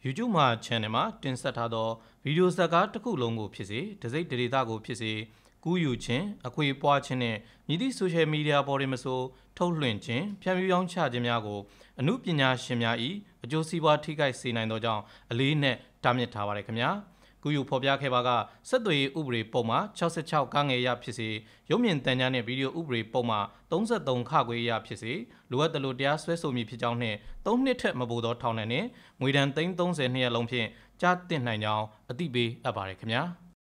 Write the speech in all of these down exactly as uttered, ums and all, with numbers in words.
YouTube မှာ channel မှာတင်ဆက်ထားသောဗီဒီယိုဇာတ်ကားတစ်ခုလုံးကိုဖြစ်စေတစိမ့်ဒေတာကိုဖြစ်စေကူးယူခြင်းအခွေပွားခြင်းနဲ့မြည်သည့် social media ပေါ်တွင်မဆိုထုတ်လွှင့်ခြင်းဖြန့်ဖြူးရောင်းချခြင်းများကိုအမှုပညာရှင်များ၏အကျိုးစီးပွားထိခိုက်စေနိုင်သောကြောင့်အလေးနက်တားမြစ်ထားပါတယ်ခင်ဗျာကူးယူဖော်ပြခဲ့ပါကဆက်သွယ်ရေးဥပဒေပုံမှာ၆၆ကငယ်ရဖြစ်စေရုပ်မြင်သံကြားနှင့်ဗီဒီယိုဥပဒေပုံမှာ၃၃ခခွေရဖြစ်စေလိုအပ်သလိုတရားစွဲဆိုမည်ဖြစ်ကြောင်းနှင့်၃နှစ်ထက်မပိုသောထောင်ဒဏ်နှင့်ငွေဒဏ်သိန်း၃၀နှစ်ရက်လုံးဖြင့်ကြားသိနိုင်ကြောင်းအသိပေးအပ်ပါတယ်ခင်ဗျာ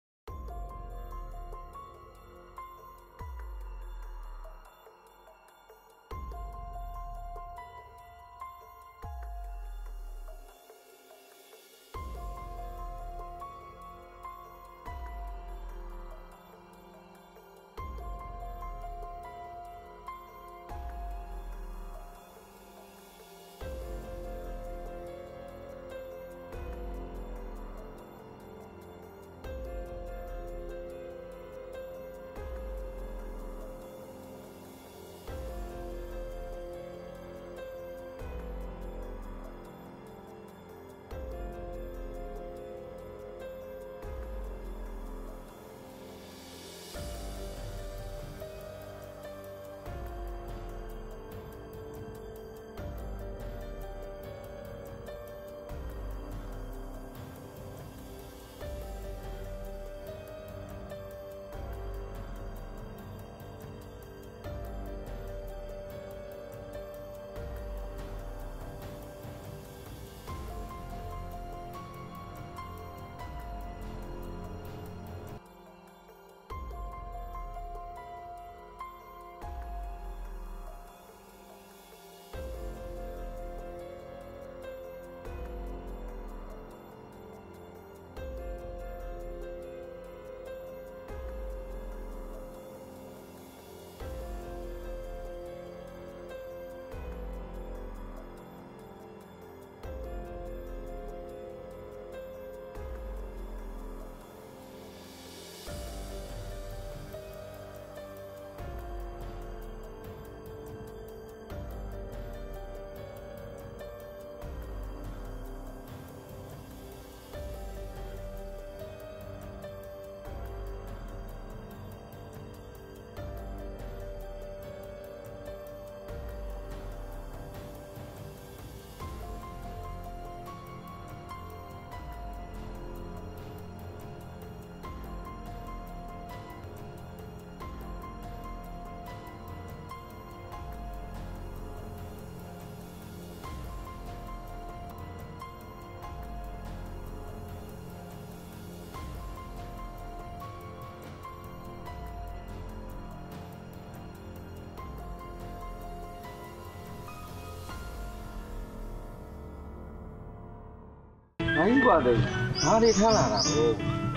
နိုင်ပါလေဘာတွေထားလာတာကို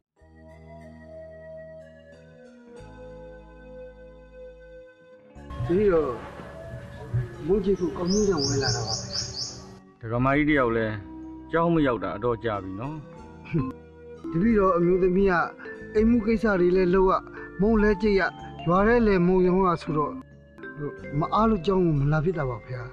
ဒီတော့မုန်းချစ်ကိုကောင်းကြီးကြောင့်ဝင်လာတာပါပဲဒကမာကြီးတယောက်လဲကြောင်းမရောက်တာအတော့ကြာပြီနော်တပည့်တော်အမျိုးသမီးကအိမ်မှုကိစ္စတွေလဲလုပ်ရမုန်းလဲကြည့်ရရွာထဲလဲမုံရုံရဆိုတော့မအားလို့ကြောင်းကိုမလာဖြစ်တာပါဗျာ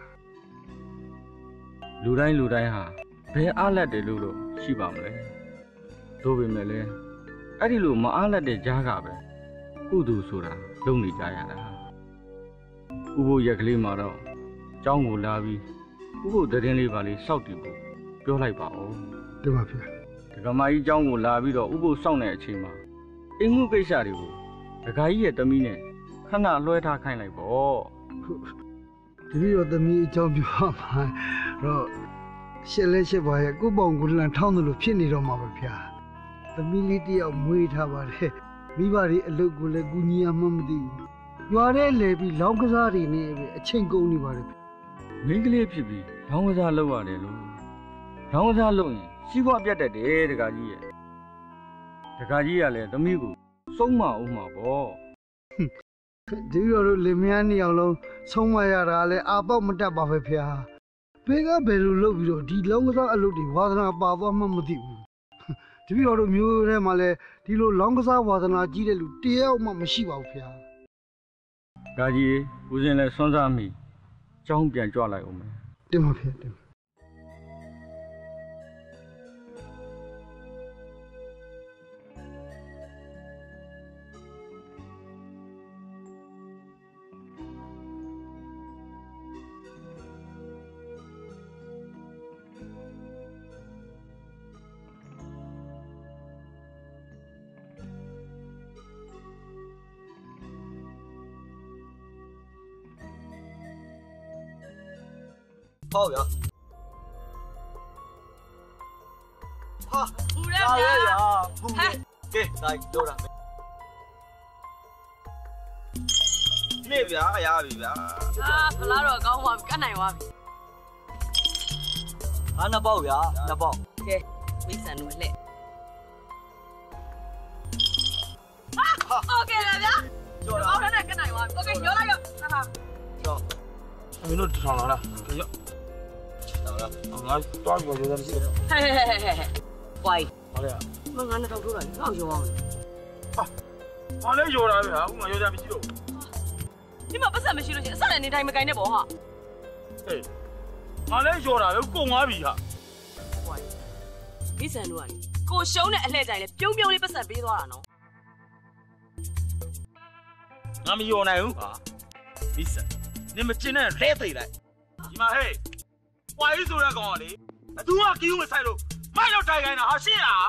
လူတိုင်းလူတိုင်းဟာဘယ်အားလက်တယ်လို့လို့ရှိပါမလဲတို့ပေမဲ့လဲအဲ့ဒီလိုမအားလက်တဲ့ကြားကပဲကုသိုလ်ဆိုတာလုပ်နေကြရတာဥပုရက်ကလေးမှာတော့ကျောင်းကိုလာပြီးဥပုသတဲ့လေးပါလေးစောက်တည်ဖို့ပြောလိုက်ပါဦးတင်ပါဗျာဒကမာကြီးကျောင်းကိုလာပြီးတော့ဥပုစောင့်တဲ့အချိန်မှာအင်္ဂုကိစ္စတွေကိုဒကာကြီးရဲ့တမီးနဲ့ခဏလွှဲထားခိုင်းလိုက်ပေါ့တပည့်တော်တမီးအကြောင်းပြောမှာတော့ရှက်လဲရှက်ပါရဲ့ကိုပေါ့ကိုလန်ထောင်းတယ်လို့ဖြစ်နေတော့မှာပဲဗျာသမီးလေးတယောက်မွေးထားပါတယ်မိဘတွေအလုပ်ကိုလည်းကူညီရမှမသိဘူးရွာထဲလဲပြီးလောင်းကစားတွေနဲ့ပဲအချိန်ကုန်နေပါတယ်မင်းကလေးဖြစ်ပြီးလောင်းကစားလုပ်ရတယ်လို့လောင်းကစားလုပ်ရင်စီးပွားပြတ်တတ်တယ်တကာကြီးရဲ့တကာကြီးကလည်းသမီးကိုစုံးမအောင်မှာပေါ့ဒီလိုလိုလင်မယားနှစ်ယောက်လုံးဆုံးမရတာလဲအာပေါက်မတတ်ပါပဲဗျာဘေးကဘယ်လိုလုပ်ပြီးတော့ဒီလောင်းကစားအလုပ်တွေဝါသနာပါသွားမှမသိဘူးတပည့်တော်တို့မျိုးထဲမှာလဲဒီလိုလောင်းကစားဝါသနာကြီးတဲ့လူတယောက်မှမရှိပါဘူးဗျာဒါကြီးဦးစင်းလဲစွန့်စားမိကျောင်းပြန်ကြွလိုက်အောင်မယ်တင်ပါဗျာတင်好呀。好， 不然大爷呢？ 呀，不嗨， 给来留着。那边呀，那边。 啊，不拉着搞我干哪话？ 啊，那包呀，那包。 给，没三路嘞。啊，OK 了呀。 叫了。 搞成那干哪话 ？OK，有了有，那好。 叫。你都上来了，可以。到了，俺抓住就在这里。 嘿嘿嘿嘿嘿，乖。 好嘞。 我俺那头出来，老冤枉。 啊，俺来要了呗，我有点没记住。 你们不是没去了去，上来你还没干的不哈？ 哎，俺来要了，有公安比哈。 乖，没三路啊你，给我小呢来在嘞，表表的不是别多了喏。 俺们要那有啊，没事，你们今天来对来，你妈嘿，我一说来讲的，都我给我们塞路，买了这个呢，好些啊。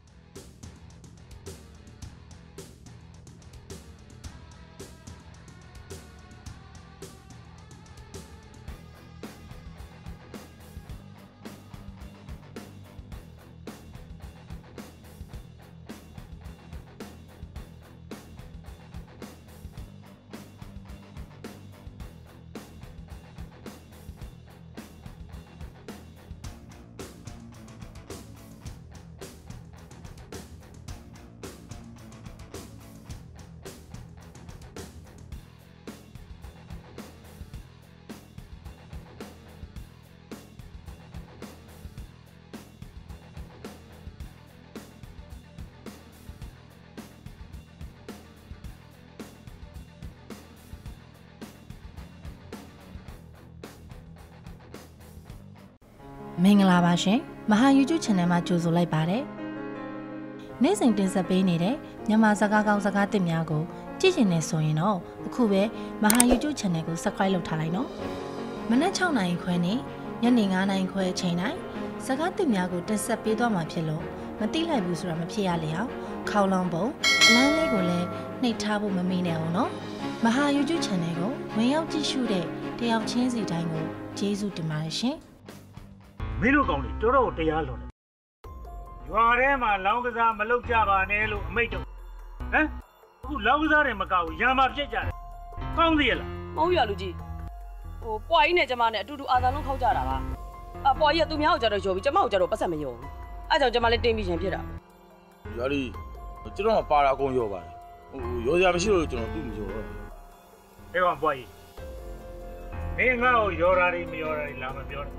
မင်္ဂလာပါရှင်မဟာ YouTube Channel မှာကြိုဆိုလိုက်ပါတယ်နေ့စဉ်တင်ဆက်ပေးနေတဲ့မြန်မာစကားကောင်းစကားသစ်များကိုကြည့်ချင်နေဆိုရင်တော့အခုပဲမဟာ YouTube Channel ကို Subscribe လုပ်ထားလိုက်နော်မနက်၆နာရီခွဲနဲ့ညနေ၅နာရီခွဲအချိန်တိုင်းစကားသစ်များကိုတင်ဆက်ပေးသွားမှာဖြစ်လို့မသိလိုက်ဘူးဆိုတာမဖြစ်ရလေအောင်ခေါင်းလောင်းပုံအလန်းလေးကိုလည်းနှိပ်ထားဖို့မမေ့နဲ့အောင်နော်မဟာ YouTube Channel ကိုဝင်ရောက်ကြည့်ရှုတဲ့တယောက်ချင်းစီတိုင်းကိုကျေးဇူးတင်ပါတယ်ရှင်မင်းတို့ကောင်တွေတော်တော်တရားလွန်တယ်ရွာထဲမှာလောင်းကစားမလုပ်ကြပါနဲ့လို့အမိတ်တော့ဟမ်အခုလောင်းကစားတယ်မကောက်ဘူးရံမှာပြစ်ကြတယ်ကောင်းသေးရလားမဟုတ်ရလူကြီးဟိုပွားကြီးနဲ့ကျမနဲ့အတူတူအာသာလုံးခောက်ကြတာပါအပွားကြီးကသူများကိုကြတော့ရောပြီးကျမကိုကြတော့ပတ်ဆက်မရောဘူးအဲကြောင့်ကျမလည်းတင်းပြီးရှင်ဖြစ်တာရွာလေးကျွန်တော်ပါတာအကုန်ရောပါတယ်ဟိုရောစရာမရှိလို့ကျွန်တော်သူ့မရောတော့ဟဲ့ကောင်ပွားကြီးမင်းငါ့ကိုရောတာတွေမရောတာတွေလာမပြောနဲ့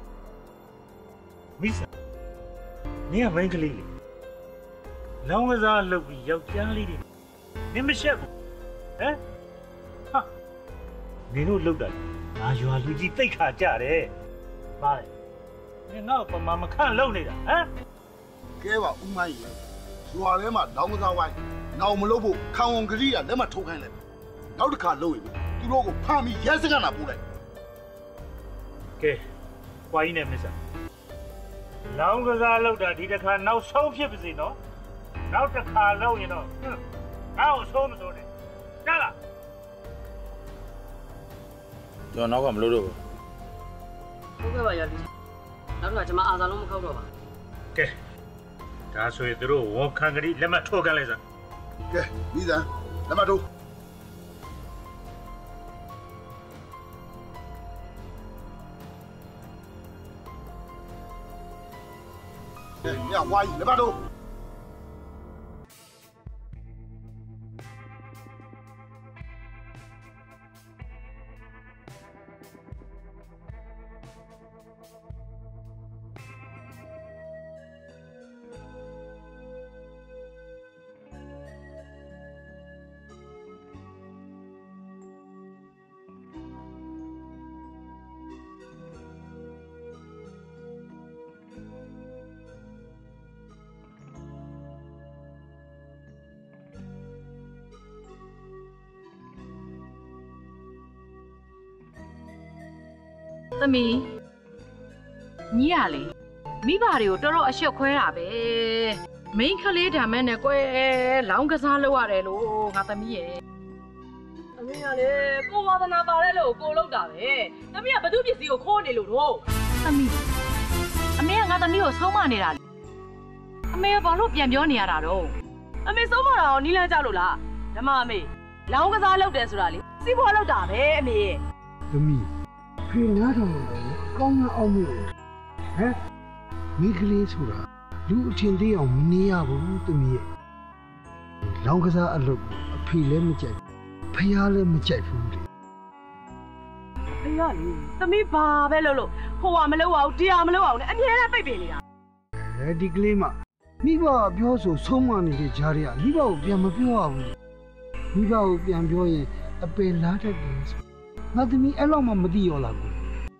မိစနင်ကမိန်းကလေးလေလောင်းကစားလုပ်ပြီးယောက်ျားလေးတွေနင်မရှက်ဘူးဟမ်ဟာနင်တို့လုပ်တာငါရွာလူကြီးတိတ်ခါကြတယ်ပါလေနင်တော့ပမာမခန့်လုပ်နေတာဟမ်ကဲပါဦးမကြီးရွာထဲမှာလောင်းကစားဝိုင်းနောင်မလုပ်ဖို့ခံဝန်ကလေးကလက်မထိုးခိုင်းလိုက်နောက်တစ်ခါလုပ်ရင်သူတို့ကိုဖမ်းပြီးရဲစခန်းလာပို့လိုက်ကဲပွားကြီးနဲ့မစ္စလောင်းကစားလောက်တာဒီတစ်ခါနောက်ဆုံးဖြစ်ပါစေနော်နောက်တစ်ခါလောက်ရင်တော့ဟင်းငါ့ကိုဆုံးမစိုးနဲ့ကြားလားကျွန်တော်နောက်ကမလို့တော့ဟုတ်ကဲ့ပါရလူကြီးနောက်တော့ကျမအာသာလုံးမခောက်တော့ပါကဲဒါဆိုရင်တို့ဝန်ခံကလေးလက်မထိုးကန်လိုက်စမ်းကဲမိသားလက်မထိုးညဝိုင်းလက်မထိုးသမီးညီရလေမိဘတွေကိုတော်တော်အရှက်ခွဲတာပဲမိန်းကလေးဓာမက်နဲ့ကွယ်လောင်းကစားလုပ်ရတယ်လို့ငါသမီးရဲ့အမေနေရလေကိုဝါသနာပါတဲ့လို့ကိုလောက်တာပဲသမီးကဘသူပစ္စည်းကိုခိုးနေလို့တော့သမီးအမေကငါသမီးကိုဆုံးမနေတာလေအမေကဘာလို့ပြန်ပြောနေရတာတော့အမေဆုံးမတာရောနီးလန်းကြလို့လားဓမ္မအမေလောင်းကစားလုပ်တယ်ဆိုတာလေစီးပွားလုပ်တာပဲအမေရဲ့သမီးဖေနားတော်ကောင်းအောင်လို့ဟမ်မိကလေးဆိုတာလူအထင်သေးအောင်မနေရဘူးသမီးရဲ့လောင်းကစားအလုပ်ကိုအဖေလည်းမကြိုက်ဖះလည်းမကြိုက်ဘူးလေဖေရလေသမီးဘာပဲလုပ်လို့ဟိုကမလုပ်အောင်တရားမလုပ်အောင်နဲ့အမြဲတမ်းပိတ်ပင်နေတာအဲဒီကလေးမမိဘပြောဆိုဆုံးမနေတဲ့ဂျားတွေကမိဘကိုပြန်မပြောရဘူးမိဘကိုပြန်ပြောရင်အပယ်လားတတ်တယ်ဆိုငါသမီးအဲ့လောက်မှမသိရောလားကို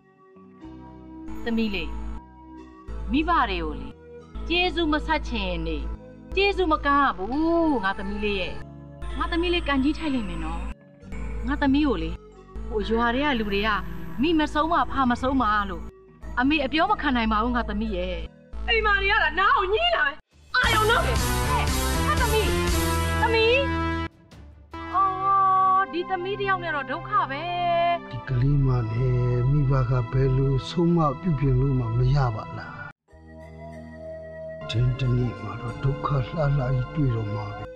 သမီးလေးမိဘတွေကိုလေကျေးဇူးမဆက်ချင်နေကျေးဇူးမကားဘူးငါသမီးလေးရဲ့ငါသမီးလေးကန်ကြီးထိုက်လိမ့်မယ်နော်ငါသမီးကိုလေဟိုရွာတွေကလူတွေကမိမဆုံးမဖာမဆုံးမလို့အမေအပြောမခံနိုင်ပါဘူးငါသမီးရဲ့အိမ်မာတွေကတော့နားအောင်ညှိလာပဲအာယုံတော့ပဲငါသမီးသမီးအော်ဒီသမီးတယောက်နဲ့တော့ဒုက္ခပဲဒီကလေးမနဲ့မိဘကဘယ်လိုဆုံးမပြုပြင်လို့မှမရပါလားတင်းတနည်းမှာတော့ဒုက္ခလှလှကြီးတွေ့တော့မှာပဲ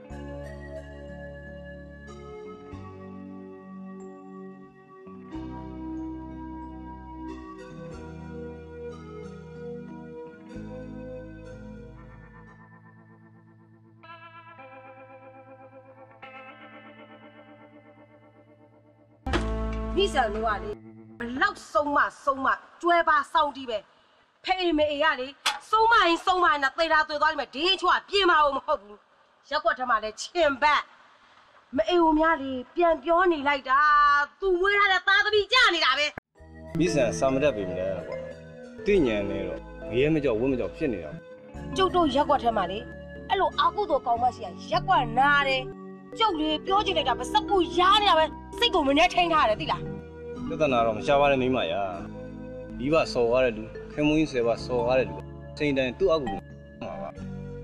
မိဆန်တို့ကလေဘလောက်ဆုံးမဆုံးမကျွဲပါစောင်းတီးပဲဖေးမေရလေဆုံးမရင်ဆုံးမရင်သေတာသွေသွားလိမ့်မယ်ဒင်းချွာပြင်မအောင်မဟုတ်ဘူးရက်ွက်ထမလည်းချင်ဘတ်မအေးဦးများလေပြန်ပြောနေလိုက်တာသူမွေးထားတဲ့သားသမီးကြနေတာပဲမိဆန်စာမတတ်ပြီမလဲကွာတိညာနေတော့ငရဲမကြောက်ဝင်းမကြောက်ဖြစ်နေတာကျုပ်တို့ရက်ွက်ထမလေအဲ့လိုအာကုသို့ကောင်းမရှိရရက်ွက်နာတယ်ကျုပ်လေပြောချင်လိုက်တာပဲစက်ကူရားနေတာပဲစိတ်ကိုမနဲ့ထိန်းထားရတယ်သိလားသဒ္ဒနာတော့မရှားပါနဲ့မိမရာဒီဘဆော်ရတဲ့လူခင်မွင်းဆယ်ပါဆော်ရတဲ့လူစိန်တိုင်းသူ့အကူမှာပါ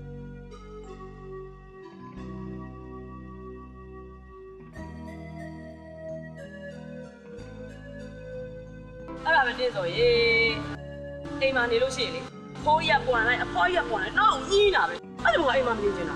အဲ့ဒါပဲတင်းစော်ရေအိမ်မှာနေလို့ရှိရင်လေဖိုးရက်ပွန်လိုက်အဖွားရက်ပွန်လိုက်တော့ကြီးနေတာပဲအဲ့လိုကအိမ်မှာမနေချင်တာ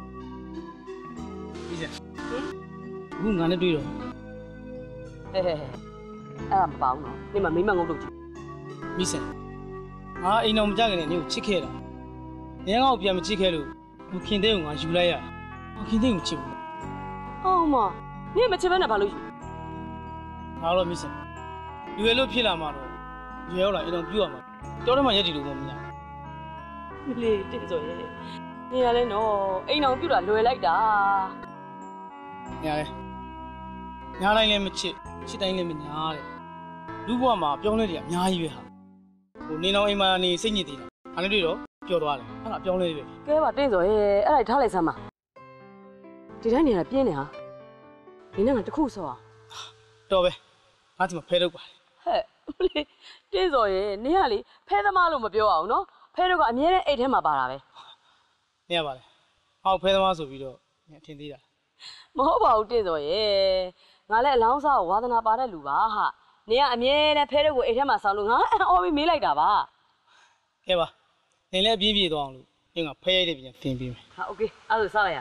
ပြီးစဟင်အခုငါနဲ့တွေ့တော့ဟဲ့ဟဲ့ဟဲ့အဲ့ဒါမပေါင်းတော့နေမှာမိမငုတ်လို့ကြည့်မိစံငါအိမ်တော်မကြခင်နဲ့နေကိုချစ်ခဲ့တာနေငါ့ကိုပြန်မချစ်ခဲ့လို့သူခင်တဲ့ကိုငါယူလိုက်ရခင်တဲ့ကိုချစ်ဘူးဟုတ်မနေမချစ်ဘဲနဲ့ဘာလို့ယူငါတော့မိစံလူရလို့ဖြစ်လာမှာတော့ရွယ်ရောက်လာအိမ်တော်ပြုတ်ရမှာတော်တယ်မှရက်တီလို့မမြင်မလေးတဲ့ဆိုရဲနေရလဲနော်အိမ်တော်ပြုတ်တာလွယ်လိုက်တာညာလဲညာတိုင်းလည်းမချစ်ချစ်တိုင်းလည်းမညာတဲ့လူဘဝမှာပြောင်းလဲတယ်အများကြီးပဲဟာဟိုနေတော်အိမ်မှာနေစိတ်ညစ်သေးတာအားလည်းတွေ့တော့ပျော်သွားတယ်အဲ့ဒါပြောင်းလဲပဲကဲပါတင်းစော်ရဲ့အဲ့ဒါထားလိုက်စမ်းပါဒီတိုင်းနေရပြင်းနေဟာဒီနေ့ကတခုဆောအောင်တော်ပဲငါ့ဒီမှာဖဲတော့ပါတယ်ဟဲ့လေတင်းစော်ရဲ့နေရလေဖဲသမားလို့မပြောအောင်နော်ဖဲတော့ကအမြဲတမ်းအိတ်ထဲမှာပါတာပဲနေရပါလေဟောက်ဖဲသမားဆိုပြီးတော့ထင်သေးတာမဟုတ်ပါဘူးတင်းစော်ရဲ့ငါလည်းအလောင်းစားကိုဝါသနာပါတဲ့လူပါဟာနေကအမြဲတမ်းဖဲတဲ့ကိုအိတ်ထဲမှာဆောင်းလို့ငါအော်ပြီးမေးလိုက်တာပါကဲပါနေလည်းပြင်းပြေသွားအောင်လို့ဒီကဖဲရိုက်တဲ့ပြန်တင်ပြီးမယ်ဟာโอเคအဲ့ဒါစားရ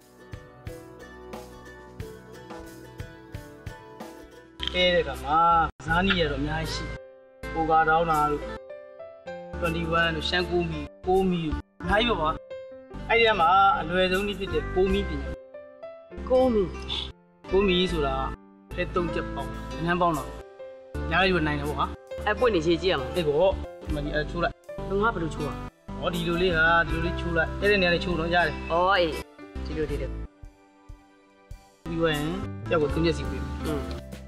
အဲတဲ့ကမှာဇာနီရတော့အများကြီးရှိဟိုကာတောင်းတာလို့တွန်တီဝမ်လို့ရှမ်းကူးမီကိုးမီအများကြီးပါပါအဲ့ဒီမှာအလွယ်ဆုံးနည်းဖြစ်တဲ့ကိုးမီပညာကိုးမီကိုးမီဆိုတာလက်သုံးချက်ပေါင်းအနှမ်းပေါင်းတော့ညားရွယ်နိုင်တယ်ပေါ့ဟာအဲ့ပွင့်နေရေးကြည့်ရမှာအေးပေါ့ဒီမှာဒီအချိုးလိုက်ငါဘယ်လိုချိုးอ่ะဟောဒီလိုလေးဟာဒီလိုလေးချိုးလိုက်အဲ့ဒီနေရာလေးချိုးတော့ရတယ်ဩအေးဒီလိုဒီလိုပြီးဝင်ကြောက်ကိုသူမျက်စိပေးမယ်อืม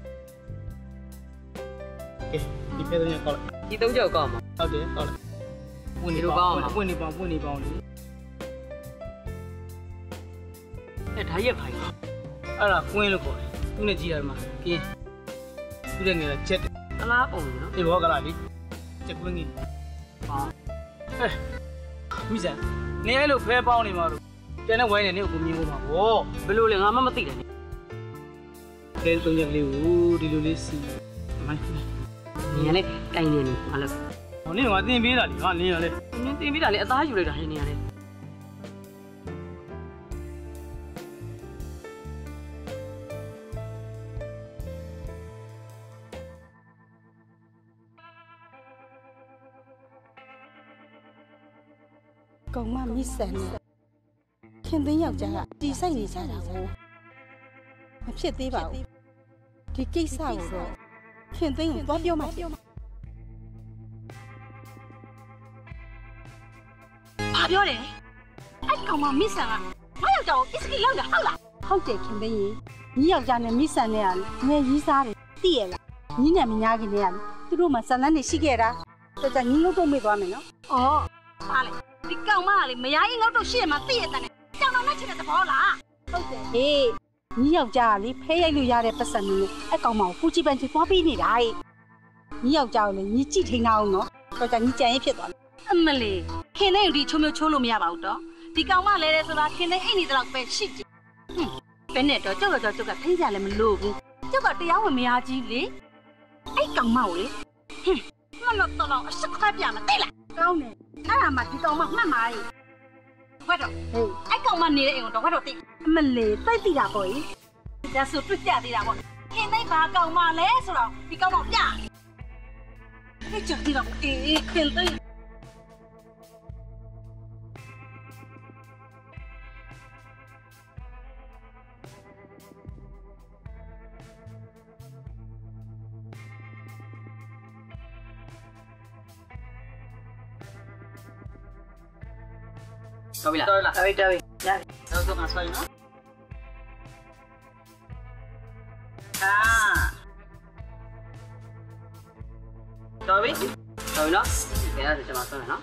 ကဲဒီဖဲတော့ညကောက်လိုက်ဒီသုံးကြောက်ကောက်မှာဟုတ်တယ်ကောက်လိုက်ဝင်နေပေါင်းဝင်နေပေါင်းဝင်နေပေါင်းလေအဲ့ဒါရက်ခိုင်းအဲ့ဒါကွင်းလို့ခေါ်တယ်သူနဲ့ကြည့်ရမှာကင်းသူတဲ့ငယ်ချက်တယ်အလားပုံနော်အေးဘောကလာလေချက်ကွင်းကြီးဟာဟဲ့မိစံနေအဲ့လိုဖဲပေါင်းနေမှာလို့ကျန်တဲ့ဝိုင်းနေနေကိုမြင်လို့မှာဗောဘယ်လိုလဲငါမှမသိတယ်နေကခဲသုံးရက်ကလေးကိုဒီလိုလေးစီမိုင်းနေရလေကိုင်းနေနေဟာလို့ဟောနင်းကတင်ပေးတာလေဟာနင်းရလေနင်းတင်ပေးတာလေအသားယူလိုက်တာဟဲ့နေရလေကောင်မမိဆန်နဲ့ခင်သိန်းယောက်ျားကတီဆိုင်နေကြတာကိုမဖြစ်သေးပါဘူးဒီကိစ္စကိုတော့ခင်သိန်းကိုသွားပြောမှပြောမှာဘာပြောတယ်အဲ့ကောင်မမိဆန်ကမယောက်ျားကိုအစ်စကီလောက်တာဟုတ်လားဟုတ်တယ်ခင်သိန်းကြီးညီယောက်ျားနဲ့မိဆန်နဲ့ကငယ်ရီးစားတယ်သိရလားညီနဲ့မညာခင်နဲ့ကသူတို့မှဇလန်းနေရှိခဲ့တာတော်တော်ညီလို့တော့မေ့သွားမယ်နော်အော်ဟာလေဒီကောင်မကလေမယားကြီးငေါ့တော့ရှေ့မှာသိရတဲ့နဲ့ကြောင်တော့နဲ့ချစ်တဲ့သဘောလားဟုတ်တယ်ဟေးညီယောက်ျားကလေဖဲရိုက်လို့ရတဲ့ပတ်စံမျိုးအဲ့ကောင်မကိုပူကြည့်ပန်းချီသွားပြီးနေတာဟေးညီယောက်ျားကိုလေညီကြည့်ထိန်တာအောင်နော်တော်ကြညီကြံရင်ဖြစ်သွားတယ်အမလေးခင်တဲ့ဒီချိုးမျိုးချိုးလို့မရပါဘူးတော့ဒီကောင်မလဲတဲ့ဆိုတာခင်တဲ့အိတ်နေတော့ပဲရှိတယ်ဟွန်းဘယ်နဲ့တော့ကြောက်တော့ကြောက်ကထိန်းကြလည်းမလို့ဘူးကြောက်ကတရားဝင်မရကြီးလေအဲ့ကောင်မကိုလေဟွန်းမလို့တော့အsứcခွဲပြမသိလားကောင်းတယ်အဲ့ဒါမှဒီကောင်မမှတ်မှာလေဘယ်တော့ဟေးအဲ့ကောင်မနေတဲ့အိမ်ကိုတော့ဘယ်တော့သိအမလေးသိသိတာပေါ့ကြီးဒါဆိုတွေ့ကြသေးတာပေါ့ခင်သိဘာကောင်မလဲဆိုတော့ဒီကောင်တော့ပြအဲ့ကြောက်သေးတော့အေးခင်သိတော်ပြီလားတော်ပြီလားတော်ပြီတော်ပြီရပြီတော့တော့ငါဆွဲနော်အာတော်ပြီတော်ပြီနော်ဘယ်ရကျွန်တော်ဆွဲမယ်နော်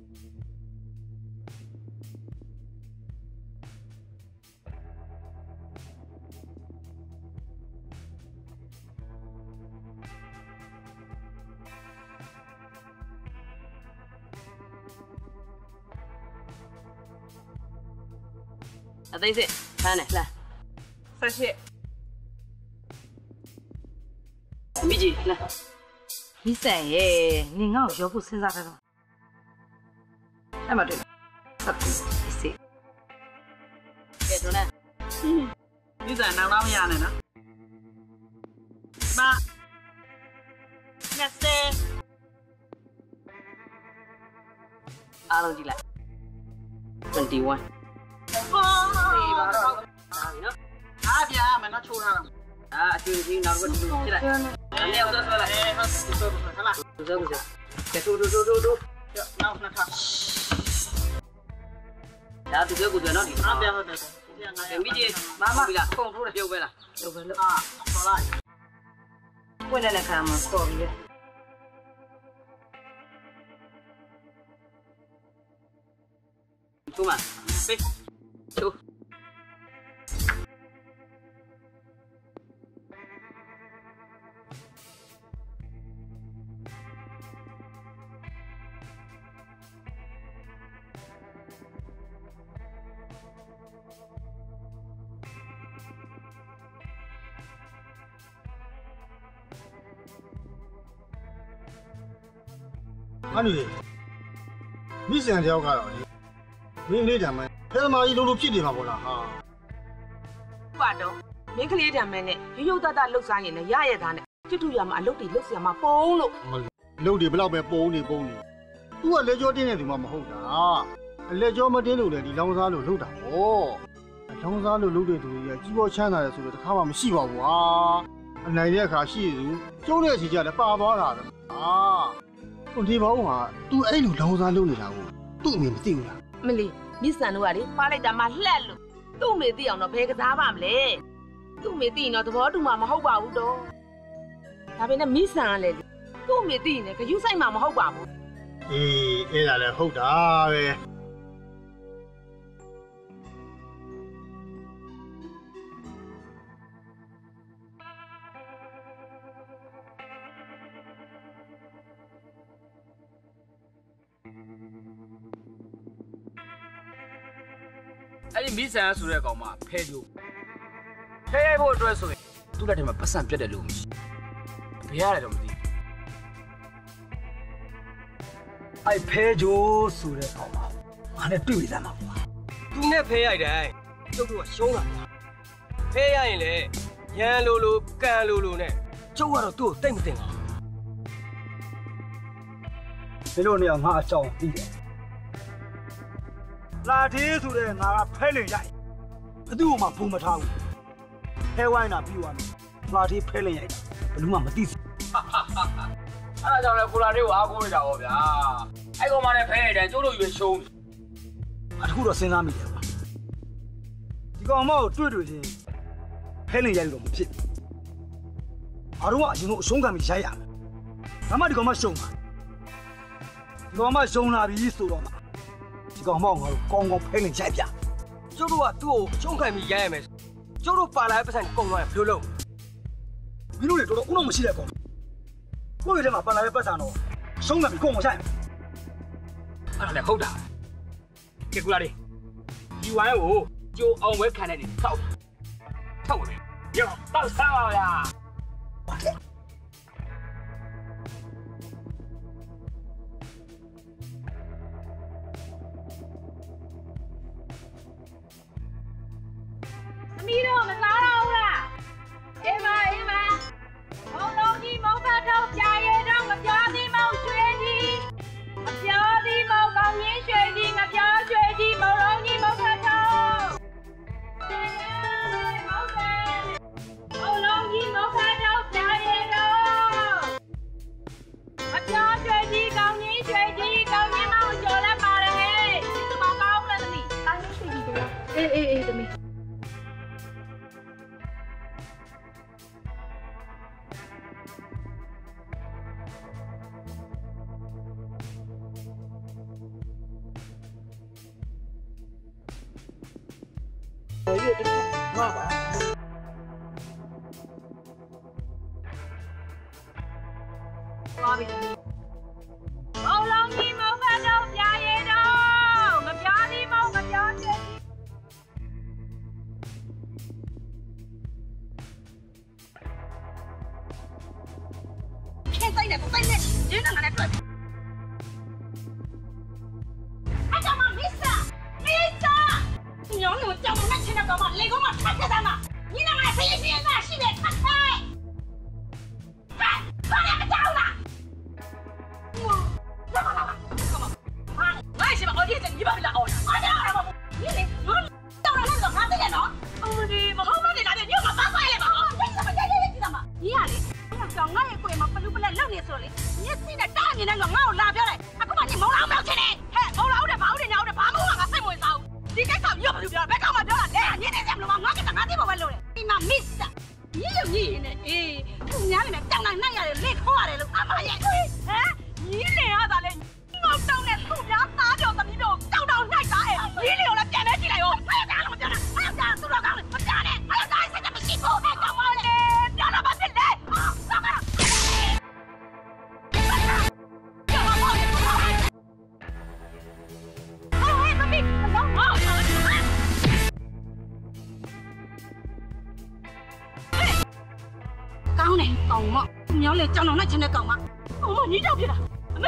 အသိစိတ်ဖမ်းတယ်လာဆက်ရှိမိကြီးလာမိဆန်ရဲ့နင်ငါ့ကိုရောဖို့စဉ်းစားတယ်တော့အဲ့မှာတွေ့ဆက်ပြီးစိတ်ကဲတော့နဲ့မိဆန်နောက်တော့မရနဲ့နော်မနှစ်စဲအားလုံးကြည့်လိုက်twenty-oneဟာဒီပါတော့ဒါပြီနော်အားပြမနော်ချိုးထားတော့အာအကျွေးကြီးနောက်တော့ဒီလိုဖြစ်လိုက်အဲ့လေတော့ဆွဲလိုက်အေးဟုတ်ဆွဲဆွဲခလာဆွဲဆွဲကဲတူတူတူတူနောက်နှစ်ခါဒါသူပြောကိုပြောနော်ဒီအားပြဟုတ်တယ်မိကြီးမမပြီလားကွန်ထရိုးပြုတ်ပဲလားပြုတ်ပဲလို့အာဆော်လိုက်ဝင်တဲ့ခါမှာဆော်ပြီးရတူမပေးချိုးအဲ့လိုမိစံတယောက်ကတော့မင်းလေးတံမဲဖဲသမားကြီးလုံးလုံးဖြစ်နေမှာပေါ့လားဟာပါတော့မင်းကလေးတံမဲနဲ့ရုပ်ရုပ်တတလှုပ်ရှားရင်လည်းရရသားနဲ့ကျွတ်တူရမှာအလုပ်တွေလှုပ်ရှားမှာပုံလို့အလုပ်တွေဘလောက်ပဲပုံနေပုံနေသူကလက်ကြောတင်းနေသူမှမဟုတ်တာအလက်ကြောမတင်းလို့လေဒီလောင်းစားလို့လှုပ်တာဟောလောင်းစားလို့လှုပ်တဲ့သူကြီးကကြီးပေါ်ချမ်းသာတယ်ဆိုတော့တခါမှမရှိပါဘူးဟာအနိုင်တဲ့အခါရှိသူကျုံးတဲ့အချိန်ကျလည်းပါသွားတာပဲဟာဟိုဒီဘောင်းက तू အဲ့လိုလောင်းစားလှုပ်နေတာကိုသူ့အမြင်မသိဘူးလားမလီမိဆန်တို့ကလေဖားလိုက်တာမှလှက်လို့သူ့မေသိအောင်တော့ဘယ်ကစားပါမလဲသူ့မေသိရင်တော့သဘောတူမှာမဟုတ်ပါဘူးတော့ဒါပေမဲ့မိဆန်ကလည်းသူ့မေသိရင်လည်းဂယုဆိုင်မှာမဟုတ်ပါဘူးအေးအဲ့ဒါလည်းဟုတ်တာပဲအဲ့ဒီမိဆန်ဆိုတဲ့ကောင်မဖဲကြိုးဖဲရိုက်ဖို့အတွက်ဆိုရင်သူ့လက်ထဲမှာပတ်စံပြတ်တယ်လို့မရှိဘယ်ရတယ်တော့မသိအဲ့ဖဲဂျိုးဆိုတဲ့ကောင်ပါငါနဲ့တွေ့ပြီးသားမှာကွာသူနဲ့ဖဲရိုက်တိုင်းကျုပ်တို့ကရှုံးလာတာဖဲရရင်လေရန်လိုလိုကန်လိုလိုနဲ့ကျုပ်ကတော့သူ့ကိုတိတ်မတင်ပါဘူးဒီလိုနေအောင်ငါအကြောင်းပြီးတယ်လာသေးဆိုတဲ့ငါကဖဲလင်ရိုက်ဘသူ့မှဘုံမထားဘူးဖဲဝိုင်းတာပြီးသွားပြီလာသေးဖဲလင်ရိုက်ဘယ်သူမှမသိဘူးအဲ့ဒါကြောင့်လေကိုလာလေးကိုအားကိုးနေတာပေါ့ဗျာအဲ့ကောင်မနဲ့ဖဲရိုက်တယ်ကျိုးတို့ရွေရှုံးအခုတော့စဉ်းစားမိတယ်ကွာဒီကောင်မကိုတွေ့တွေ့ချင်းဖဲလင်ရိုက်လို့မဖြစ်အားလုံးကအရင်ကအရှုံးခံပြီးရိုက်ရမယ်ငါမှဒီကောင်မရှုံးပါဒီကောင်မရှုံးလာပြီဆိုတော့မှဒီကောင်မောင်ငါတို့ကောင်းကောင်းဖဲလင်ရိုက်ပြကျုပ်တို့ကသူ့ကိုရှုံးခံပြီးရိုက်ရမယ်ကျုပ်တို့ပါလာတဲ့ပတ်စံကိုကုန်သွားရင်ဘယ်လိုလုပ်မင်းတို့လေတော်တော်ဥတော့မရှိတဲ့ကောင်ကိုယ့်ရဲ့ထဲမှာပါလာတဲ့ပတ်စံတော့ရှုံးခံပြီးကုန်အောင်ရိုက်မယ်အဲ့ဒါလည်းဟုတ်တာကဲကူလာလေးဒီဝိုင်းကိုကျိုးအောင်ဝဲခံတဲ့နေတောက်ထောက်တယ်ရောတောက်စားပါဗျာအမီတို့မစားတော့ဘူးလားအေးမအေးမဘုံလုံးကြီးမုံဖတ်တော့ပြာရဲတော့မပြောသည်မောင်ရွှေကြီးမပြောသည်မောင်ကောင်းရင်းရွှေကြီးငါပြောရွှေကြီးဘုံလုံးကြီးမုံဖတ်တော့မောင်ပဲဘုံလုံးကြီးမုံဖတ်တော့ပြာရဲတော့မပြောရွှေကြီးကောင်းရင်းရွှေကြီးကောင်းရင်းမောင်ကျော်လက်ပါတယ်ဟဲ့ဒီကမကောင်းလားသမီးကောင်းရင်းရွှေကြီးတို့အေးအေးအေးသမီးသွားပြီမောင်လုံးကြီးမောင်ဖတ်တော့ပြာရဲတော့မပြောသည်မောင်မပြောချင်ခင်ဆိုင်နဲ့ကိုဆိုင်နဲ့ရင်းနေတာနဲ့တွေ့အကြမ်းမမစ္စတာမစ္စတာညောင်းလို့ကြောင်နဲ့ချင်းတော့မှလေကောမှထပ်ခဲ့တာမှညီနာငါဖေးဖေးကရှိတယ်ထပ်ခဲ့ဘာဘာလဲမကြောက်လား为什么我爹在你把你拉哦？我这样嘛，你嘞，我到了那个哪里来喏？哦的，我后面的那边你有嘛八块嘞嘛？为什么这这知道嘛？你呀嘞，我讲我也贵嘛，不如不来老你说嘞，你现在大年那个我拉表嘞，啊，我把你毛老没有钱嘞，嘿，毛老的毛的鸟的，把毛啊，谁没烧？你该搞要不就表，别搞嘛表了，哎，你这怎么嘛？我给他拿这把完了嘞，你妈 miss 啊！你有你呢，哎，姑娘里面长得那样的累垮的了，阿妈也，哎，你脸啊咋嘞？我当年路边打掉的米表，找到那啥哎，你留了变没起来哟！还有啥了我讲了，还有啥都老讲了，我讲了，还有啥现在没辛苦，还讲我嘞，不要老把劲来，啊，上班了。叫我跑，跑来。哎哎，妈咪，等我。讲呢，讲嘛，你要来讲到那前来讲嘛，我嘛你这边了，妹。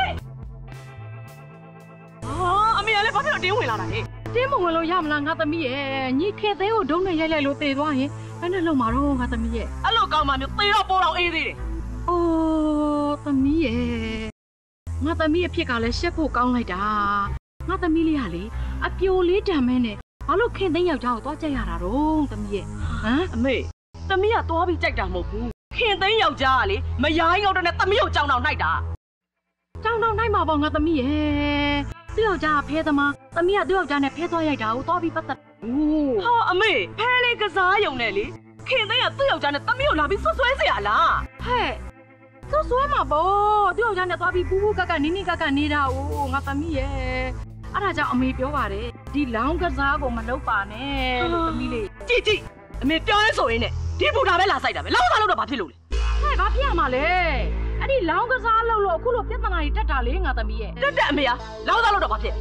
啊，阿妹啊，你ဘာဖြစ်လို့တင်းဝင်လာတာလဲတင်းမဝင်လို့ရမလားငါသမီးရဲ့ညီခေသေးကိုဒုံးနဲ့ရိုက်လိုက်လို့သေသွားရင်ဘယ်နဲ့လုံမှာတော့ငါသမီးရဲ့အဲ့လိုကောင်းမှမျိုးသေတော့ပေါ်တော့အေးသေးတယ်အိုးသမီးရဲ့ငါသမီးအဖြစ်ကလည်းရှက်ဖို့ကောင်းလိုက်တာငါသမီးလေးကလေအပြိုလေးတံမဲနဲ့ဘာလို့ခင်သိန်းယောက်ျားကိုသွားကြိုက်ရတာတော့သမီးရဲ့ဟမ်အမေသမီးကသွားပြီးကြိုက်တာမဟုတ်ဘူးခင်သိန်းယောက်ျားကလေမယားရောက်တဲ့နဲ့သမီးကိုကြောင်တောင်နှိုက်တာကြောင်တောင်နှိုက်မှာပေါ့ငါသမီးရဲ့သူ့ယောက်ျားဖဲသမားသမီးကသူ့ယောက်ျားနဲ့ဖဲသွားရိုက်တာကိုသွားပြီးပတ်သက်ဘူးဟာအမေဖဲလေးကစားယုံနဲ့လေခင်သိန်းကသူ့ယောက်ျားနဲ့သမီးကိုလာပြီးဆွဆွဲเสียလားဟဲ့ဆွဆွဲမှာပေါ့သူ့ယောက်ျားနဲ့သွားပြီးပူးပူးကကနီးနီးကကနေတာ哦ငါသမီးရဲ့အဲ့ဒါကြောင့်အမေပြောပါတယ်ဒီလောင်းကစားကိုမလုပ်ပါနဲ့လို့သမီးလေးကြည့်ကြည့်အမေပြောရဲဆိုရင်နဲ့ဒီဘူတာပဲလာဆိုင်တာပဲလောင်းစားလို့တော့ဘာဖြစ်လို့လဲဟဲ့ဘာဖြစ်ရမှာလဲအဲ့ဒီလောင်းကစားလို့လို့အခုလိုပြဿနာတွေတက်တာလေငါသမီးရဲ့တက်တက်အမေကလောင်းစားလို့တော့ဘာဖြစ်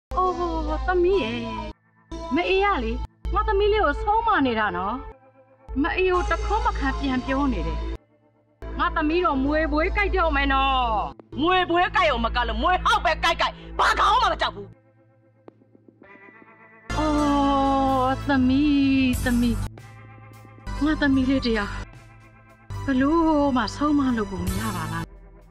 အိုးဟိုသမီးရဲ့မအေးရလေငါသမီးလေးကိုဆုံးမနေတာနော်မအေးကိုတခေါမခံပြန်ပြောနေတယ်ငါသမီးတော့မွေပွေးကြိုက်တော့မယ်နော်မွေပွေးကြိုက်အောင်မကလို့မွေဟောက်ပဲကြိုက်ကြိုက်ဘာကောင်းမှမကြောက်ဘူးအော်သမီးသမီးငါသမီးလေးတရားဘလို့မှဆုံးမလို့ကိုမရပါလား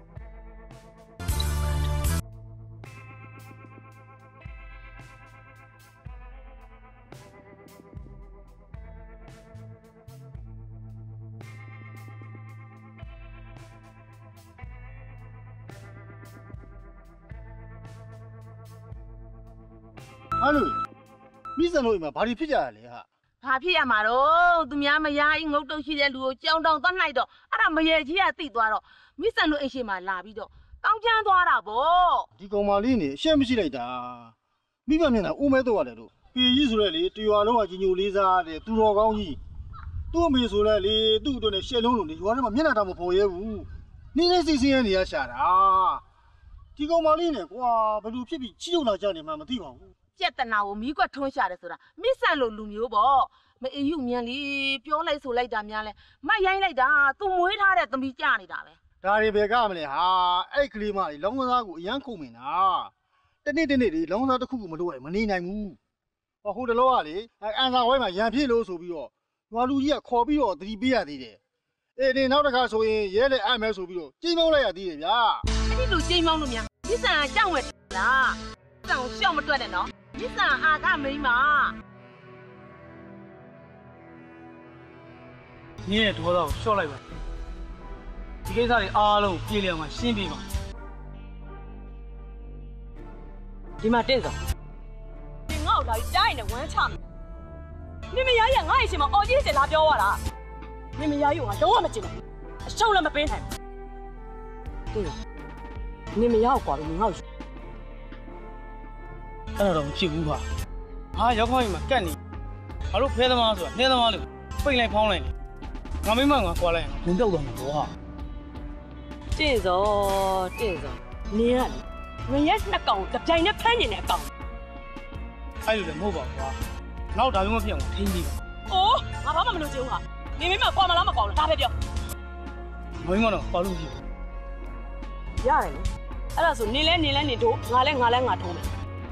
ဟာလို့မိစံတို့အိမ်မှာဘာတွေဖြစ်ကြရလဲဟာဘာဖြစ်ရမှာတော့သူများမယားကြီးငုတ်တုတ်ရှိတဲ့လူကိုကြောင်တောင်သွားလိုက်တော့အဲ့ဒါမရေကြီးကတိသွားတော့မိစံတို့အိမ်ရှိမှာလာပြီးတော့တောင်းချမ်းသွားတာဗောဒီကောင်မလေးနေအရှက်မရှိလိုက်တာမိဘမျက်နှာဦးမဲတော့ရတယ်လို့ပြည်ကြီးဆိုလဲလေတရွာလုံးကကြီးညိုလေးစားတယ်သူတော်ကောင်းကြီးသူ့အမေဆိုလဲလေသူ့အတွက်နဲ့ရှက်လုံးလုံးနေရွာထဲမှာမျက်နှာတောင်မပေါ်ရဲဘူးနေနေစိတ်ဆင်းရဲနေရရှာတာဒီကောင်မလေးနဲ့ကွာဘယ်လိုဖြစ်ပြီးချီးုံလာကြနေမှမသိပါဘူးပြက်တနာကိုမီးကွက်ထွန်းရှာတယ်ဆိုတာမိဆန်လိုလူမျိုးပေါ့မအေးယူမြန်လီပြောလိုက်ဆိုလိုက်တာများလဲမတ်ရိုင်းလိုက်တာသူမွေးထားတဲ့သမီးကြနေတာပဲဒါတွေပဲကမလဲဟာအဲ့ကလေးမလေးလောင်းကစားကိုအရန်ခုံမင်တာတနေ့တနေ့ဒီလောင်းကစားတစ်ခုကိုမလို့ရမနေနိုင်ဘူးဟောဟိုတလောကလေအန်စာဝဲမှာရံဖြစ်လို့ဆိုပြီးတော့ငါလူကြီးကခေါ်ပြီးတော့သတိပေးရသေးတယ်အေးဒီနောက်တစ်ခါဆိုရင်ရဲလေအမဲဆိုပြီးတော့ကြိမ်မောင်းလိုက်ရသေးတယ်ဗျာအဲ့ဒီလူကြိမ်မောင်းလို့များမိဆန်ကကြောက်ဝဲလားတောင်ရှော့မတွက်နဲ့နော်မိဆန်အာကမိန်းမ你也多到小来吧，你给他的阿龙ပြေ了嘛，新币嘛。 ဒီမှာတင်းဆောင်ဒီငေါ့လာတိုင်းနဲ့ဝမ်းချမယ်မိမရရငါ့အရှင်မအော်ကြီးစင်လာပြောရတာမိမရယူငါလုံးဝမကျင်ဘူးအရှုံးလည်းမပေးနိုင်ဘူးတင်းမိမရောက်กว่าလို့ငါ့ကိုအဲ့တော့မဖြစ်ဘူးပါဟာရောက်ခွင့်မှာကတ်နေဘာလို့ဖဲသမားဆိုတာနှဲသမားလို့ပိတ်လိုက်ဖောင်းလိုက်ငါမိမငါကွာလိုက်ရင်ဘုံပြောက်သွားမှာဘောဟာတင့်စောတင့်စောနင်းရလေငရက်နှစ်ကောင်တပြိုင်နဲ့ဖမ်းနေတဲ့အကောင်အဲ့လိုလည်းမဟုတ်ပါဘူးကွာနောက်ဒါမျိုးမဖြစ်အောင်ထိန်းပြီးပါအိုးငါဘာမှမလုပ်ချင်ဘူးဟာနေမိမကွာမလားမကွာလားဒါပဲပြောငါမိမတော့ကွာလို့မဖြစ်ဘူးရတယ်လေအဲ့ဒါဆိုနေလဲနေလဲနေတို့ငါလဲငါလဲငါထုံးမယ်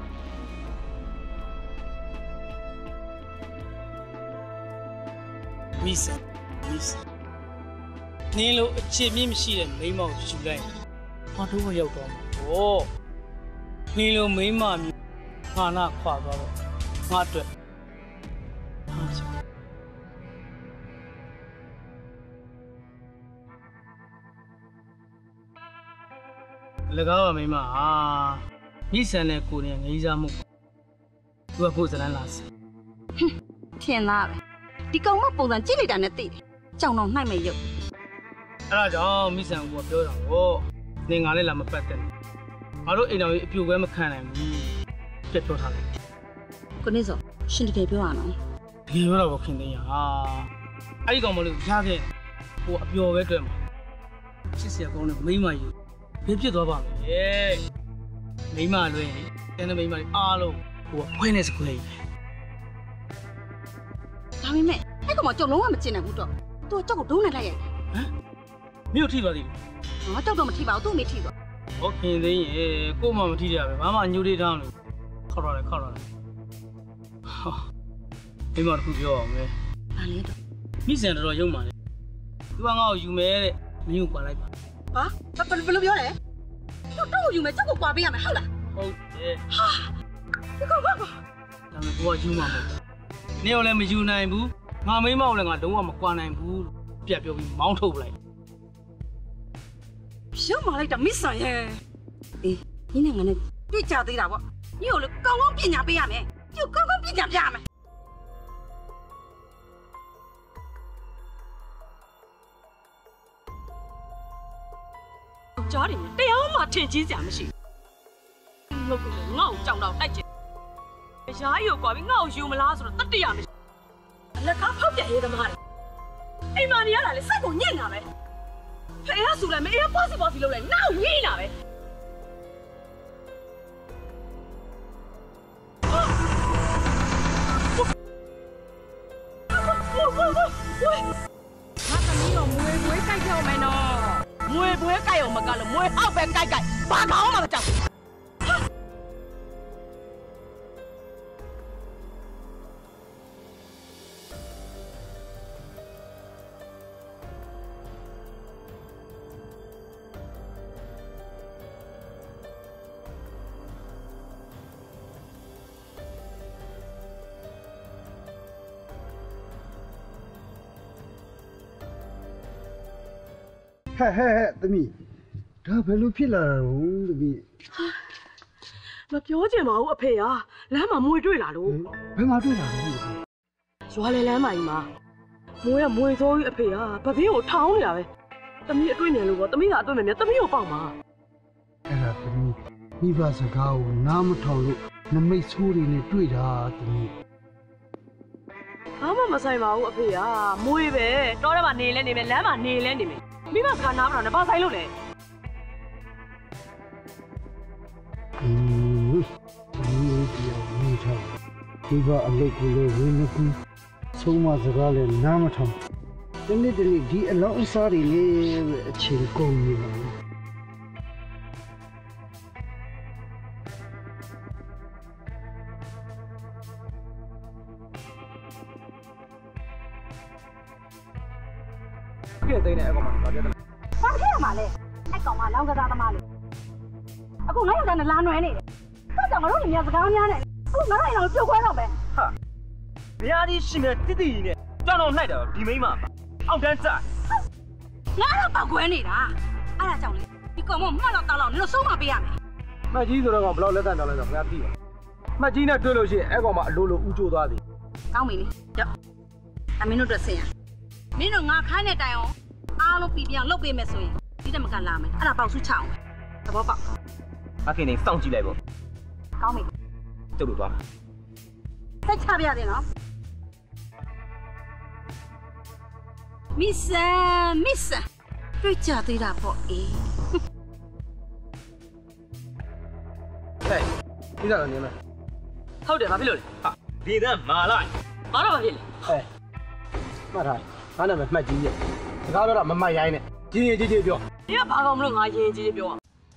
မိစမိစနင်းလို့အခြေမြင့်မရှိတဲ့မိန်းမကိုယူလိုက်ဟာတို့ကရောက်တော့မှာဟောနင်းလို့မိန်းမမျိုးခါနာခွာသွားတော့ငါအတွက်ဟာချလကားပါမိန်းမဟာမိဆန်နဲ့ကိုနေငေးစားမှုသူကကိုယ်စရန်လာစီထင်သားပဲဒီကောင်မပုံစံကြည့်လိုက်တာနဲ့သိတယ်ကြောင်တော့နှိုက်မဲ့ရုပ်အဲ့ဒါကြောင့်မိဆန်ကပြောတာဟောနေငါလည်းလာမပတ်တဲ့ငါတို့အိမ်တော်ကြီးအပြိုပဲမခံနိုင်ဘူးပြတ်ပြောထားလိုက်ကိုနေစောရှင်တကယ်ပြောရအောင်တကယ်ပြောတော့ခင်သိရဟာအဲ့ဒီကောင်မလို့ရခဲ့ဟိုအပျော်ပဲတွေ့မှာချစ်စရာကောင်းတဲ့မိန်းမကြီးဘယ်ဖြစ်သွားပါမလဲမိန်းမလွဲတဲ့မိန်းမကြီးအားလုံးဟိုဖွဲနေစခွဲကြီးဒါပေမဲ့အဲ့ကောင်မကြောက်လုံးဝမကျင်နိုင်ဘူးတော့သူကကြောက်ကိုဒုံးနဲ့လိုက်ရိုက်ဟမ်မင်းတို့ထိသွားသေးဘူးငါကြောက်တော့မထိပါဘူးသူ့မိထိသွားဟုတ်ခင်သိရင်ကို့မှမထိရပဲဘာမှညှိုးသေးထားလို့ခောက်ရတယ်ခောက်ရတယ်ဟာမိမတို့ပြောအောင်မယ်ဘာလဲတော့မိစံတော်ရုံမှလေသူကငါ့ကိုယူမယ်တဲ့မင်းကိုကွာလိုက်ပါဟာဘယ်လိုပြောလဲတော့တော့ယူမယ်ကြောက်ကိုကွာပေးရမယ်ဟုတ်လားဟုတ်တယ်ဟာဒီကောင်ဘာဒါပေမဲ့ကိုကယူမှာမဟုတ်နင်းကိုလည်းမယူနိုင်ဘူးငါမိမကိုလည်းငါလုံးဝမကွာနိုင်ဘူးပြတ်ပြောပြီးမောင်းထုတ်လိုက်ရှုံးမလိုက်တာမစ်ဆန်ရဲ့အေးဒီနဲ့ငါနဲ့တွေ့ကြသေးတာပေါ့ညို့လေကောင်းကောင်းပညာပေးရမယ်ညို့ကောင်းကောင်းပညာပြရမယ်ကြားတယ်တရားမှထင်ကြီးစရာမရှိဘူးငုတ်ကငါ့ကိုကြောင်တော့တိုက်ချင်ရာကြီးကိုကွာပြီးငါ့ကိုယူမလားဆိုတော့တတ်တရမရှိအလကားဖောက်ပြရေးသမားတွေအိမ်မနေရတာလေစိတ်ကိုညစ်နေတာပဲဖေးရဆူလိုက်မအေးရပေါ့စီပေါ့စီလုပ်လိုက်နောက်ညစ်နေတာပဲဝလို့မွေဟောက်ပဲကြိုက်ကြိုက်ဘာကောင်းမှမကြောက်ဘူးဟဲ့ဟဲ့ဟဲ့သမီးဒါဘယ်လိုဖြစ်လာတာလဲသမီးမပြောချင်ပါဘူးအဖေကလမ်းမှာမွေတွေ့လာလို့ဘယ်မှာတွေ့လာလဲရွာလေလမ်းမကြီးမှာမွေကမွေစိုးကြီးအဖေကဗပင်းကိုထောင်းနေတာပဲသမီးအတွေ့မြန်လို့ပေါ့သမီးကအတွေ့မြန်မြန်သမီးကိုပေါက်မှာအဲ့ဒါသမီးမိဘစကားကိုနားမထောင်လို့နမိတ်ဆိုးတွေနဲ့တွေ့တာသမီးဘာမှမဆိုင်ပါဘူးအဖေကမွေပဲတောထဲမှာနေလဲနေမယ်လမ်းမှာနေလဲနေမယ်မိမခါနားမတော့နဲ့ဘာဆိုင်လို့လဲอืมဒီပြောင်းနေထားဒီကအလုပ်ကိုလည်းဝင်းမကူဆုံးမစကားလည်းနားမထောင်ဒီနေ့ဒီဒီအလောင်းအစားတွေလည်းအချိန်ကုန်နေပါဘူးပြည့်သိနေအဲ့ကောင်မှာဘာပြတ်တယ်ဘာဖြစ်ရမှာလဲအဲ့ကောင်ကလောင်းကစားသမားလေအခုငါရောက်တဲ့လာနွယ်နေတယ်ဆက်ကြောင်ငါတို့ညီမစကားများနေအခုငါတို့အိမ်တော်ပြုတ်ခွဲတော့ပဲဟာဘုရားကြီးရှင်မဲ့တိတိကြီးနဲ့ကြောင်တော့နှိုက်တာဒီမိန်းမအောက်တန်းစငါတော့ပောက်ခွဲနေတာအဲ့ဒါကြောင့်လေဒီကောင်မမှတ်တော့တောက်တော့နင်တို့ဆုံးမပေးရမယ်မှတ်ကြီးဆိုတော့ကောင်ဘလောက်လက်တန်တောင်းလဲဆိုဘုရားသိပါမှတ်ကြီးနဲ့တွေ့လို့ရှိရင်အဲ့ကောင်မအလိုလိုဥကျိုးသွားသည်ကောင်းပြီလေကြောက်အမင်းတို့တွေ့ဆင်ရမင်းတို့ငါခိုင်းတဲ့တိုင်အောင်အားလုံးပြပြအောင်လုပ်ပေးမယ်ဆိုရင်ဒီတက်မကလာမယ်အဲ့ဒါပေါက်စုချအောင်သဘောပေါက်အခင်နေစောင့်ကြည့်လိုက်ပေါ့ကောင်းပြီကျုပ်တို့သွားစိတ်ချပြရတယ်နော်မစ်ဆန်မစ်ဆန်တွေ့ကြသေးတာပေါ့အေးဟဲ့ဒီကတော့နေမယ်ဟုတ်တယ်ဘာဖြစ်လို့လဲဟာဒီတန်းမာလိုက်မာတော့ဘာဖြစ်လဲဟဲ့မှတ်ထားငါနာမည်မှတ်ကြီးရဲ့စကားတော့မမှတ်ရိုင်းနဲ့ကြီးကြီးကြီးပြောဒီကဘာကောင်မလို့ငါရင်ကြီးကြီးပြော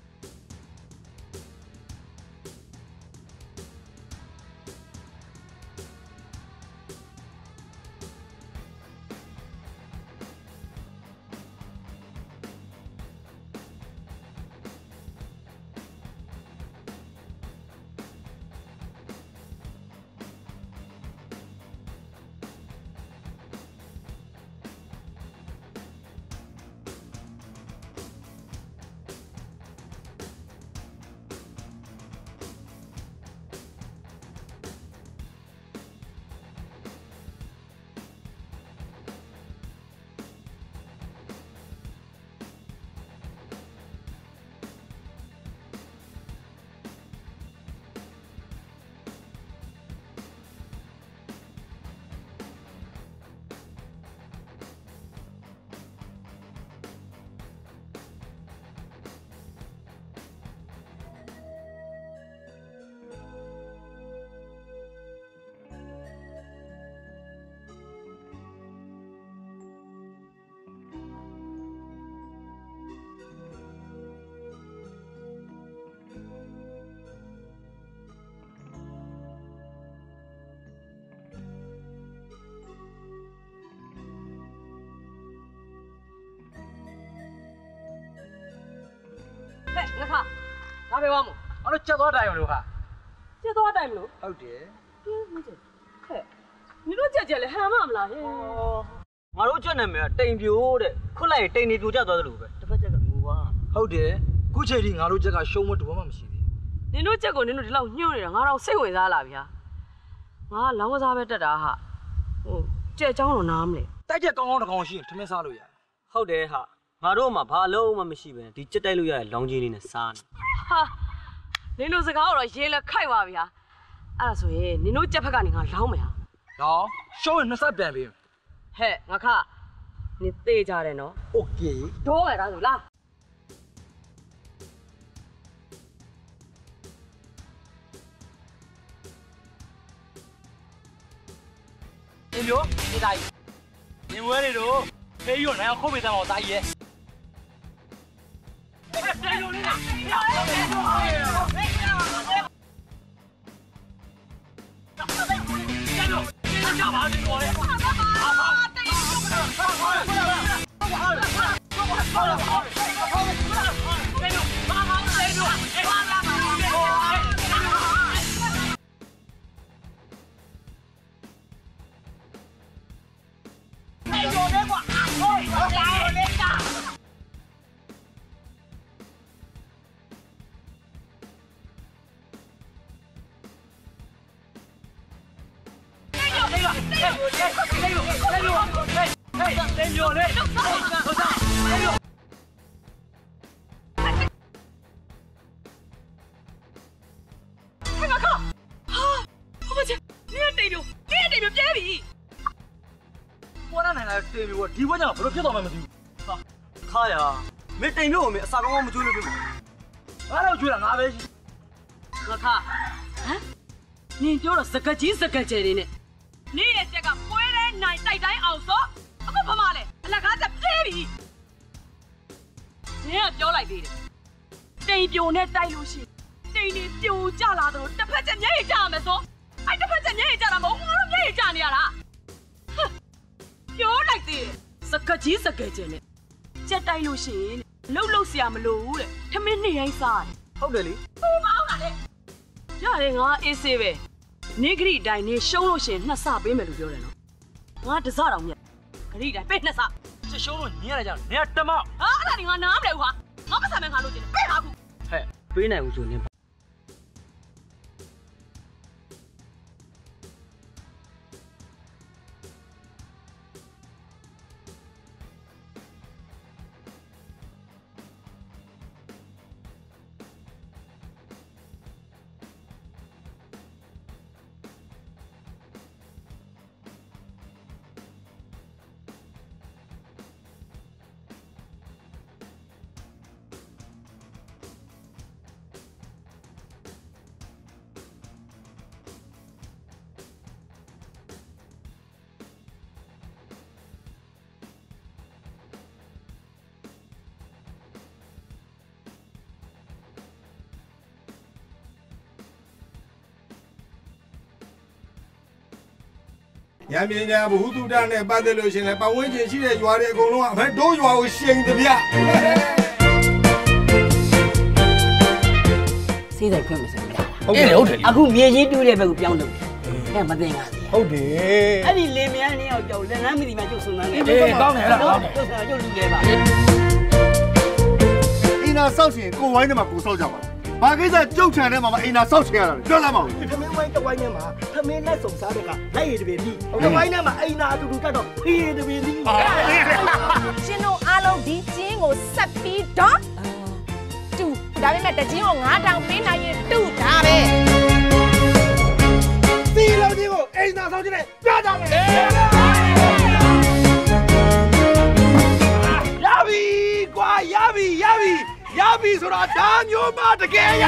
ငါခါဒါပဲဝမ်းမို့အဲ့တော့ချက်သွားတိုင်အောင်လို့ခါချက်သွားတိုင်မလို့ဟုတ်တယ်ပြင်းနေတယ်ဟဲ့နင်တို့ချက်ချက်လဲဟမ်မမလားဟဲ့ငါတို့ချက်နာမည်ကတိမ်ပြိုးတဲ့ခွတ်လိုက်တိမ်နေပြိုကျသွားတယ်လို့ပဲတစ်ဖက်ချက်ကငူပါဟုတ်တယ်ခုချိန်ထိငါတို့ချက်ကရှုံးမတူမှမရှိသေးနင်တို့ချက်ကိုနင်တို့ဒီလောက်ညှို့နေတာငါတော့စိတ်ဝင်စားလာပြီဟာငါလောင်းကစားပဲတက်တာဟာဟိုကြက်เจ้าတော့နားမလဲတိုက်ချက်ကောင်းကောင်းတစ်ကောင်ရှိရင်ထမင်းစားလို့ရဟုတ်တယ်ဟာငါတို့မှဘာလို့မှမရှိပဲဒီကြက်တိုက်လို့ရတဲ့လောင်းကြီးလေးနဲ့စားနေဟာနင်တို့စကားတော့ရေးလဲခိုက်ပါဗျာအဲ့ဒါဆိုရင်နင်တို့ကြက်ဖက်ကနေငါလောင်းမယ်ဟာလောင်းရှုံးရင်နှစ်ဆက်ပြန်ပေးဟဲ့ငါခနင်သေးကြတယ်နော်โอเคတော့ရတာဆိုလားအင်းပြောနေတိုင်းနင်ဝဲနေတော့ဖေးရောနိုင်အောင်ခုတ်ပေးတယ်မော်သားကြီးရဲ့我那奶奶对我地我讲不是别倒霉没丢，啊，卡呀，没对面我们啥个我们就那边嘛，俺都觉得俺呗。 我靠，啊，你叫了十个几十个钱的呢？你也这个回来奶奶奶熬说，我不怕嘛嘞，那个在这里，你也叫来的，这表呢带路线，这里表家拉的，这拍成你也家没说，哎，这拍成你也家了，我我你也家你啦。 ပြောလိုက်သေးတယ်စကကြီးစကကြီးနဲ့ကြက်တိုက်လို့ရှိရင်လှုပ်လှုပ်เสียမလို့တဲ့ထမင်းနေတိုင်းစားတယ်ဟုတ်တယ်လေဟိုမအောင်တာလေရတယ်ငါအေးဆေးပဲနေဂရိတိုင်းနေရှုံးလို့ရှိရင်နှစ်ဆပေးမယ်လို့ပြောတယ်နော်ငါတစတော်မြတ်ဂရိတိုင်းပေးနှစ်ဆချရှုံးလို့ညင်ရကြတယ်နေတမောက်ဟာအဲ့ဒါဒီငါနားမလဲဘူးဟာငါပတ်စံမဲ့ငါလို့ကျင်ပေးပါကူဟဲ့ပေးနိုင်ဘူးဆိုရင်ရမ်းမြညာဘ ഹു တုဒနဲ့ပတ်သက်လို့ရှင်လဲပတ်ဝန်းကျင်ရှိတဲ့ရွာတွေအကုန်လုံးကအမေတို့ရွာကိုရှင်သဗျစေးတယ်ခွင့်မစဘူးလားဟုတ်တယ်ဟုတ်တယ်အခုမြေကြီးတူးတဲ့ဘက်ကိုပြောင်းလို့ဟဲ့မသိငါဟုတ်တယ်အဲ့ဒီလင်မယားနှစ်ယောက်ကြောက်လက်ငန်းမသိမှကျုပ်ဆုံးသားနေတယ်ကောင်းတယ်လားကောင်းတယ်ကျုပ်စားကျုပ်လူလဲပါအိနာဆောက်ရှင်ကိုဝိုင်းထဲမှာကိုဆောက်ကြပါဘာကိစ္စကြုတ်ထန်ထဲမှာမအိနာဆောက်ရှင်ရတာပြောလိုက်ပါဦးသမင်းဝိုင်းတဝိုင်းထဲမှာသမင်းလက်ဆောင်စားတဲ့ကလက်ရည်တပည့်ပြီးတဝိုင်းထဲမှာအိနာအတူတူတက်တော့ဖေးရည်တပည့်ပြီးရှင်တို့အားလုံးဒီကျင်းကိုဆက်ပြီးတော့တူဒါပေမဲ့တကျင်းကိုငါးထောင်ပေးနိုင်ရင်တူတာပဲဒီလိုကြီးကိုအိနာဆောက်ခြင်းနဲ့ပြကြမယ်ရပြီကွာရပြီရပြီရပြီဆိုတာဒါမျိုးမှတကယ်ရ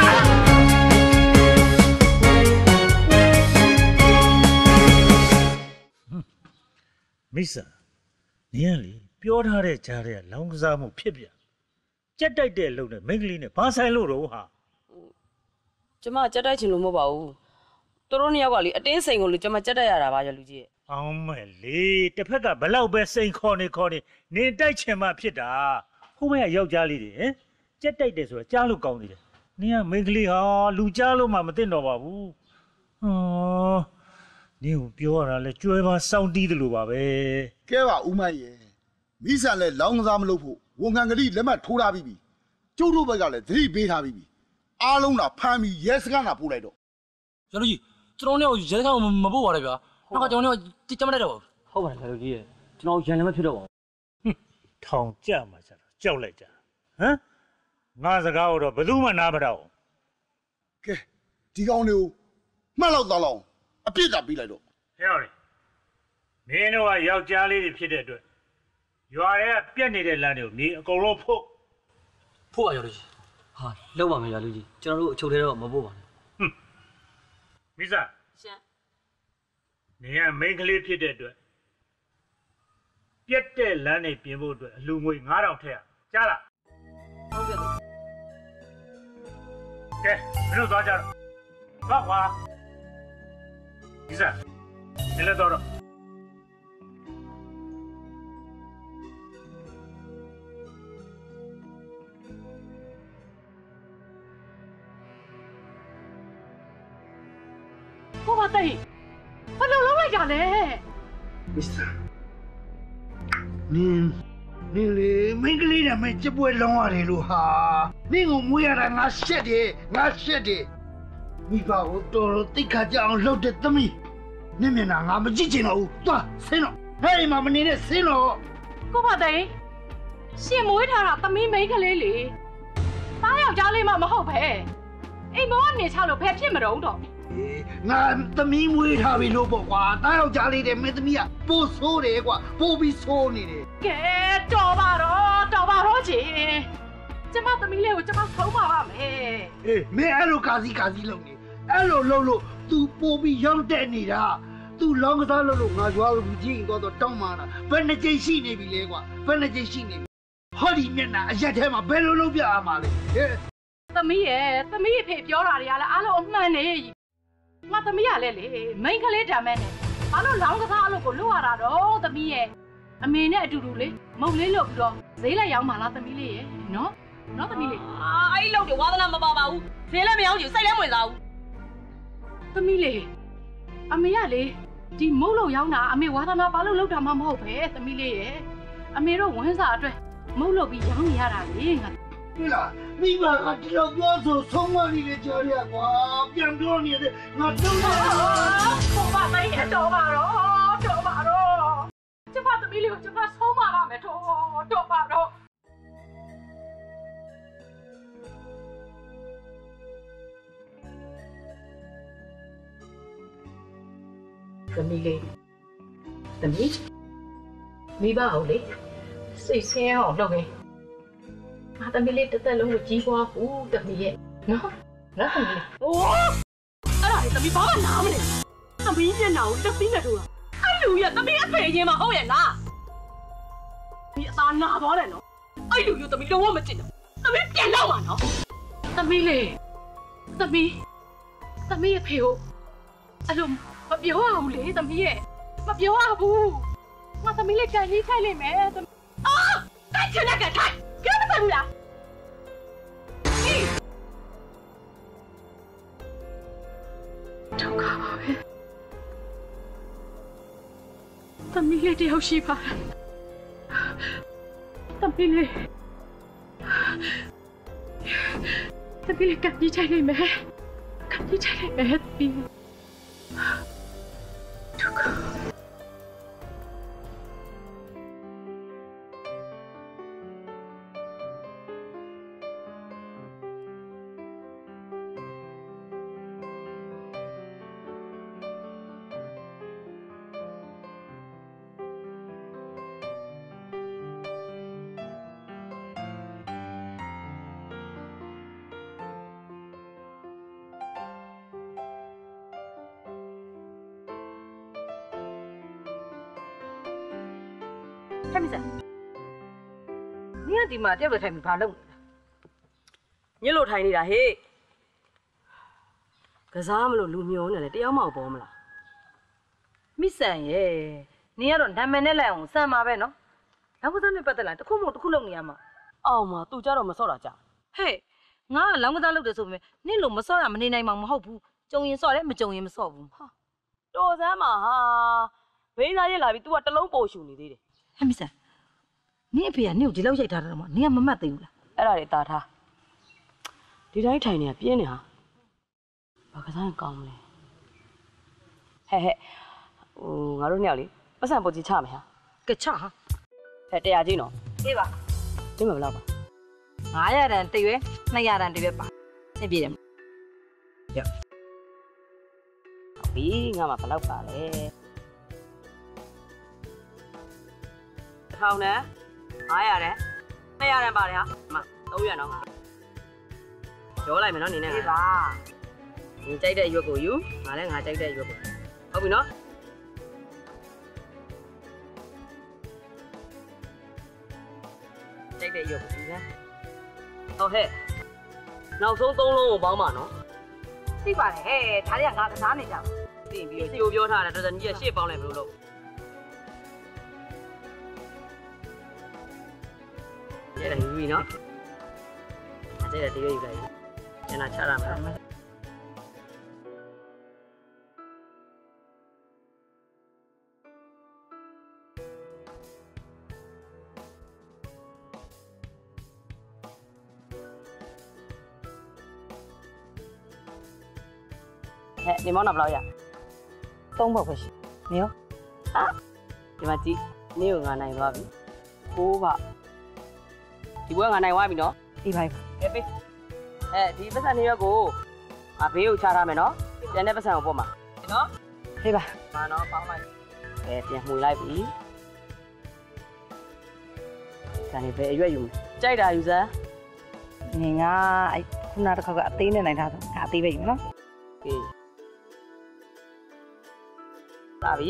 မိစ္ဆာနင်ကလေပြောထားတဲ့ကြားတဲ့လောင်းကစားမှုဖြစ်ပြကြက်တိုက်တဲ့လုံနဲ့မိန်းကလေးနဲ့ဘာဆိုင်လို့တော့ဟာကျမကြက်တိုက်ချင်လို့မဟုတ်ပါဘူးသူတို့နှစ်ယောက်ကလေအတင်းစိန်ကိုလေကျမကြက်တိုက်ရတာပါရလူကြီးရဲ့အောင်မဲလေတစ်ဖက်ကဘလောက်ပဲစိန်ခေါ်နေခေါ်နေနင်တိုက်ချင်မှဖြစ်တာဟိုဘက်ကယောက်ျားလေးတွေဟင်ကြက်တိုက်တယ်ဆိုတော့ကြားလို့ကောင်းသေးတယ်နင်ကမိန်းကလေးဟာလူကြားလို့မှမသိတော့ပါဘူးဟောနင်ကိုပြောရတာလဲကျွဲပါစောင်းတီးတယ်လို့ပါပဲကဲပါဦးမရဲ့မိဆန်လဲလောင်းကစားမလုပ်ဖို့ဝန်ခံကလေးလက်မှတ်ထိုးထားပြီးပြီကျုပ်တို့ဘက်ကလည်းသတိပေးထားပြီးပြီအားလုံးကဖမ်းပြီးရဲစခန်းကပို့လိုက်တော့ရလူကြီးကျွန်တော်တို့ရဲစခန်းကိုမပို့ပါနဲ့ဗျာနောက်ကကျွန်တော်တို့ကြမ်းမတတ်တော့ဟုတ်ပါတယ်လူကြီးရဲ့ကျွန်တော်ရန်လည်းမဖြစ်တော့ပါဘူးထောင်ကြမှာကျတော့ကြောက်လိုက်ကြဟမ်ငါစကားတော့ဘယ်သူမှနားမတော့ကဲဒီကောင်တွေကိုမှတ်လောက်တော့လောက်အပြစ်ကပြီးလိုက်တော့ဟဲ့ဟောလေမင်းတို့ကယောက်ျားလေးတွေဖြစ်တဲ့အတွက်ရွာထဲကပြက်နေတဲ့လမ်းတွေကိုနေအကုန်လုံးဖို့ဖို့ပါရလူကြီးဟာလောက်ပါမယ်ရလူကြီးကျွန်တော်တို့အချုပ်ထဲတော့မပို့ပါနဲ့ဟွန်းမိစားရှမ်းနေကမိန်းကလေးဖြစ်တဲ့အတွက်ပြက်တဲ့လမ်းတွေပြင်ဖို့အတွက်အလူငွေငါးထောင်ထည့်ရကြားလားဟုတ်ကဲ့ကဲမင်းတို့သွားကြတော့သွားကွာမိစားနေလဲတော့ဘုမတိတ်ဘယ်လိုလုပ်လိုက်ကြလဲမစ္စတာနင်းနင်းလေမင်းကလေးနဲ့မင်းကြပွဲလောင်းရတယ်လို့ဟာနင်းကိုမွေးရတာငါရှက်တယ်ငါရှက်တယ်မိဘကိုတော်တော်တိတ်ခါကြအောင်လှုပ်တဲ့သမီး你们那俺们几斤了？多谁了？哎妈妈，你那谁了？ ကိုဖသိန်းရှင်မွေးထားတာသမီးမိန်းကလေးလေသားယောက်ျားလေးမှမဟုတ်ပဲအိမ်မောကနေချလို့ဘယ်ဖြစ်မတော့တော့ငါသမီးမွေးထားပြီလို့ပေါ့ကွာသားယောက်ျားလေးတဲ့မင်းသမီးကပို့ဆိုးတယ်ကွာပို့ပြီးဆိုးနေတယ်ကဲတော်ပါတော့တော်ပါတော့ချင်းကျမသမီးလေးကိုကျမဆုံးပါပါမယ်အေးမင်းအဲ့လိုကာစီကာစီလုပ်နေအဲ့လိုလုပ်လို့ तू ပို့ပြီးရောက်တက်နေတာतू လောင်းကစားလို့လို့ငါကြွားလို့ကြည့်တော့တော့တောင်းမှတာဘယ်နှကြိမ်ရှိနေပြီလဲကွာဘယ်နှကြိမ်ရှိနေပြီဟောဒီမျက်နှာအရက်ထဲမှာဘယ်လိုလုပ်ပြရမှာလဲဟဲ့သမီးရဲ့သမီးအဖေပြောတာတွေကလည်းအားလုံးအမှန်နေငါသမီးကလည်းလေမိန်းကလေးတံမဲ့နဲ့ဘာလို့လောင်းကစားအလုပ်ကိုလုပ်ရတာတော့သမီးရဲ့အမေနဲ့အတူတူလေမုတ်လေးလုပ်ပြီးတော့ဈေးလိုက်ရောင်းပါလားသမီးလေးရဲ့နော်နော်သမီးလေးအာအဲ့ဒီလုပ်တယ်ဝါသနာမပါပါဘူးဈေးလည်းမရောင်းချင်စိတ်လည်းမဝင်စားဘူးသမီးလေးအမေကလေဒီမုတ်လို့ရောင်းတာအမေဝါသနာဘာလို့လုပ်တာမှမဟုတ်ပဲသမီးလေးရဲ့အမေတို့ဝင်းစာအတွက်မုတ်လို့ပြီးရောင်းနေရတာလေငါဟဲ့လားမိဘကဒီလိုပြောဆိုဆုံးမနေကြရကွာပြန်ပြောနေတယ်ငါတော့ဘောပါတိုင်းရတော့ပါတော့တော့ပါတော့ကျမသမီးလေးကိုကျမဆုံးမပါမယ်တော့တော့ပါတော့သမီးလေးသမီးမိဘဟုတ်လေစိတ်ဆင်းအောင်လုပ်ခဲ့ငါသမီးလေးတစ်သက်လုံးကိုကြီးပွားဖို့သမီးရဲ့နော်နော်သမီးလေးအိုးအဲ့ဒါလေသမီးဘာမှနားမလဲသမီးမျက်နှာကိုတက်ပြီးနေတော့အဲ့လူကြီးကသမီးအဖေချင်းမဟုတ်ရဲ့လားဒီအသားနာသွားတယ်နော်အဲ့လူကြီးသမီးလုံးဝမကျင်တော့သမီးပြန်တော့မှာနော်သမီးလေးသမီးသမီးအဖေကိုအဲ့လိုမပြောရဘူးလေသမီးရဲ့မပြောရဘူးငါသမီးလေးကန်ကြီးထိုက်လိမ့်မယ်သမီးအာတိုက်ချင်တဲ့ကန်ထိုက်ကြည့်မသိဘူးလားဒုက္ခပါပဲသမီးလေးတယောက်ရှိပါတယ်သမီးလေးသမီးလေးကန်ကြီးထိုက်လိမ့်မယ်ကန်ကြီးထိုက်လိမ့်မယ်သမီးဒုက္ခထမစံနင်ကဒီမှာတယောက်တည်းထိုင်ပြီးဘာလုပ်ညစ်လို့ထိုင်နေတာဟေ့ကစားမလို့လူမျောနေတယ်တယောက်မှပေါ်မလားမိစံရဲ့နင်ကတော့နာမည်နဲ့လိုက်အောင်စံပါပဲနော်လောင်းကစားနဲ့ပတ်သက်လာတခုမို့တခုလုပ်နေရမှာအောင်မသူကြတော့မစော့တာကြာဟဲ့ငါကလောင်းကစားလုပ်တယ်ဆိုပေမဲ့နင်လို့မစော့ရမနေနိုင်မှာမဟုတ်ဘူးကြုံရင်စော့တယ်မကြုံရင်မစော့ဘူးဟာတော်စမ်းပါဟာဘိန်းသားရက်လာပြီ तू ကတလုံးပို့ရှူနေသေးတယ်ဟဲ့မိစံနင်အဖေကနင့်ကိုဒီလောက်ရိုက်ထားတာတော့မနင်ကမမှတ်သေးဘူးလားအဲ့ဒါတွေတာထားဒီတိုင်းထိုင်နေတာပြင်းနေဟာဘာကစားရင်ကောင်းမလဲဟဲ့ဟဲ့ဟိုငါတို့နှစ်ယောက်လေပတ်စံပို့ကြီးချမယ်ဟာကချဟာဟဲ့တရားကြီးနော်အေးပါကျင်းမလားပါငါးရာတန်တရွဲနှစ်ရာတန်တရွဲပါအပြည့်တယ်ရဟုတ်ပြီငါမှဘယ်လောက်ပါလဲထောင်နဲ့ငါးရာတန်နှစ်ရာတန်ပါတယ်ဟာအမသုံးရာတော့ငါရောလိုက်မယ်နော်နေနဲ့အေးပါ你摘点月果油，俺俩还摘点月果，好不喏？摘点月果油呢？好嘿，နောက်ဆုံးသုံးလုံးကိုပေါင်းပါနော်သိပါတယ်ဟဲ့ဒါတွေကငါကစားနေကြသိပြီးတော့ကြိုးပြောထားတာတော်တော်ကြီးရှေ့ပေါင်းလိုက်မလို့လို့ရဲတယ်ယူပြီနော်အဲ့ဒါတရွေးယူလိုက်ကျန်တာချရမှာဟဲ့ဒီမောင်းတော့ဘယ်လောက်ရသုံးပေါက်ပဲရှိနေရောဟာဒီမှာကြည့်နေကိုငါနိုင်သွားပြီကိုးပါဒီဘွဲငါနိုင်သွားပြီနော်ဒီဘိုင်ကဲပေးအဲဒီပတ်စံနေရွက်ကိုငါဘေးကိုချထားမယ်နော်ကျန်တဲ့ပတ်စံကိုပို့မှာနော်ဟေးပါမာနော်ပေါင်းလိုက်ကဲပြန်မှွေလိုက်ပြီဒါနေပဲအရွက်ယူကြိုက်တာယူစမ်းနေငါအဲ့ခုနတစ်ခါကအသေးနဲ့နိုင်ထားဆိုငါအသေးပဲယူနော်ကဲလာပြီ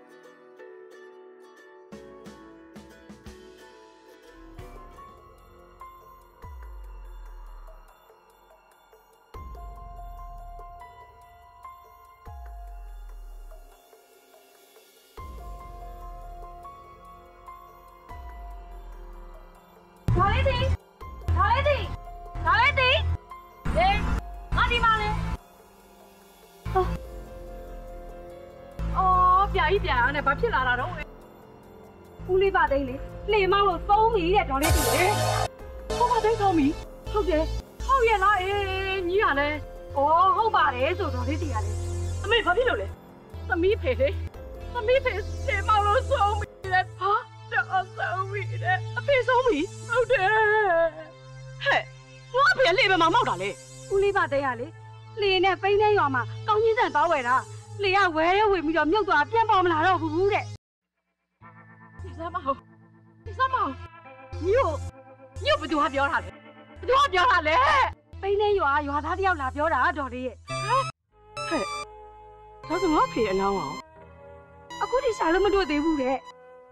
ဘာဖြစ်လာတာတော့ဦးလေးပါသိန်းလေလှေမောင်းလို့သုံးပြီတဲ့ဒေါ်လေးတူလေဟောပါသိန်းသုံးပြီဟုတ်တယ်ဟုတ်ရဲ့လားအေးညီရလဲဩဟုတ်ပါတယ်ဆိုဒေါ်လေးတီရလဲအမေဘာဖြစ်လို့လဲသမီးဖေလေသမီးဖေလှေမောင်းလို့သုံးပြီတဲ့ဟာတော့သုံးပြီတဲ့အဖေသုံးပြီဟုတ်တယ်ဟဲ့ငါအဖေလှေပဲမှာမောက်တာလေဦးလေးပါသိန်းရလေလှေနဲ့ပိန်းနေရွာမှာကောင်းကြီးဆန်သွားဝယ်တာလေကဝဲရဲဝင်ပြီးတော့မြုပ်သွားပြန်ပေါ်မလာတော့ဘူးတဲ့ဒီစမ်းမဟုတ်ဒီစမ်းမဟုတ်ညို့ညို့ဘယ်သူကပြောတာလဲဘယ်သူကပြောတာလဲပိန်းနေရွာရွာသားတယောက်လာပြောတာဒေါ်လေးရဲ့ဟဲ့ဒါဆိုငါဖေအလောင်းအောင်အခုဒီစားလို့မတွေ့သေးဘူးတဲ့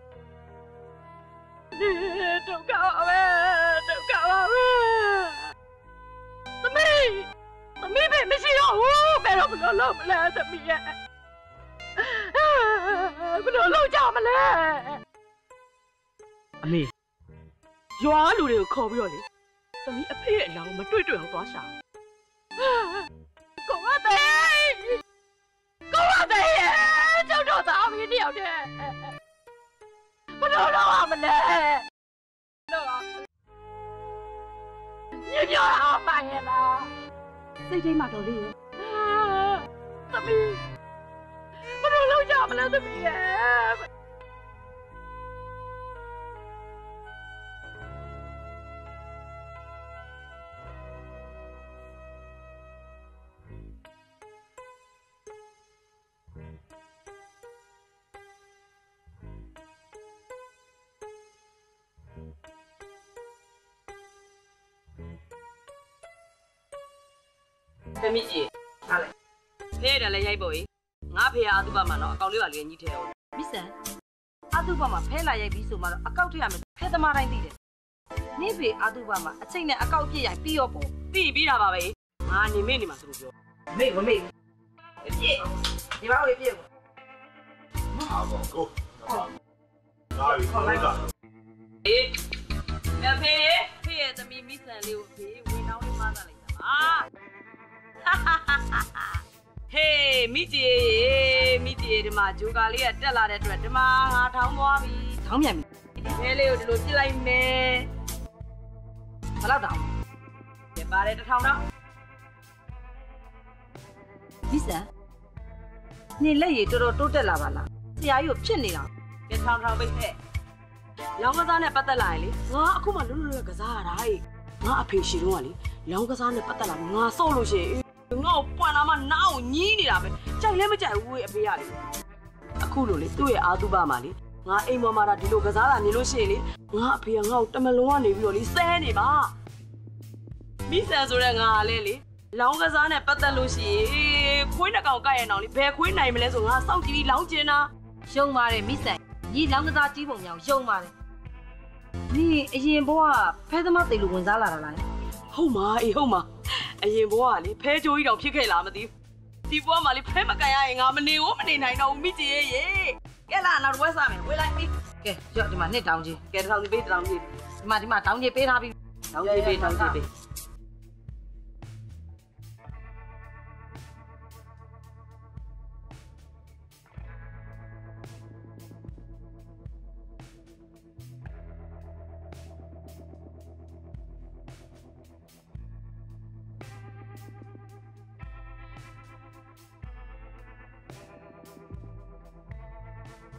ဒုက္ခပါပဲဒုက္ခပါပဲသမီးသမီးပဲမရှိတော့ဘူးဘယ်တော့မလို့လုံးမလဲသမီးရဲ့ဘယ်လိုလုံးကြမလဲအမေရွာလူတွေကိုခေါ်ပြီးတော့လေသမီးအဖေရဲ့အလောင်းမတွေ့တွေ့အောင်သွားရှာကိုမတဲ့ကိုမတဲ့ကျောင်းတော်သားမင်းတယောက်တည်းဘယ်လိုလုပ်ရမလဲလုပ်အောင်ညပြောတာမှန်ရဲ့လားစိတ်ထိတ်မှတော်လေးရဲ့သမီးဘယ်လိုလုပ်ကြမလဲသမီးရဲ့သမီးကြီးဟာလေဖေးတယ်လည်းရိုက်ဖို့ကြီးငါဖေးအတုပမှာတော့အကောင်လေးပါလေးညှိထဲအောင်မစ်ဆန်အတုပမှာဖဲလာရိုက်ပြီးဆိုမှတော့အကောက်ထရမယ်ဖဲသမားတိုင်းသိတယ်နေဖေးအတုပမှာအချိန်နဲ့အကောက်ပြည့်ရိုက်ပြီးရောပေါ့သိပြီးတာပါပဲငါနေမေ့နေမှာဆိုလို့ပြောမေ့မမေ့ပြည့်ဒီပါဦးပြည့်ဟာဘောကိုဟာရီခေါ်လိုက်တာအေးဖေးဖေးရဲ့သမီးမစ်ဆန်လေးကိုဖေးဝင်အောင်လေးမှားတာလိုက်တာပါဟေးမိတီမိတီဒီမှာဂျိုကာလေးကတက်လာတဲ့အတွက်ဒီမှာငါထောင်းသွားပြီထောင်းပြန်ပြီဒီလေးကိုဒီလိုပြစ်လိုက်မယ်ဘယ်လောက်တောင်းလဲပါတယ်တစ်ထောင်တော့ဒီစံနေလက်ရည်တော်တော်တိုးတက်လာပါလားဆရာကြီးကိုဖြစ်နေတာကဲထောင်ထောင်ပိတ်ဖက်လောင်းကစားနဲ့ပတ်သက်လာရင်လေငါအခုမှလွတ်လွတ်လပ်ကစားရတာဟဲ့ငါအဖေရှိတော့ကလေလောင်းကစားနဲ့ပတ်သက်လာငါစော့လို့ရှိရင်ငါ့ကိုပွန်လာမှနားကိုညင်းနေတာပဲကြိုက်လဲမကြိုက်ဘူးအဖေရလေအခုလိုလေသူ့ရဲ့အာသုဘမှာလေငါအိမ်ပေါ်မှာဒီလိုကစားတာမြင်လို့ရှိရင်လေငါအဖေကငါ့ကိုတမလုံးကနေပြီးတော့လေဆဲနေပါမိဆန်ဆိုတဲ့ငါကလည်းလေလောင်းကစားနဲ့ပတ်သက်လို့ရှိရင်ခွေးနှကောင်ကရဲ့နောင်လေဘယ်ခွေးနိုင်မလဲဆိုငါစောင့်ကြည့်ပြီးလောင်းကျင်တာရှုံပါတယ်မိဆန်ညီလောင်းကစားကြီးပုံများရှုံပါတယ်ဒီအရင်ဘဝဖဲသမားတေလူဝင်စားလာတာလားဟုတ်မှာအေးဟုတ်မှာအရင်ဘဝကလေဖဲကြိုးကြီးတောင်ဖြစ်ခဲ့လားမသိဘူးဒီဘဝမှာလေဖဲမကန်ရရင်ငါမနေဘူးမနေနိုင်တော့ဘူးမိကြီးရေကဲလာနောက်ဝက်စားမယ်ဝေးလိုက်ပြီကဲကြောက်ဒီမှာနှစ်တောင်းကြီးကဲတောင်းကြီးပေးတောင်းကြီးဒီမှာဒီမှာတောင်းကြီးပေးထားပြီတောင်းကြီးပေးတောင်းကြီးပေး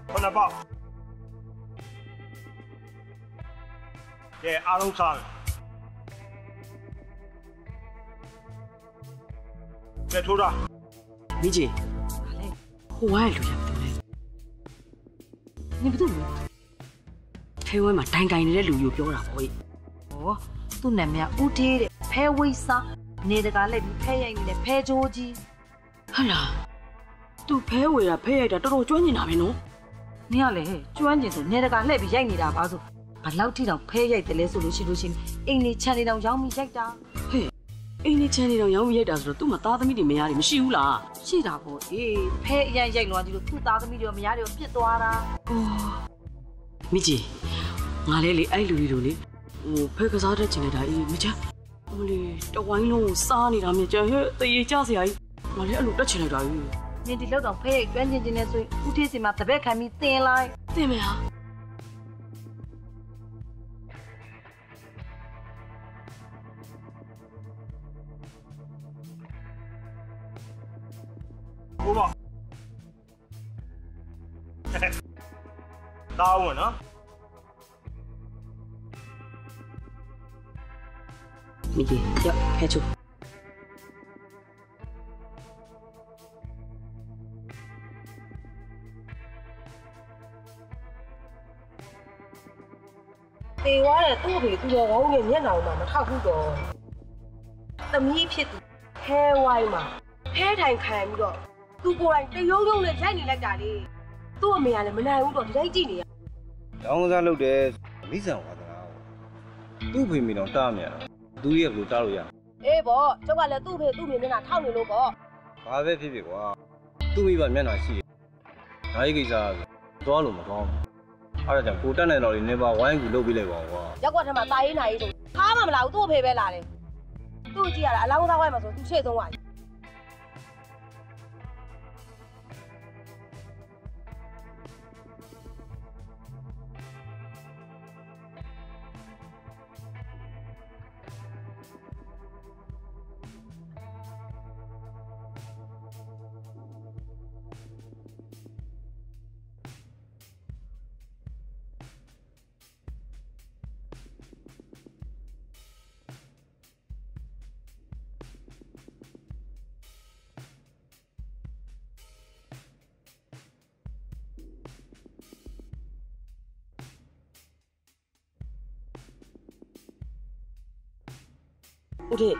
ခုနပေါ့ကဲအားလုံးစားကဲထိုးတာမိကြီးဟိုဝိုင်းလူရဘူးလေနေဘူးထဲဝဲမှာတိုင်တိုင်နေတဲ့လူမျိုးပြောတာပေါ့ဟောသူ့နာမည်ဦးထေးတဲ့ဖဲဝိစာနေတကာလိုက်ပြီးဖဲရိုက်နေတဲ့ဖဲချိုးကြီးဟာလားသူဖဲဝေတာဖဲရိုက်တာတော်တော်ကျွမ်းကျင်တာပဲနော်နင်ကလေကျွမ်းကျင်ဆိုနေတကာလှည့်ပြီးရိုက်နေတာပါဆိုဘာလောက်ထိတောင်ဖဲရိုက်တယ်လဲဆိုလို့ရှိလို့ရှိရင်အင်္ဂလိပ်ချန်နေတောင်ရောင်းပြီးရိုက်တာဟဲ့အင်္ဂလိပ်ချန်နေတောင်ရောင်းပြီးရိုက်တာဆိုတော့သူ့မှာသားသမီးတွေမရတွေမရှိဘူးလားရှိတာပေါ့အေးဖဲအရင်ရိုက်လွန်ကြည့်လို့သူ့သားသမီးတွေမရတွေပြစ်သွားတာအော်မိကြီးငါလေးလေအဲ့လူကြီးတို့လေဟိုဖဲကစားတတ်ချင်နေတာအေးမချမ်းအမလေးတဝိုင်းလုံးကိုစားနေတာမြကျဟဲ့တရေကြစရာကြီးငါလေးအဲ့လိုတက်ချင်လိုက်တာကြီးနင်ဒီလောက်တော့ဖဲရိုက်ကျွမ်းကျင်နေဆိုရင်ဦးထေးစီမှာတပည့်ခံပြီးတင်လိုက်တင်မယ်ဟာဟိုပါတောင်းဝင်နော်မိကြီးရောက်ဖဲချိုးတေဝါတဲ့သူ့အဖေသူတော်ကောင်းရဲ့မျက်နှာမှာမထောက်ဘူးတော့သမီးဖြစ်သူခဲဝိုင်းမှာဖဲထိုင်ခံပြီးတော့သူကိုယ်တိုင်တရုံရုံနဲ့ရိုက်နေလိုက်တာလေသူ့အမေကလည်းမနိုင်ဘူးတော့ဒီတိုင်းကြည့်နေရလောင်းကစားလုပ်တယ်မိဆန်ဝါသနာသူ့ဖေမိတော့တားမြရသူရဲ့ဘလို့တားလို့ရအေးပေါ့ကျုပ်ကလည်းသူ့အဖေသူ့အမေမျက်နှာထောက်နေလို့ပေါ့ဘာပဲဖြစ်ဖြစ်ကွာသူ့မိဘမျက်နှာရှိတယ်ဒါကြီးကိစ္စသွားလို့မကောင်းဘူးအဲ့ဒါကြောင့်ကိုတက်နေတော်လေးနေပါဝိုင်းကူလုပ်ပြီးလိုက်ပါကွာရက်ကွက်ထမတာရေးနိုင်ရေးတို့ထားမှမလာဘူးသူ့အဖေပဲလာတယ်သူ့ကြည့်ရတာအလောင်းသားဝိုင်းမှာဆိုသူရှေ့ဆုံးသွားဦးထေး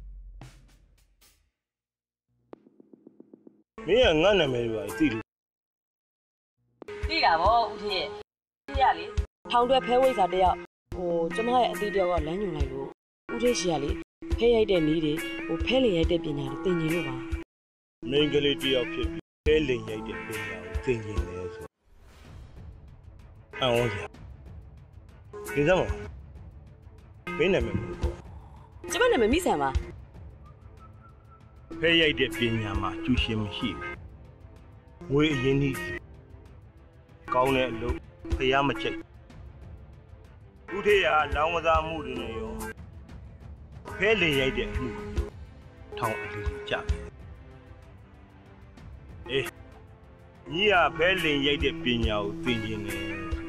မင်းကငါ့နာမည်တွေပါသိလို့သိတာဗောဦးထေးရဲ့သိရလေထောင်တွဲဖဲဝိစာတယောက်ဟိုကျမရဲ့အသေးတယောက်ကလမ်းညွှန်လိုက်လို့ဦးထေးရှိရလေဖဲရိုက်တဲ့နည်းတွေဟိုဖဲလင်ရိုက်တဲ့ပညာတွေသင်ကျင်လို့ပါမင်းကလေးတယောက်ဖြစ်ပြီးဖဲလိန်ရိုက်တဲ့ပညာကိုသင်ကျင်လဲဆိုအောင်ကြဒီစမ်းမမင်းနာမည်ကိုကျမနာမည်မိဆန်ပါဖဲရိုက်တဲ့ပညာမှာကျူရှင်မရှိဘူးငွေအရင်ကြီးကောင်းတဲ့အလုပ်ဖျားမချိတ်ဥထေရလောင်းကစားမှုတွေနဲ့ရောဖဲလိန်ရိုက်တဲ့အမှုထောင်အလီကြတယ်အေးညီကဖဲလိန်ရိုက်တဲ့ပညာကိုသင်ကျင်တယ်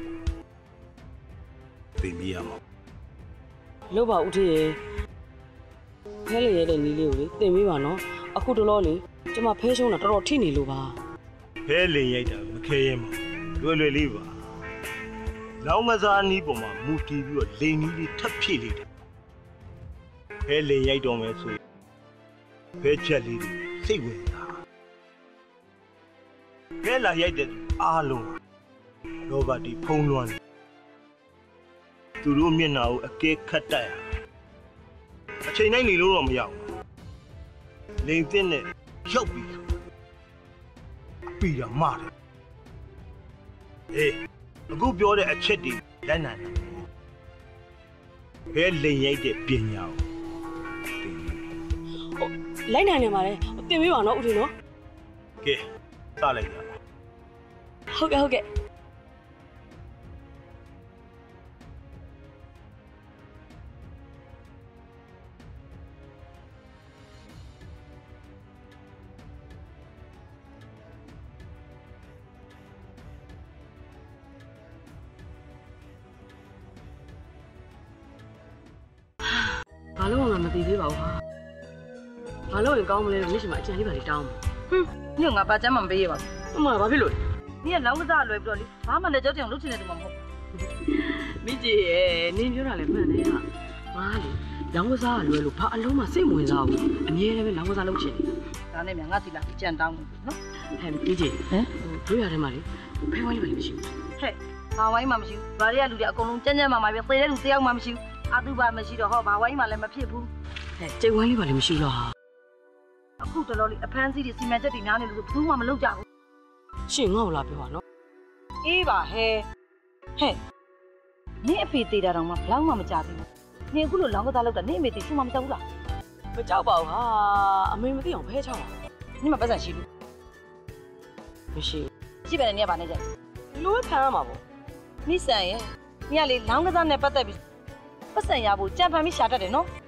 သင်ပြရမှာလို့ပါဦးထေးရဲ့ဖဲလေရတဲ့နီးလေးကိုလေသင်ပေးပါနော်အခုတလောလေကျမဖဲရှုံးတာတော်တော်ထိနေလို့ပါဖဲလိန်ရိုက်တာမခဲရင်မလွယ်လွယ်လေးပါလောင်းကစားနီးပေါ်မှာမူတည်ပြီးတော့လိန်နီးလေးထပ်ဖြည့်လိုက်တယ်ဖဲလိန်ရိုက်တော့မယ်ဆိုရင်ဖဲချက်လေးတွေစိတ်ဝင်စားဖဲလာရိုက်တဲ့အားလုံးလောဘတီဖုံးလွှမ်းသူတို့မျက်နှာကိုအကဲခတ်တက်ရအချိန်တိုင်းနေလို့တော့မရဘူးလိန်သိနဲ့ရောက်ပြီအပီတာမာတယ်အေးအခုပြောတဲ့အချက်တွေလက်နိုင်တယ်ဘယ်လိန်ရိုက်တဲ့ပညာကိုလိုက်နိုင်နေပါလေသင်ပေးပါနော်ဦးထေးနော်ကဲစလိုက်ကြဟုတ်ကဲ့ဟုတ်ကဲ့သေးသေးပါဘူးဟာဘာလို့ရင်ကောင်းမလဲလို့နေ့ရှိမှအကြံလေးပါလေတောင်းဟွန်းညငါပါချမ်းမှမပေးရပါဘူးဟိုမှာဘာဖြစ်လို့လဲနင်ကလောင်းကစားလွယ်ပြီးတော့လေဘာမှလည်းကြောက်ကြအောင်လုပ်ချင်တဲ့သူမှမဟုတ်မိကြီးရဲ့နင်ပြောတာလည်းမှန်တယ်ဟာငါလေလောင်းကစားလွယ်လို့ဘာအလုံးမှစိတ်ဝင်စားဘူးအမြဲတမ်းပဲလောင်းကစားလုပ်ချင်တယ်ဒါနဲ့မြန်ငါစီလာကြံတောင်းတယ်နော်ဟဲ့မိကြီးဟမ်ဟိုတို့ရတယ်မှာလေဖဲဝိုင်းလေးမရှိဘူးဟဲ့ဘာဝိုင်းမှမရှိဘူးဘာတွေကလူတွေအကုန်လုံးကြမ်းကြမ်းမာမာပဲသေတဲ့လူတယောက်မှမရှိဘူးအတူပါမရှိတော့ဟောဘာဝိုင်းမှလည်းမဖြစ်ဘူးဟဲ့ကျိတ်ဝိုင်းလေးပါလည်းမရှိတော့ဟာအခုတလောလေးအဖမ်းစီးတွေစီမံချက်တွေများနေလို့ဘူးမှမလုပ်ကြဘူးရှင်ငေါ့လာပြောပါနော်အေးပါဟဲ့ဟဲ့နင်အဖေသေးတာတော့မှဘလောက်မှမကြသေးဘူးနင်အခုလိုလောင်းကစားလောက်တာနင်အမေသေးရှုမှမကြောက်ဘူးလားမကြောက်ပါဘူးဟာအမေမသိအောင်ဖဲချောက်ပါနင်မပတ်စံရှိဘူးမရှိဘူးရှိပဲနင်ကဘာနဲ့ကြိုက်လူဝခံရမှာပေါ့နိဆန်ရဲ့နင်ကလေလောင်းကစားနဲ့ပတ်သက်ပြီးပတ်စံရဖို့ကြံဖန်ပြီးရှာတတ်တယ်နော်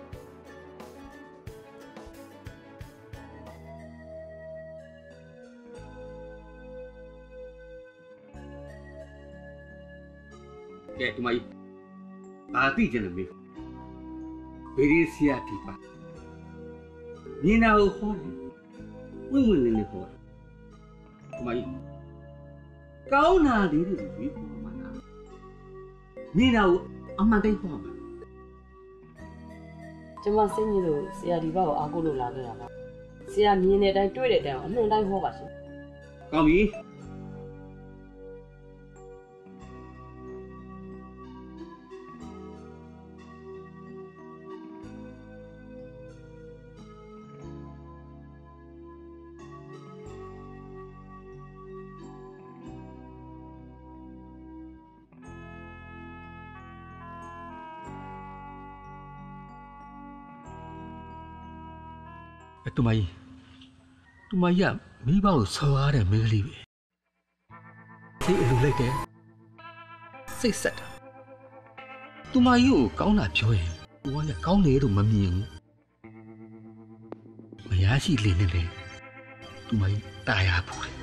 ကဲဒီမကြီးဘာသိချင်လဲမေးဘေးရီစီယာတီပါညီနာကိုခေါ်တယ်ဝင်းဝင်းလေးလေးခေါ်တယ်ဒီမကြီးကောင်းတာလေးတွေပြီးပေါ်မှာလားညီနာကိုအမှန်တိုင်းခေါ်မှာကျမစိတ်ညစ်လို့ဆရာဒီဘက်ကိုအားကိုးလို့လာခဲ့တာပါဆရာမြင်တဲ့အတိုင်းတွေ့တဲ့အတိုင်းအမှန်တိုင်းဟောပါရှင်ကောင်းပြီတူမကြီးတူမကြီးကမိဘကိုဆော်ရတဲ့မိန်းကလေးပဲစိတ်အလိုလိုက်တယ်စိတ်ဆက်တာတူမကြီးကိုကောင်းတာပြောရင်သူကလည်းကောင်းတယ်လို့မမြင်ဘူးမရရှိလေနဲ့လေတူမကြီးတာယာဖို့တယ်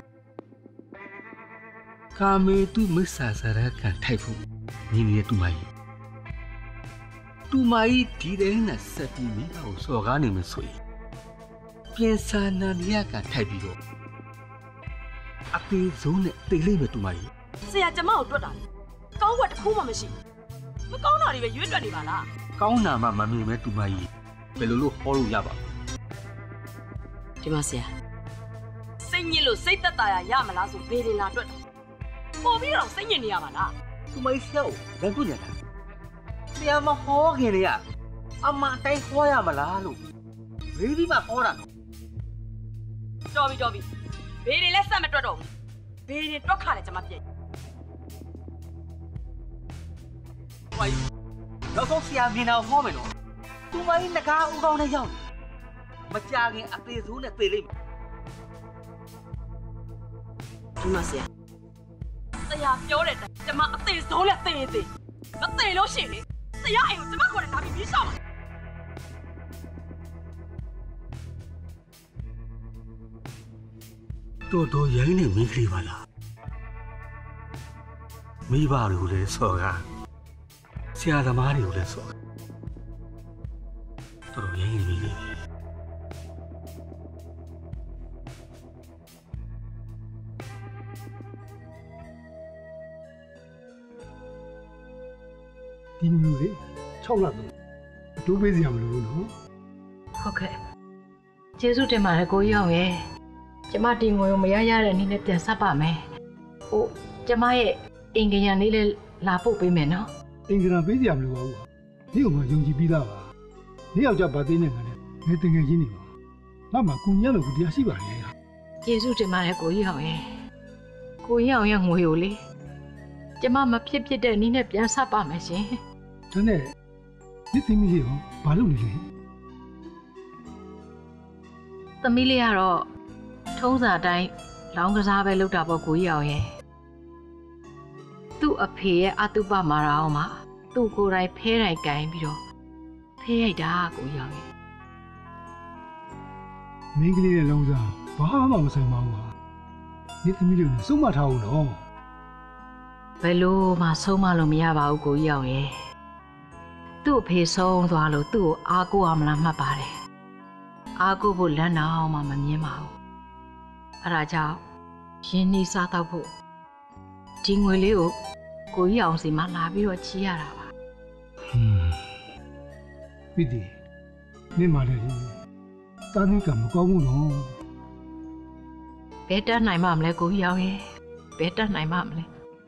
ကာမေသူမစ္ဆာစရကန်ထိုက်ဖို့ညီနေတဲ့တူမကြီးတူမကြီးဒီတဲ့နဲ့ဆက်ပြီးမိဘကိုဆော်ကားနေမှဆိုရင်ပြင်ဆန်နာရကထိုက်ပြီးတော့အပေးဆုံးနဲ့တိတ်လိမ့်မယ်တူမကြီးဆရာကျမကိုတွက်တာလေကောင်းဝက်တစ်ခုမှမရှိမကောင်းတာတွေပဲရွေးတွက်နေပါလားကောင်းတာမှမမြင်မဲ့တူမကြီးဘယ်လိုလို့ဟောလို့ရပါ့ဒီမှာဆရာစိတ်ညစ်လို့စိတ်သက်သာရရမလားဆိုဘေးရင်လာတွက်တာပေါ်ပြီးတော့စိတ်ညစ်နေရပါလားတူမကြီးဆရာကိုလမ်းတွက်နေတာဆရာမဟောခင်လေကအမှန်တိုင်းဟောရမလားလို့ဘေးဒီမှာဟောတာတော်ပြီတော်ပြီဘေးတွေလည်းဆက်မတွက်တော့ဘူးဘေးတွေတွက်ခါတယ်ကျမပြည့်ဝိုင်းတော့ဆုံးဆရာမြင်တော့ဟောမယ်နော်သူမကြီးငကားဦးကောင်းနဲ့ရောက်မကြခင်အသေးစိုးနဲ့သေလိမ့်မယ်ဒီမှာဆရာဆရာပြောတဲ့တိုင်ကျမအသေးစိုးနဲ့သေသေးမသေလို့ရှိရင်လေဆရာအိမ်ကိုကျမခေါ်တယ်ဒါပြီးပြီးရှောက်တော်တော်ရိုင်းနေမိကလေးပါလားမိဘတွေကိုလည်းစော်ကားဆရာသမားတွေကိုလည်းစော်ကားတော်တော်ရိုင်းနေမိကလေးဒီမျိုးလေ၆လတော့အတိုးပေးစရာမလိုဘူးနော်ဟုတ်ကဲ့ကျေးဇူးတင်ပါတယ်ကိုကြီးအောင်ရဲ့ကျမတင်ငွေကိုမရရတဲ့နည်းနဲ့ပြန်ဆက်ပါမယ်။ဟိုကျမရဲ့အင်္ဂရန်လေးလည်းလာပို့ပေးမယ်နော်။အင်္ဂရန်ပေးစရာမလိုပါဘူး။ဒီကမှယုံကြည်ပြီးသားပါ။ဒီယောက်ျားဗာသိနေတယ်ငါတကယ်ရင်းနေပါ။ငါမှကုညက်လို့တရားရှိပါလေ။ကျေးဇူးတင်ပါတယ်ကိုကြီးအောင်ရဲ့။ကိုကြီးအောင်ရဲ့ငွေကိုလေကျမမဖြစ်ဖြစ်တဲ့နည်းနဲ့ပြန်ဆက်ပါမယ်ရှင်။ဒါနဲ့ဒီသမီးလေးရောဘာလုပ်နေလဲ။သမီးလေးကတော့ထုံးစံအတိုင်းလောင်းကစားပဲလုပ်တာပေါ့ကိုကြီးအောင်ရဲ့သူ့အဖေရဲ့အတုပမာရာအောင်မှာသူ့ကိုယ်တိုင်ဖဲတိုင်ကင်ပြီးတော့ဖဲရိုက်တာကိုကြီးအောင်ရဲ့မင်းကလေးရဲ့လောင်းစားဘာမှမဆိုင်ပါဘူးဟာဒီသမီးလေးကိုစုံမထားဘူးနော်ဘယ်လိုမှဆုံးမလို့မရပါဘူးကိုကြီးအောင်ရဲ့သူသူ့အဖေဆုံးသွားလို့သူ့ကိုအားကိုးအောင်မလားမှတ်ပါတယ်အားကိုးဖို့လမ်းတော့မှမမြင်ပါဘူးအဲ့ဒါကြောင့်ရင်းနှီးစားတော့ဖို့ဒီငွေလေးကိုကိုကြီးအောင်စီမှာလာပြီးတော့ချီးရတာပါဟွန်းပြီးဒီနေမလေးတာနေကမကောင်းဘူးနော်ဘယ်တက်နိုင်မှမလဲကိုကြီးအောင်ရဲ့ဘယ်တက်နိုင်မှမလဲ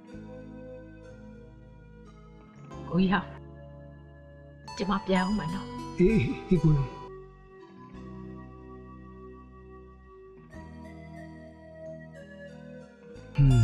ကိုကြီးအောင်ကျမပြန်အောင်မနော်အေးအေးကိုဟွန်း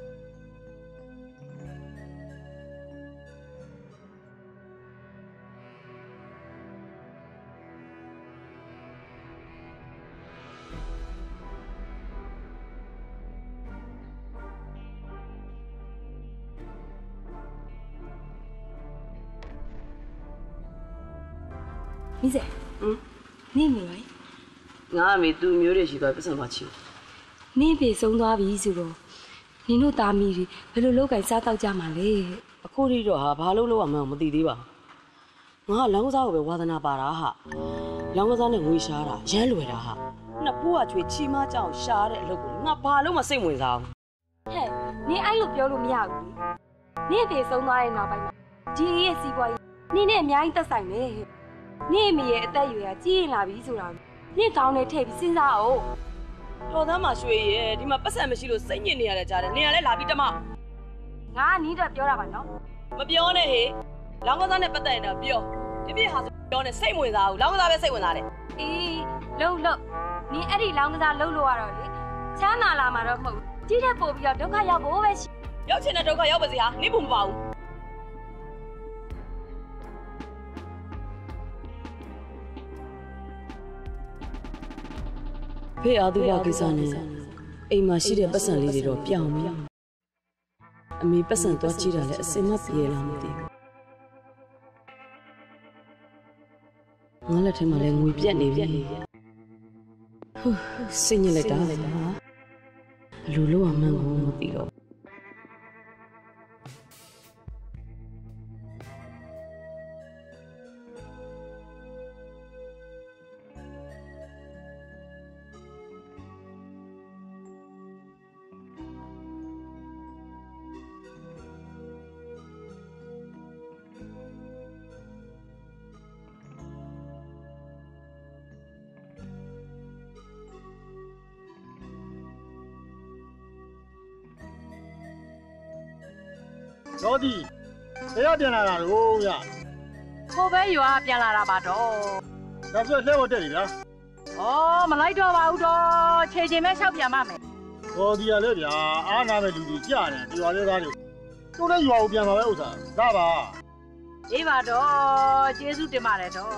မိစေဟမ်နေနေပါငါအမေသူ့မျိုးတွေရှိသွားပတ်စံသွားချီနင်းပြေဆုံးသွားပြီဆိုတော့နင်တို့သားမီးတွေဘယ်လိုလောက်ကင်စားတောက်ကြမှာလဲအခုထိတော့ဟာဘာလို့လို့မှမသိသေးပါငါကလောင်းကစားကိုပဲဝါသနာပါတာဟာလောင်းကစားနဲ့ငွေရှားတာရမ်းလွယ်တာဟာနှစ်ပူးကချွေချီမကြောင်ရှားတဲ့အလုပ်ကိုငါဘာလို့မစိတ်ဝင်စားဘူးဟဲ့နင်အဲ့လိုပြောလို့မရဘူးနင်ပြေဆုံးသွားတဲ့နောက်ပိုင်းမှာဒီရဲ့စီးပွားရေးနင်နဲ့အများကြီးသက်ဆိုင်နေနင့်အမေရဲ့အသက်အရွယ်ကကြီးရင်လာပြီဆိုတာနင့်ကောင်းနေထည့်ပြီးစဉ်းစားအောင်တော်သားမှာရွှေရဲ့ဒီမှာပတ်စံမရှိလို့စိတ်ညစ်နေရတဲ့ကြားတယ်နေရလဲလာပြီးတမငါကနီးတော့ပြောတာပါနော်မပြောနဲ့ဟေ့လောင်းကစားနဲ့ပတ်သက်ရင်တော့ပြောဒီပြည့်ဟာဆိုပြောနေစိတ်ဝင်စားဘူးလောင်းကစားပဲစိတ်ဝင်စားတယ်အေးလုံလုံနင်အဲ့ဒီလောင်းကစားလှုပ်လို့ရတော့လေချမ်းသာလာမှာတော့မဟုတ်ဘူးတိတဲ့ပို့ပြီးတော့ဒုက္ခရောက်ဖို့ပဲရှိရောက်ချင်တဲ့ဒုက္ခရောက်ပါစေဟာနင့်ဘူးမပါဘူးဖေအားသူပါကိစ္စနဲ့အိမ်မှာရှိတဲ့ပတ်စံလေးတွေတော့ပြောင်းပြီအမေပတ်စံသွားကြည့်တာလည်းအစင်မပြေလားမသိဘူးငါလက်ထဲမှာလည်းငွေပြတ်နေပြီဟူးစိတ်ညစ်လိုက်တာဘယ်လိုလုပ်အောင်မှန်းကိုမသိတော့တော်ဒီဘယ်ရပြန်လာတာလို့ရဟိုပဲရွာပြန်လာတာပါတော့ဒါဆိုလှဲဝတ်တက်ပြီလားဩမလိုက်တော့ပါဘူးတော့ခြေချင်းပဲလျှောက်ပြန်ပါမယ်တော်ဒီရလဲဗျာအားနာမဲ့လူကြီးကြာတယ်ဒီရွာလေးသားတွေတို့လည်းရွာကိုပြန်ပါပဲဥစ္စာဒါပါအေးပါတော့ကျေးဇူးတင်ပါတယ်တော့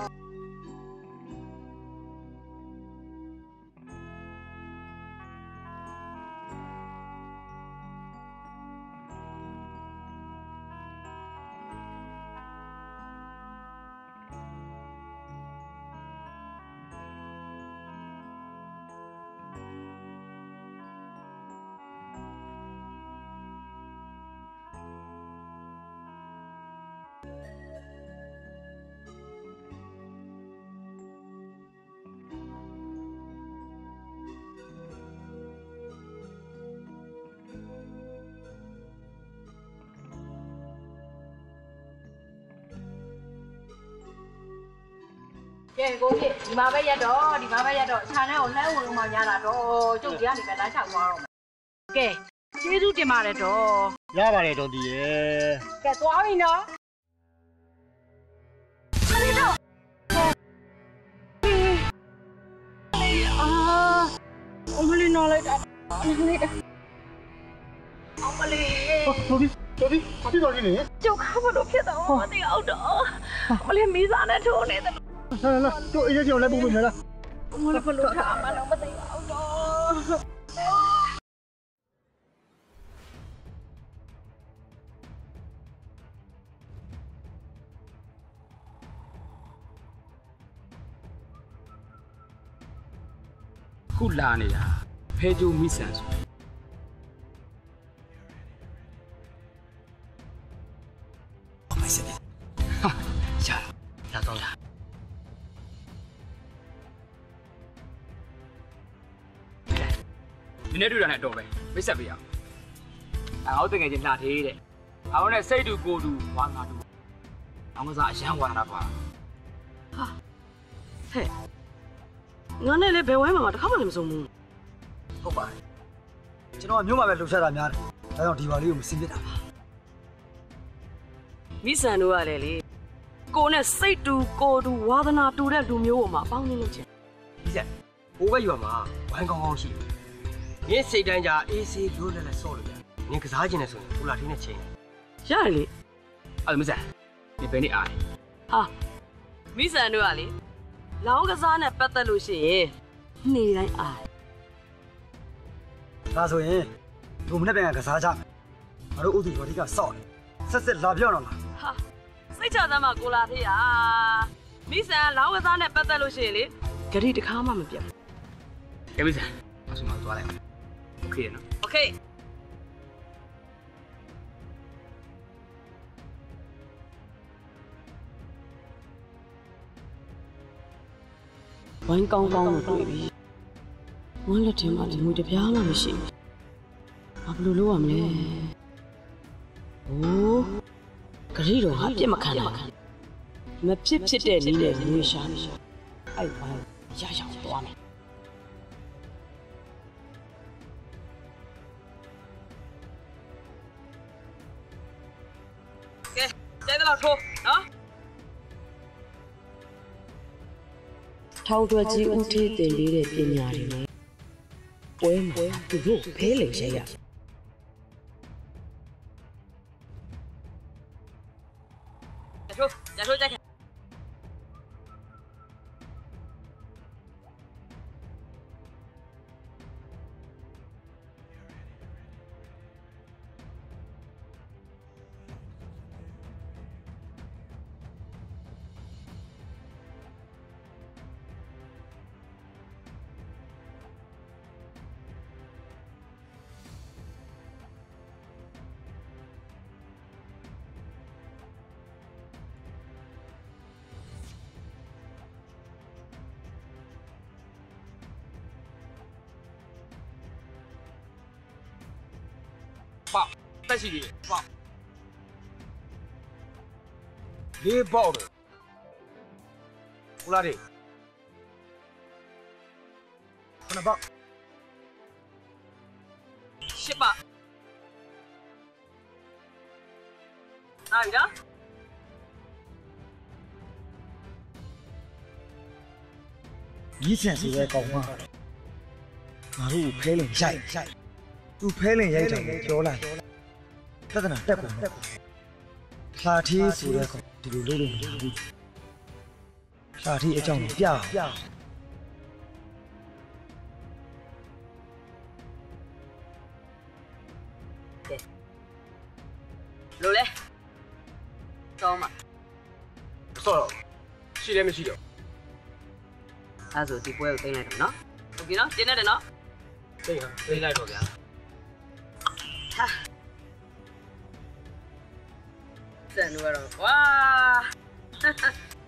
ကဲကိုကြီးဒီမှာပဲရက်တော့ဒီမှာပဲရက်တော့ခြံထဲကိုလှမ်းဝင်လို့မှများတာတော့ကျုပ်ကြီးကနေပဲလမ်းလျှောက်သွားတော့မယ်ကဲကျေးဇူးတင်ပါတယ်တော့ရပါတယ်တော်ဒီရဲ့ကဲသွားပြီနော်ဒီတော့အာအမလေးနော်လိုက်တာအမလေးအမလေးတော်ဒီတော်ဒီအတိတော်ကြီးနေကျုပ်ခါဘလို့ဖြစ်တော့မသိအောင်တော့အမလေးမီးစားနဲ့ထိုးနေတယ်လာလာတို့အေးကြောင်လိုက်ပုံမလား我来不录他嘛，那么得要的。 ခုလာနေတာဖဲကျိုးမိဆန်ဆိုအမိုက်စက်ဟာရ你那对人来多呗，没啥必要。然后等下就拿铁的，然后呢，谁都过度玩那度，然后啥想玩那吧。 哈，嘿，我那里别玩嘛嘛，他看不见什么。 好吧，今天牛马被留下来面了，咱用地瓦里我们先别打吧。 米三路啊，来哩，过那谁都过度玩的那度的路苗嘛，帮你弄去。 你这，我个月嘛，玩刚刚是，你谁单家 A C 留下来少了点，你个啥钱来说，我哪天的钱？ 啥哩？ 啊，没事，你别你爱。 啊，米三路啊哩，老个啥呢？不得路线，你来爱。 那所以，我们那边个啥家，俺都屋里有这个少的，实在拉不了了。 哈，谁家咱们过来的呀？米三老个啥呢？不得路线哩，这里的看嘛没变。 没事，我送我抓来，OK 呢 ？OK。玩刚刚的对比。我那天嘛，连我的表嘛没洗，我不录录完嘞。哦，可是罗还别么看呐，么撇撇的你嘞，你啥？哎玩呀呀多没。给，接着老抽啊。ထောက်တွက်ကြီးဦးထေးတင်ပေးတဲ့ပညာတွေနဲ့ပွဲမှာသူတို့ဖဲလိမ်ရရ加抽加抽加看爸，但是你爸， 你包的，我哪里？我那包， 十八，哪里的？ 以前是在搞嘛，马路拍了下下。သူဖဲလင်ရိုက်တယ်ပြောလိုက်ပြဿနာတက်ကုန်တယ်လှာထီးဆိုတဲ့ကောင်ဒီလိုလုပ်လို့မရဘူးလှာထီးအကြောင်းပြလို့လေကောင်းပါဆောတော့ရှိတယ်မရှိတော့အဲ့ဆိုဒီပွဲကိုသိမ်းလိုက်တော့နော်โอเคနော်ကျင်းနေတယ်နော်သိဟာသိလိုက်တော့ဗျာ哈，真多了哇！哈哈，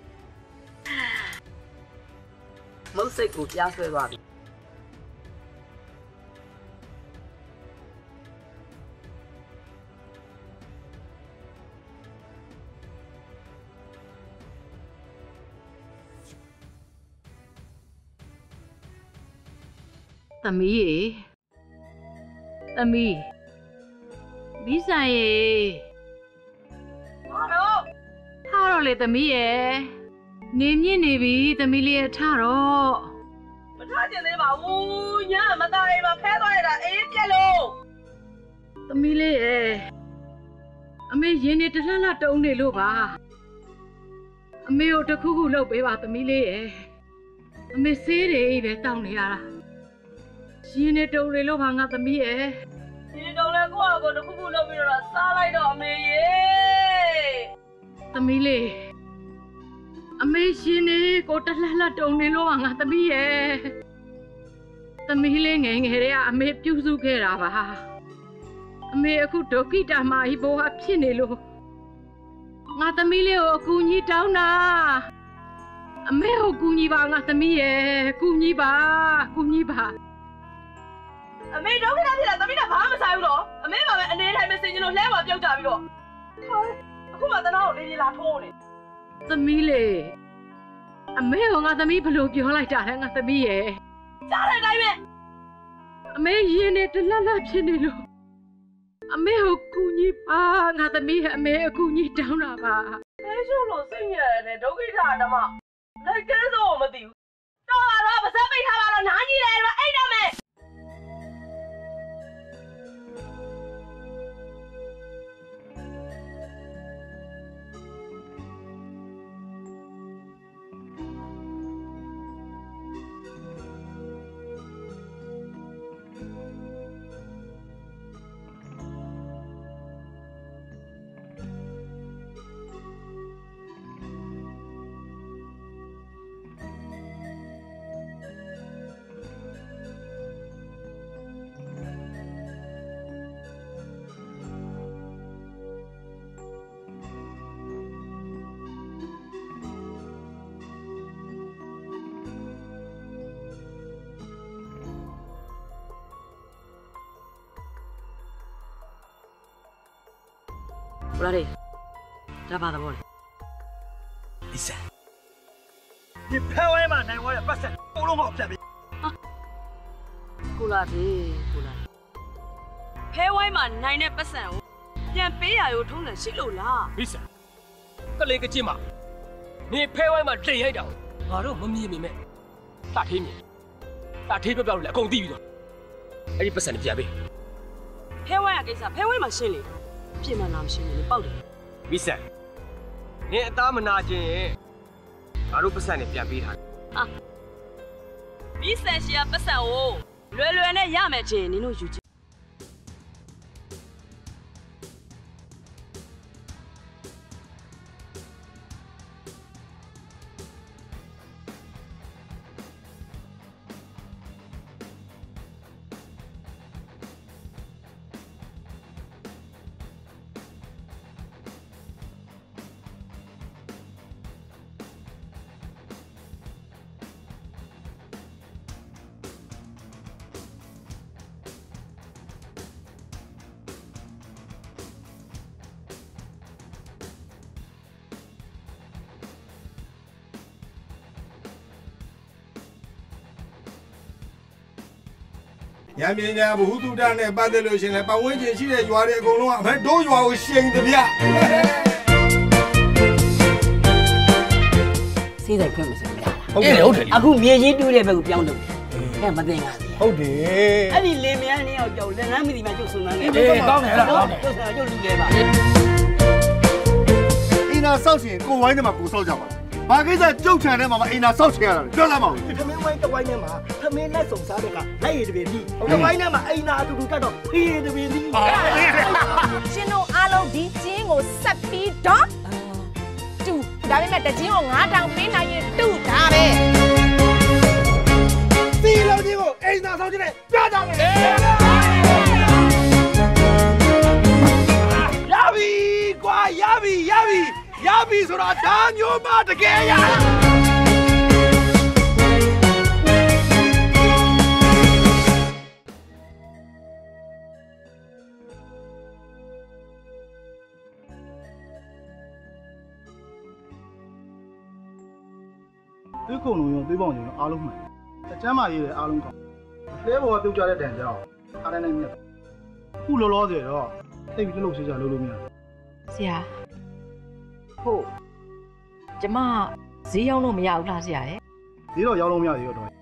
冇食過加水話。 သမီးရေသမီးမီးဆိုင်ရေဟာတော့ထားတော့လေသမီးရေနေမြင့်နေပြီသမီးလေးရထားတော့မထားကျင်သေးပါဘူးညမသားအိမ်မှာဖဲသွားရတာအေးပြက်လို့သမီးလေးရေအမေရင်းနေတလှလှတုံးနေလို့ပါအမေကိုတခုခုလုပ်ပေးပါသမီးလေးရေအမေဆေးတွေပဲတောင်းနေရတာရင်းနေတုံးနေလို့ပါငါသမီးရေဒီတော့လဲကိုယ့်အကိုတခုခုလုပ်ပြီးတော့စားလိုက်တော့အမေရေသမီးလေးအမေရှင်နေကိုတလှလှတုံနေလို့ပါငါသမီးရဲ့သမီးလေးငယ်ငယ်တည်းကအမေပြုစုခဲ့တာပါအမေအခုဒုက္ခိတမဟိဘောဟာဖြစ်နေလို့ငါသမီးလေးကိုအကူကြီးတောင်းတာအမေကိုကူညီပါငါသမီးရဲ့ကူညီပါကူညီပါအမေတော့ခဏဖြစ်လာသမီးကဘာမှမဆိုင်ဘူးတော့အမေပါပဲအနေထိုင်မစင်ချင်လို့လှဲပါပြုတ်ကြပြီးတော့ဟာအခုမှတနာကိုလေးလေးလာထိုးနေသမီးလေအမေကငါသမီးဘလို့ပြောလိုက်တာလဲငါသမီးရဲ့ကြားတဲ့အတိုင်းပဲအမေရင်နဲ့တလက်လက်ဖြစ်နေလို့အမေကိုကူညီပါငါသမီးရဲ့အမေအကူညီတောင်းတာပါအဲရှုလို့စိတ်ညစ်ရတယ်ဒုက္ခိတာဓမ္မလိုက်ကဲဆိုမသိဘူးတော်လာတော့ပါစက်ပိတ်ထားပါတော့နားကြီးတယ်အဲ့တော့မယ်လာလေဒါပါတော့လေဒီစံဒီဖဲဝဲမှာနိုင်သွားတဲ့ပတ်စံအကုန်လုံးကိုပြန်ပြီကိုလာပြီကိုလာဖဲဝဲမှာနိုင်တဲ့ပတ်စံကိုပြန်ပေးရရိုးထုံးတယ်ရှိလို့လားဒီစံကလေးကကြည့်မနေဖဲဝဲမှာလိန်ရိုက်တာငါတို့မမြင်မိမဲ့တထေးမြင်တထေးပြောပြောလို့လည်းအကုန်သိပြီတော့အဲ့ဒီပတ်စံကိုပြန်ပေးဖဲဝဲရကိစ္စဖဲဝဲမှာရှင်းလေပြင်မနာမရှင်းလေပေါက်တယ်မိဆန်နင်အသားမနာခြင်းရင်ငါတို့ပတ်စံနဲ့ပြန်ပေးထားအာမိဆန်ရှီယာပတ်စံကိုလွယ်လွယ်နဲ့ရမယ်ချင်းနင်တို့ယူချင်ညာမြညာဘ ഹു တုဒနဲ့ပတ်သက်လို့ရှင်လဲပတ်ဝန်းကျင်ရှိတဲ့ရွာတွေအကုန်လုံးကအမေတို့ရွာကိုရှိန်တဗျစေးတိုင်းခွင့်မစင်ရလားဟုတ်တယ်ဟုတ်တယ်အခုမြေကြီးတူးတဲ့ဘက်ကိုပြောင်းလို့အဲမသိငါသေးဟုတ်တယ်အဲ့ဒီလင်မယားနှစ်ယောက်ကြောက်လက်နှမ်းမသိမှကျုပ်စုံစမ်းနေအေးကောင်းတယ်လားကောင်းတယ်ကျုပ်ကကျုပ်လူလဲပါအိနာဆောက်ရှင်ကိုဝိုင်းထဲမှာကိုဆောက်ကြပါဘာကိစ္စကြုတ်ထန်ထဲမှာမအိနာဆောက်ချင်ရတာပြောစမ်းပါဦးသမင်းဝိုင်းတဝိုင်းထဲမှာသမင်းလက်စုံစားတဲ့ကလက်ရည်တပည့်ပြီးတဝိုင်းထဲမှာအိနာအတူတူတက်တော့ဖေးရည်တပည့်ပြီးရှင်တို့အားလုံးဒီကျင်းကိုဆက်ပြီးတော့တူဒါပေမဲ့တကျင်းကိုငါးထောင်ပေးနိုင်ရင်တူတာပဲစီလုံးကြီးကိုအိနာဆောက်ချင်တယ်ပြောကြမယ်ရပြီကွာရပြီရပြီရပြီဆိုတာဒါမျိုးမှတကယ်ရဒီကုံလုံးရောသေးပေါင်းရောအားလုံးမှန်အကျမ်းမာရေးလည်းအားလုံးကောင်းလှဲပေါ်ကပြုတ်ကြတဲ့တန်ကြောင်အားတိုင်းနဲ့မြတ်ခုလောလောဆယ်တော့သိပြီးတလို့ရှိကြလို့လို့မရဆရာဟုတ်ကျမဈေးရောက်လို့မရဘူးလားဆရာရဲ့ဈေးတော့ရောက်လို့မရသေးတော့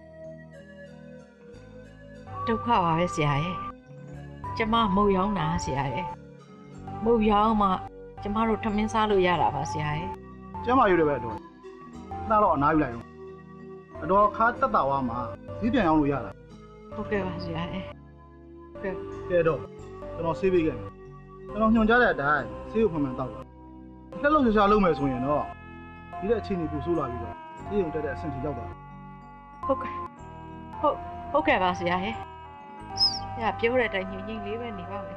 ဒုက္ခပါပဲဆရာရဲ့ကျမမုတ်ရောက်တာဆရာရဲ့မုတ်ရောက်မှကျမတို့ထမင်းစားလို့ရတာပါဆရာရဲ့ကျမ်းမာရေးတွေပဲတော့နားတော့အနားယူလိုက်တော့အတော်ခါတက်တာဝါမှာဈေးပြန်ရောက်လို့ရတာဟုတ်ကဲ့ပါဆရာရဲ့ကဲကဲတော့ကျွန်တော်ဆေးပေးခဲ့မယ်ကျွန်တော်ညွှန်ကြားတဲ့အတိုင်းဆေးကိုမှန်မှန်တောက်ပါလက်လုံးရှာရှာလုပ်မယ်ဆိုရင်တော့ဒီတဲ့အခြေအနေကိုစိုးလာပြီးတော့ဆေးရုံတက်တဲ့အဆင့်ထိရောက်သွားဟုတ်ကဲ့ဟုတ်ဟုတ်ကဲ့ပါဆရာရဲ့ဆရာပြောတဲ့အတိုင်းညင်ညင်လေးပဲနေပါမယ်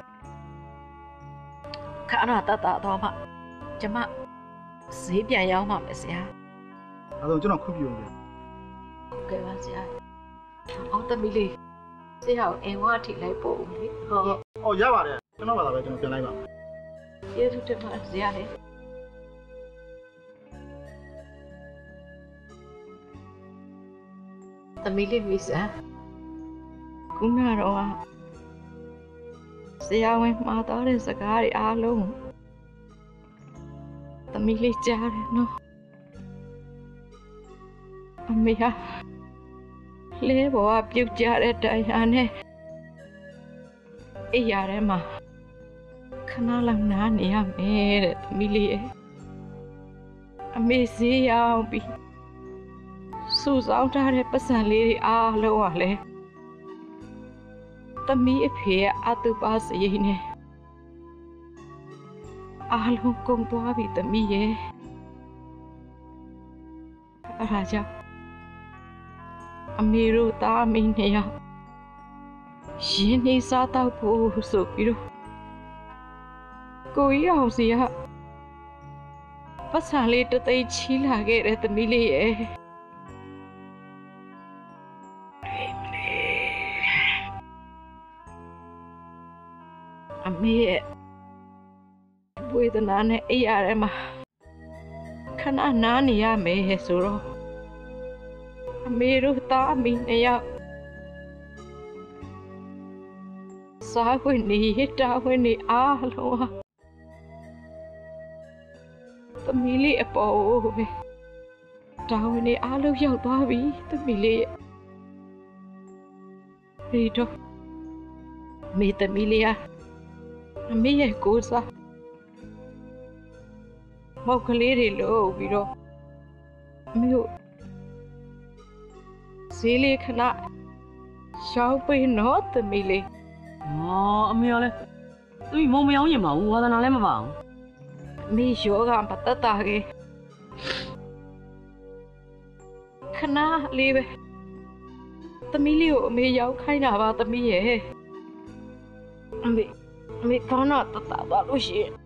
ခါရတာတာတော့မှကျမဈေးပြန်ရောက်မှာပဲဆရာအဲဒါကျွန်တော်ခွင့်ပြုရတယ်ဟုတ်ကဲ့ပါဆရာအော်တမီလေးဆရာကိုအိမ်ဝထိလိုက်ပို့ဦးလေဟုတ်ဟောရပါတယ်ကျွန်တော်ပါလာပဲကျွန်တော်ပြန်လိုက်ပါမယ်ကျေးဇူးတင်ပါတယ်ဆရာလေသမီးလေးမိစံခုနတော့ဆရာဝန်မှားတော့တဲ့စကားတွေအားလုံးသမီးလေးကြားတယ်နော်အမေဟာလဲဘောပြုတ်ကြတဲ့တရားနဲ့အေးရထဲမှာခဏလောက်နားနေရမယ်တဲ့သမီးလေးရဲ့အမေဈေးရောက်ပြီးစူဆောင်းထားတဲ့ပတ်စံလေးတွေအားလုံးကလည်းသမီးအဖေရဲ့အတူပါစရိတ်နဲ့အားလုံးကုန်သွားပြီသမီးရဲ့အဲ့ဒါကြောင့်အမေတို့သားအမေနဲ့ရရင်းနှီးစားတော့ဖို့ဆိုပြီးတော့ကိုကြီးအောင်စီကပတ်စံလေးတသိန်းချီးလာခဲ့တဲ့သမီးလေးရဲ့အမေရဲ့ဝေဒနာနဲ့အိပ်ရထဲမှာခဏနားနေရမယ်ဆိုတော့အမေတို့သားအမိနှစ်ယောက်စားဝင်နေတာဝင်နေအားလုံးဟာသမီးလေးအပေါ်ပဲတာဝန်နေအားလုံးရောက်သွားပြီသမီးလေးရဲ့ဒီတော့မေသမီးလေးဟာအမေရဲ့ကိုယ်စားမောက်ကလေးတွေလို့ပြီးတော့အမေတို့ဈေးလေးခဏရှောင်းပေးနော်သမီးလေးအော်အမေရောလဲသူမုံမယောင်းရင်မဘူးဝါသနာလည်းမပါဘူးမေယောကမတတ်တာကေခဏလေးပဲသမီးလေးကိုအမေရောက်ခိုင်းတာပါသမီးရဲ့အမေအမေကောင်းတော့တတ်တာပါလို့ရှိရင်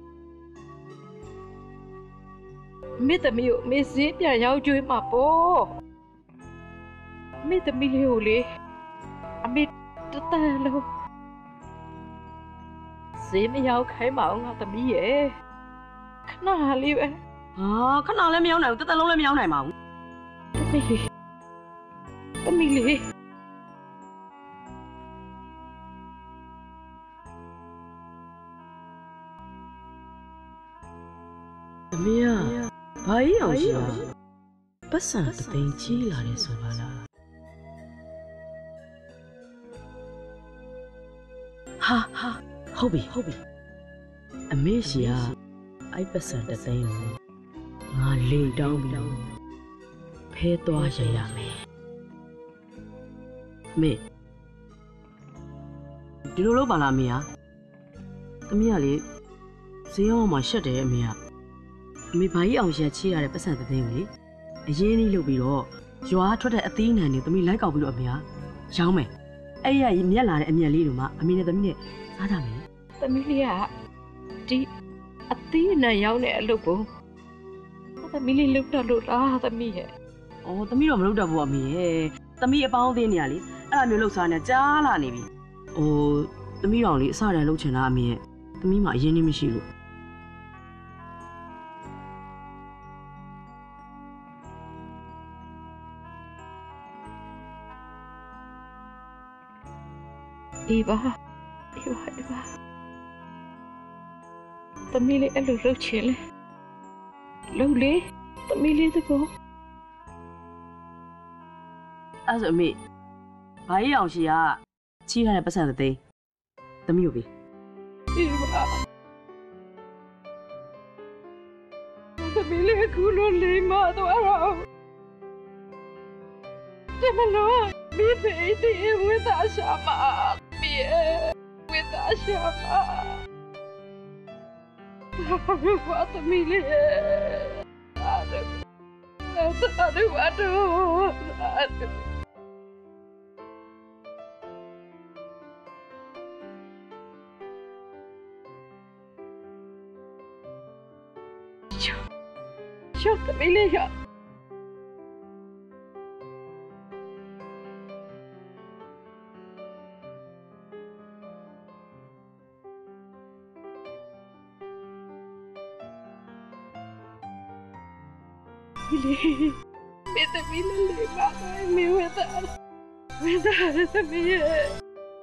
မေသမီးကိုမေဈေးပြန်ရောက်ကျွေးမှာပေါ့မေသမီးလေးကိုလေအမေတတလို့ဈေးမရောက်ခိုင်းပါအောင်ငါသမီးရဲ့ခဏလေးပဲဟာခဏလည်းမရောက်နိုင်ဘူးတသက်လုံးလည်းမရောက်နိုင်ပါဘူးသမီးလေးသမီးလေးသမီးကဘာကြီးအောင်ရှိလဲပတ်စံတသိန်းကြီးလာတယ်ဆိုပါလားဟာဟာဟုတ်ပြီဟုတ်ပြီအမေရှိကအဲ့ပတ်စံတသိန်းကိုငါလေတောင်းပြီးတော့ဖဲသွားရရမယ်မေဒီလိုလုပ်ပါလားမေဟာသမီးကလေဈေးအောင်မှာရှက်တယ်အမေကအမေဘာကြီးအောင်ရှက်ချေးရတဲ့ပတ်စံတသိန်းကိုလေအရင်ကြီးလုပ်ပြီးတော့ရွာထွက်တဲ့အသီးနှံတွေသမီးလိုက်ကောက်ပြီးတော့အမေကရောင်းမယ်အဲ့ရမြက်လာတဲ့အမြက်လေးတွေမှာအမေနဲ့သမီးနဲ့စားကြမယ်သမီးလေးကဒီအသီးနဲ့ရောင်းတဲ့အလုပ်ကိုသမီးလေးလုပ်တော့လို့လားသမီးရဲ့။အော်သမီးတော့မလုပ်တော့ဘူးအမေရဲ့။သမီးအပေါင်းအသင်းနေရလေ။အဲ့လိုမျိုးလှုပ်ရှားနေကြားလာနေပြီ။အိုးသမီးတော်လေးအစတည်းလှုပ်ချင်တာအမေရဲ့။သမီးမှအရင်နေမရှိလို့အေးပါအေးပါအေးပါသမီးလေးအဲ့လိုလုပ်ချင်လေလုပ်လေသမီးလေးတကောအဲ့ဆိုအမေဘာကြီးအောင်ရှိကချီးထားတဲ့ပတ်စံသိန်းသမီးကိုပြီအေးပါသမီးလေးကူလို့လေးမတော့တော့တမလို့မိဖေးတီဝိသရှာမပြေဝိသရှာမဘာသမီးလေးအဲ့ဒါအဲ့ဒါဘာတော့Shut the Milia. Billy, better be the mother, me with that. With that, me.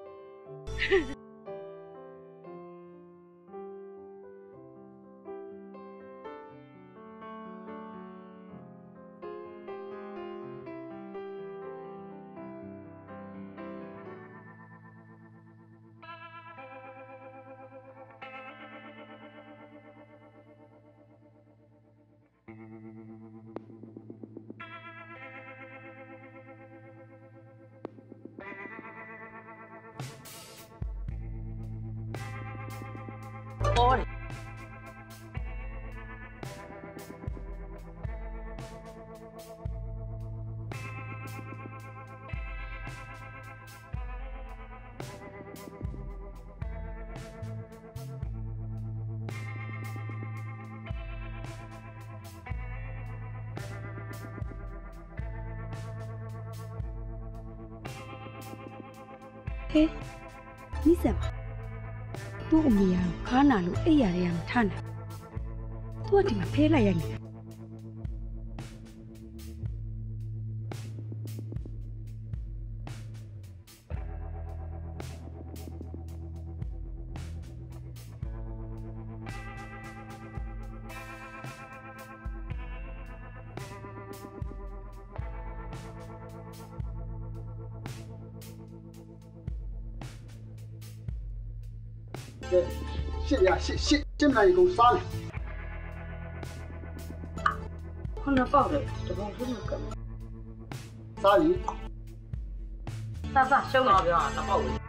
Ôi. Ê, nghĩ xem tôi cũng nghĩ là khá nào lúc ấy là làm than tôi thì mà phê lại anh shit ya shit shit chim này cũng sao này con nó bảo đấy tụi con rất là cẩn sao gì sao sao show nó rồi nó bảo đấy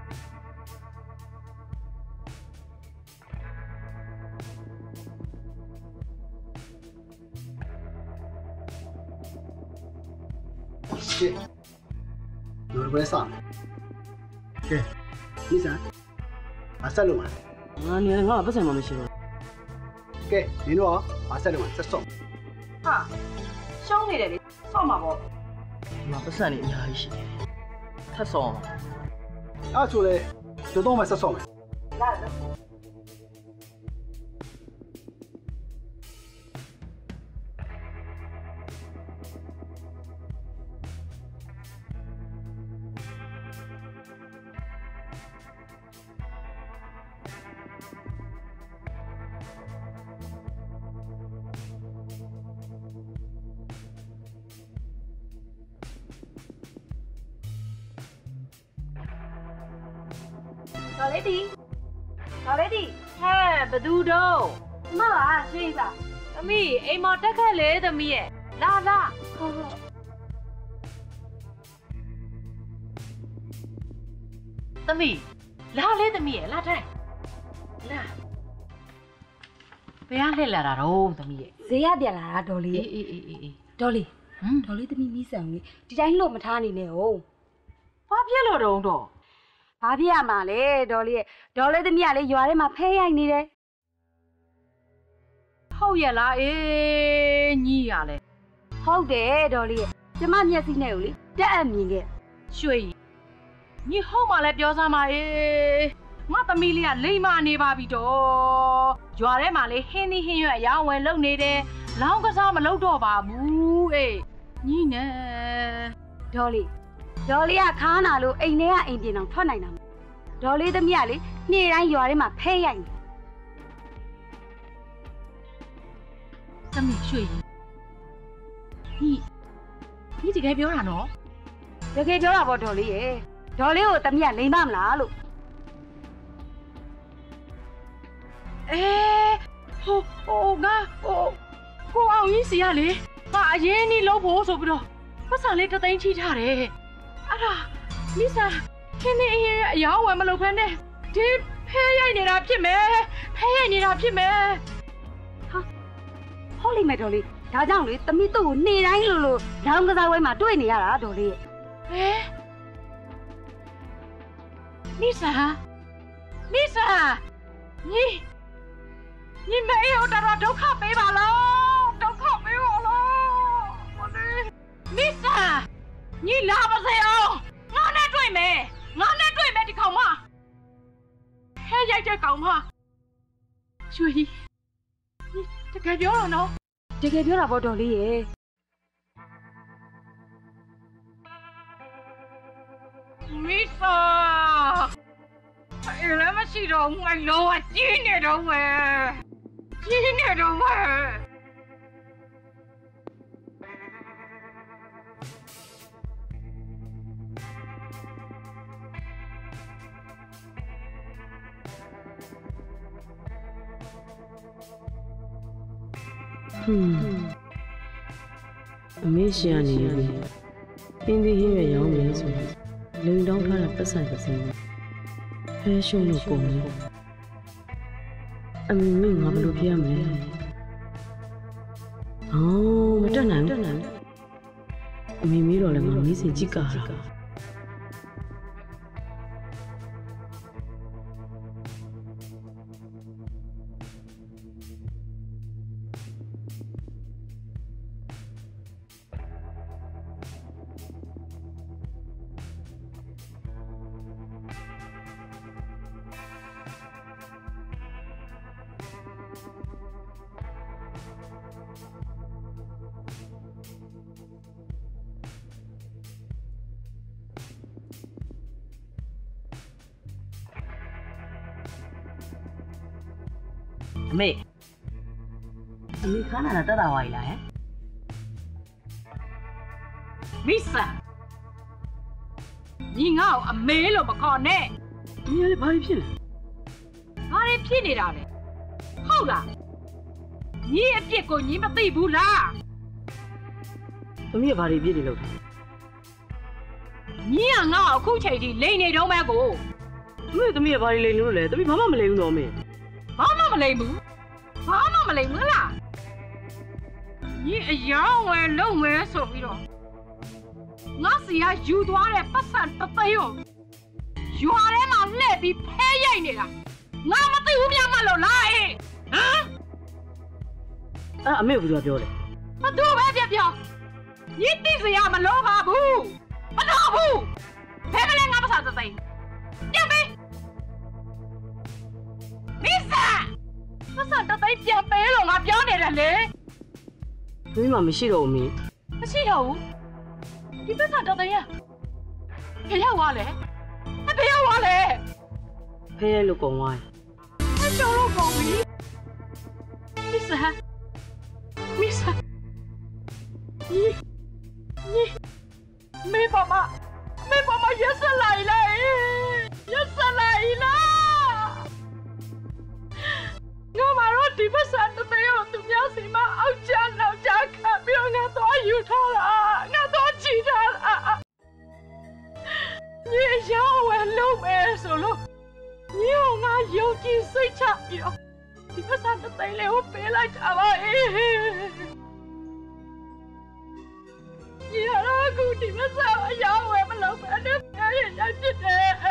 shit rồi bây giờ ok đi sao à sao luôn à你那个不是嘛没事吧 ok你说啊sao luôn à sao 哈兄弟的送嘛不嘛不是你你还是太爽了啊出来就当买啥送的来老雷迪，老雷迪， 嘿，不嘟đâu？ 妈啊，先生， 阿咪，哎妈，打开来的咪，来来， 好好。 သမီးလာလေသမီးရဲ့လာထိုင်လာဘယ်ကလှည့်လာတာတော့သမီးရဲ့ဈေးရပြန်လာတာဒေါ်လေးအေးအေးအေးအေးဒေါ်လေးဟမ်ဒေါ်လေးသမီးမီးဆန်လေးဒီတိုင်းလှုပ်မထားနေနဲ့ဟုတ်ဘာဖြစ်လို့တော့တော့ဘာဖြစ်ရမှာလဲဒေါ်လေးရဲ့ဒေါ်လေးသမီးကလေရွာထဲမှာဖဲရိုက်နေတယ်ဟုတ်ရဲ့လားအေးညီရလဲဟုတ်တယ်ဒေါ်လေးရဲ့ကျမမျက်စိနဲ့ကိုလေတက်အပ်မြင်ခဲ့ရွှေညီဟုတ်မှလည်းပြောစမ်းပါအေးငါသမီးလေးကလိမ္မာနေပါပြီတော့ရွာထဲမှာလေဟင်းသီးဟင်းရွက်အရောင်းဝယ်လုပ်နေတယ်လောင်းကစားမလုပ်တော့ပါဘူးအေးညီနဲ့ဒေါ်လေးဒေါ်လေးကခါနာလို့အိမ်ထဲကအိမ်ပြင်အောင်ထွက်နိုင်တာဒေါ်လေးသမီးကလေနေ့တိုင်းရွာထဲမှာဖဲရိုက်နေသမီးရွှေညီညီတကယ်ပြောတာနော်တကယ်ပြောတာပေါ့ဒေါ်လေးရဲ့ဒေါ်လေးကိုသမီးကလိမ်ပါမလားလို့အဲဟိုဟိုငါဟိုကိုအောင်ကြီးစီရလေငါအရင်နီးလို့ဖို့ဆိုပြီးတော့ပတ်စံလေးတသိန်းချိထားတယ်အဲ့ဒါမိစာခင်းနေအအယောင်းဝယ်မလုပ်ဖဲနဲ့ဒီဖဲရိုက်နေတာဖြစ်မယ်ဖဲရိုက်နေတာဖြစ်မယ်ဟာဟုတ်လိမ့်မယ်ဒေါ်လေးဒါကြောင့်လေသမီးသူ့ကိုနေ့တိုင်းလို့လို့လောင်းကစားဝဲမှာတွေ့နေရတာဒေါ်လေးရဲ့ဟဲမိစာမိစာညီညီမအေးတော့တော့ဒုက္ခပေးပါလားဒုက္ခပေးပါလားမလေးမိစာညီလာပါစေအောင်ငါနဲ့တွေ့မယ်ငါနဲ့တွေ့မယ်ဒီကောင်မဟဲရိုက်တဲ့ကောင်မရွှေကြီးတကယ်ပြောတော့နော်တကယ်ပြောတာပေါ့ဒေါ်လေးရဲ့ Misa! Em lấy mất gì đâu, anh lâu à, chi nè đâu mà. Chi nè đâu mà. Hmm. Amisha ni bi. Hindi hiwe yaw me so. Lung dong tha la pat sai pa sin. Phe shong lo kong ni. Ami mi nga ba lo phya ma le. Oh, ma tat nai bu. Ami mi ro le ma mi sin ji ka la. Mẹ Mẹ khá là tất cả hoài là hả? Misa! Nhìn ngao à mê lo mà con nè. Mẹ ơi, bà đi phiền à? Bà đi phiền đi đâu nè? Không là Nhi em biết cô nhi mà tì bù là Mẹ bà đi phiền đi lâu Nhi à ngao khu chạy đi lấy này đâu mà cô Mẹ mẹ bà đi lấy nữa lẽ, mẹ bà mà lấy nữa mẹ Bà mà lấy mũ Bà mà lấy mũ là Nhi giáo ngoài lâu mẹ sổ đi rồi Ngã xì à dù đoán là bắt sản tất tay rồi Dù à đấy mà lệ bị phê dây này là Ngã mà tì hút nhà mà lộ lại Hả? À mẹ vừaပြောđấy Mà tôi bé biết biết Nhi tí xì à mà lộ bà bù Mà lộ bù Phê mà lên ngã bắt sản tất tay Nhớ đi Misa! Bắt sản tất tay chàng bé rồi ngã béo này là lệ Mẹ mà mới xí đâu mẹ Mới xí đâu? Đi bắt sản tất tay à? Phê hả hòa lệ? Phê hả hòa lệ? Phê lúc còn ngoài Phê cho lúc còn mỹ Misa! Misa! Nhi! Nhi! Mẹ bà mà! Mẹ bà mà nhớ xa lại lại! Nhớ xa lại là! Ngã mà rồi thì bắt sản tất tay rồi tụi nhau xí mà áo chán áo chán khá biểu ngã tỏa yêu thà là ngã tỏa chỉ thà là Nhi giáo quen lâu mẹ rồi lúc Nhi hồ ngã yêu chi xây chạm gì đó thì bắt sản tất tay leo bế lại chả bà Nhi hả đó cô thì bắt sao ở giáo quen mà lâu mẹ nước mẹ thì nhau chết nè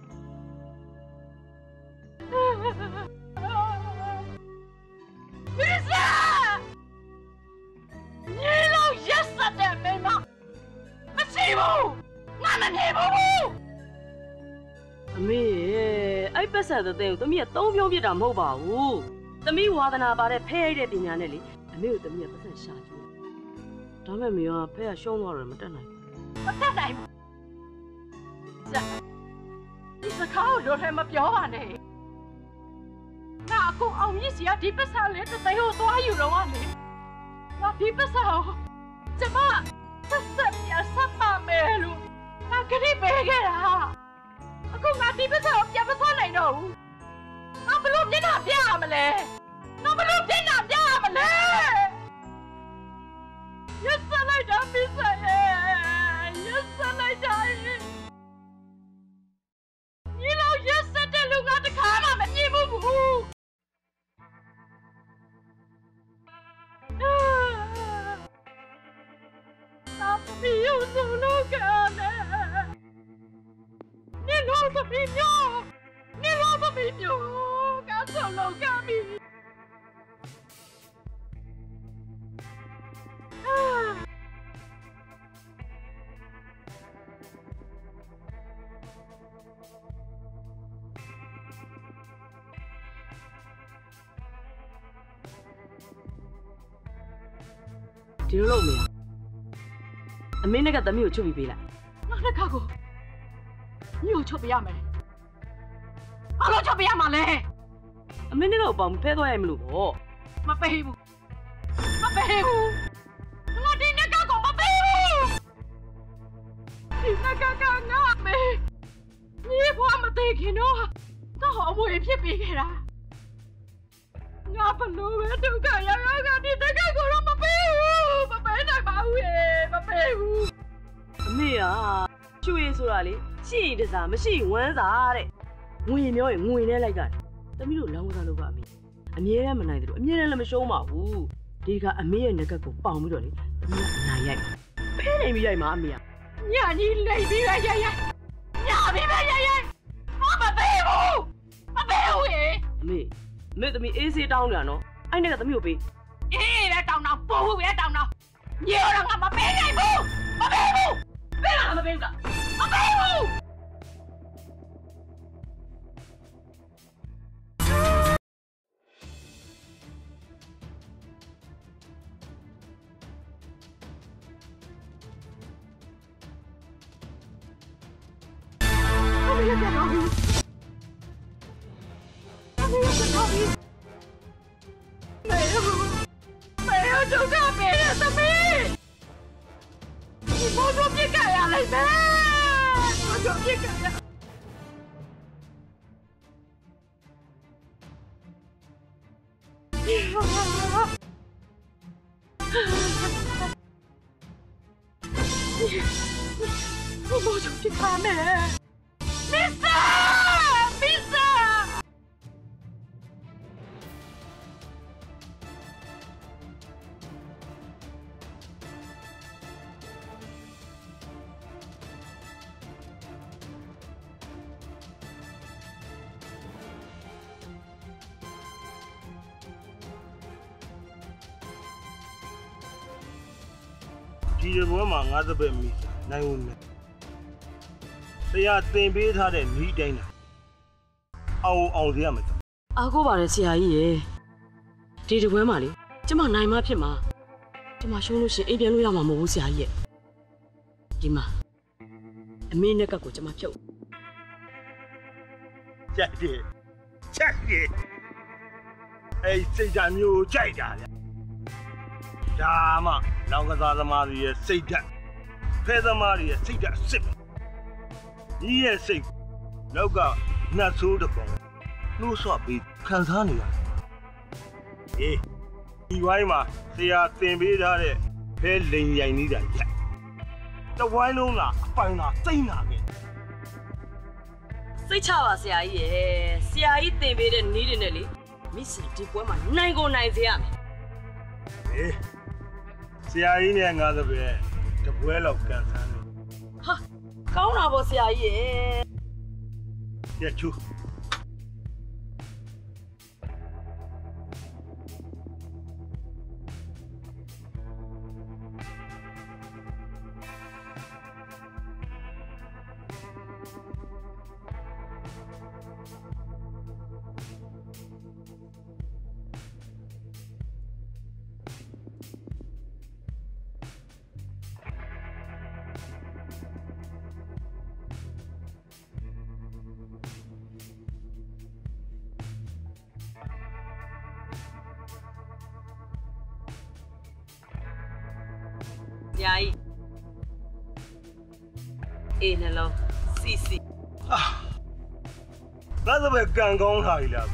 Misa! Nhi lâu yes sa đẹp mê mà Mà xì bù! Ngã mà nề bù! Mẹ, ai bắt sản tất tay của mẹ tông phiêu biết làm hậu bảo Mẹ hóa thân bà để phê để tình nhà này li Mẹ của mẹ bắt sản xa chú Đó mẹ mẹ phê xong rồi mà tất này Mà tất này Dạ Misa khao được hay mà biểu bà này Ngã cô ông như xíu đi bắt sao lấy tất tay hồ tỏa yêu rồi anh ấy Ngã đi bắt sao Chà mà Tất sẵn nhà sắp bà mẹ luôn Ngã cái đi bế cái là Cô ngã đi bắt sao nhà bắt sao này đâu Ngã bà lúc đến nạp nhà mà lệ Ngã bà lúc đến nạp nhà mà lệ Nhất xa lại đã bị xảy Nhất xa lại đã Như lâu nhất xa trên lưu ngã ta khá mà mẹ nhi bù bù Ta bị yêu dù lâu cả nè Nhi lâu ta bị nhỏ Nhi lâu ta bị nhỏ Cả sầu lâu cả bị Đi đâu mẹ? Mẹ này cái tấm yêu chụp bị lại Ngã nó cả cô မြို့ချုပ်ပြရမယ်ဘာလို့ချုပ်ပြရမှာလဲအမင်းတို့ကပေါင်ဖဲသွားရမလို့ပေါ့မပေးဘူးမပေးဘူးငါဒီနေ့ကတော့မပေးဘူးဒီနေ့ကကငါမေမြေဘွားမသေးခင်တော့တော့အမွေဖြစ်ပြီးခဲ့တာငါဘလို့ပဲဒုက္ခရောက်ရောကနေတကယ်ကိုတော့မပေးဘူးမပေးနိုင်ပါဘူးရေမပေးဘူးအမေကချွေဆိုတာလေရှိရင်တစားမရှိဝမ်းစားတဲ့ငွေမျိုးရင်ငွေနဲ့လိုက်တာတမီးတို့လောင်းကစားလုပ်ပါအမေအမြဲတမ်းမနိုင်တယ်လို့အမြဲတမ်းလည်းမရှုံးပါဘူးဒီကအမေရဲ့ငကက်ကိုပေါင်ပြီးတော့လေတမီးကအနိုင်ရိုက်ဖဲနေပြီးရိုက်မှာအမေကညကြီးလိမ့်ပြီးပဲရိုက်ရိုက်ညပြီးပဲရိုက်ရိုက်မပေးဘူးမပေးဘူးရေအမေအမေတမီးအေးစေးတောင်းနေတာနော်အဲ့နဲ့ကတမီးကိုပေးအေးပဲတောင်းတော့ပို့ဘူးပဲတောင်းတော့ညေတော့ငါမပေးနိုင်ဘူးမပေးဘူးပေးလားမပေးဘူးကမပေးဘူးဒီဘွဲမှာငါးစပက်မိနိုင်ဦးမယ်ဆရာသင်ပေးထားတဲ့မိတိုင်းတာအောင်အောင်စရာမတော်အားကိုးပါတယ်ဆရာကြီးရေဒီတပွဲမှာလေကျမနိုင်မှဖြစ်မှာကျမရှုံးလို့ရှင်အိမ်ပြန်လို့ရမှာမဟုတ်ဘူးဆရာကြီးရဲ့ဒီမှာအမေနဲ့ကကိုကျမဖြုတ်ကြိုက်တယ်ချက်တယ်အဲ့စိတ်ဓာတ်မျိုးကြိုက်တာလေဒါမှလောင်ကစားသမားတွေရဲ့စိတ်ဓာတ်ဖဲသမားတွေရဲ့စိတ်ဓာတ်စစ်ဒီရဲ့စိတ်နောက်ကနှတ်ဆိုးတစ်ပုံနှိုးဆွပြီးခံစားနေရတယ်အေးဒီဝိုင်းမှာဆရာသင်ပေးထားတဲ့ဖဲလိန်ရိုင်နေတာရက်တဝိုင်းလုံးလားအပိုင်လားစိမ့်လာခဲ့စိတ်ချပါဆရာကြီးရေဆရာကြီးသင်ပေးတဲ့နည်းတွေနဲ့လေမိစဒီပွဲမှာနိုင်ကိုနိုင်စေရမယ်အေးဆရာကြီးနဲ့ငါသပဲတပွဲလောက်ကန်ဆန်းနေဟာကောင်းတာပေါ့ဆရာကြီးရေရချူယာယီအေးနှလုံးစီစီအာဘာသပဲကန်ကောင်းလာပြီလား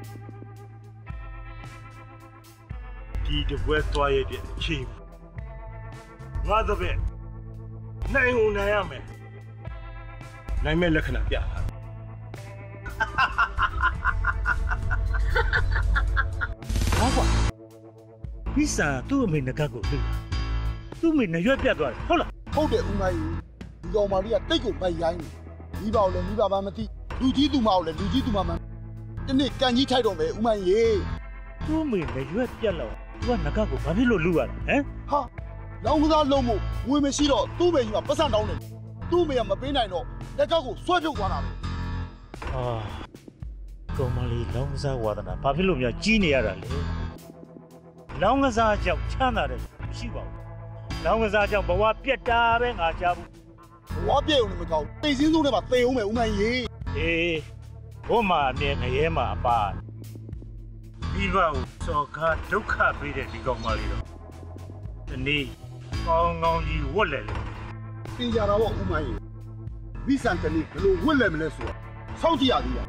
ဒီတပွဲသွားရတဲ့အချိန်ငါသပဲနိုင်ဦးနိုင်ရမယ်နိုင်မဲ့လက္ခဏာပြတာဘာကွာဒီစာသူ့အမေငကကိုသိသူ့အမေနရွက်ပြတ်သွားတယ်ဟုတ်လားဟုတ်တယ်ဦးမကြီးဒီကောင်မလေးကတိတ်ကိုပိုက်ရိုင်းနေမိဘကိုလည်းမိဘဘာမသိလူကြီးသူမကိုလည်းလူကြီးသူမမှန်ဒီနေ့ကန်ကြီးထိုက်တော့မယ်ဦးမကြီးသူ့အမေနရွက်ပြတ်လောက်သူကငကကိုဘာဖြစ်လို့လူရလဲဟမ်ဟာလောင်းကစားလုံးမို့ငွေမရှိတော့သူ့မေကြီးကပတ်စံတောင်းတယ်သူ့မေကမပေးနိုင်တော့လက်ကောက်ကိုဆွဲပြုတ်သွားတာပဲအာကောင်မလေးလောင်းကစားဝါဒနာဘာဖြစ်လို့များကြီးနေရတာလဲလောင်းကစားကြောင့်ချမ်းသာတယ်မရှိပါဘူးလောင်းကစားကြောင့်ဘဝပြက်တာပဲငါကြားဘူး我别用那么高，北京都得把北欧买五万一。 အေးဘုမာနဲ့ငရဲမှာအပါဒီဘကိုစော်ကားဒုက္ခပေးတဲ့ဒီကောင်မလေးတော့ဒီနေ့ကောင်းကောင်းကြီးဝတ်လဲလေတင်ကြတာပေါ့五万一မိဆန်တနေ့ဘယ်လိုဝတ်လဲမလဲဆိုတော့စောင့်ကြည့်ရသေးတယ်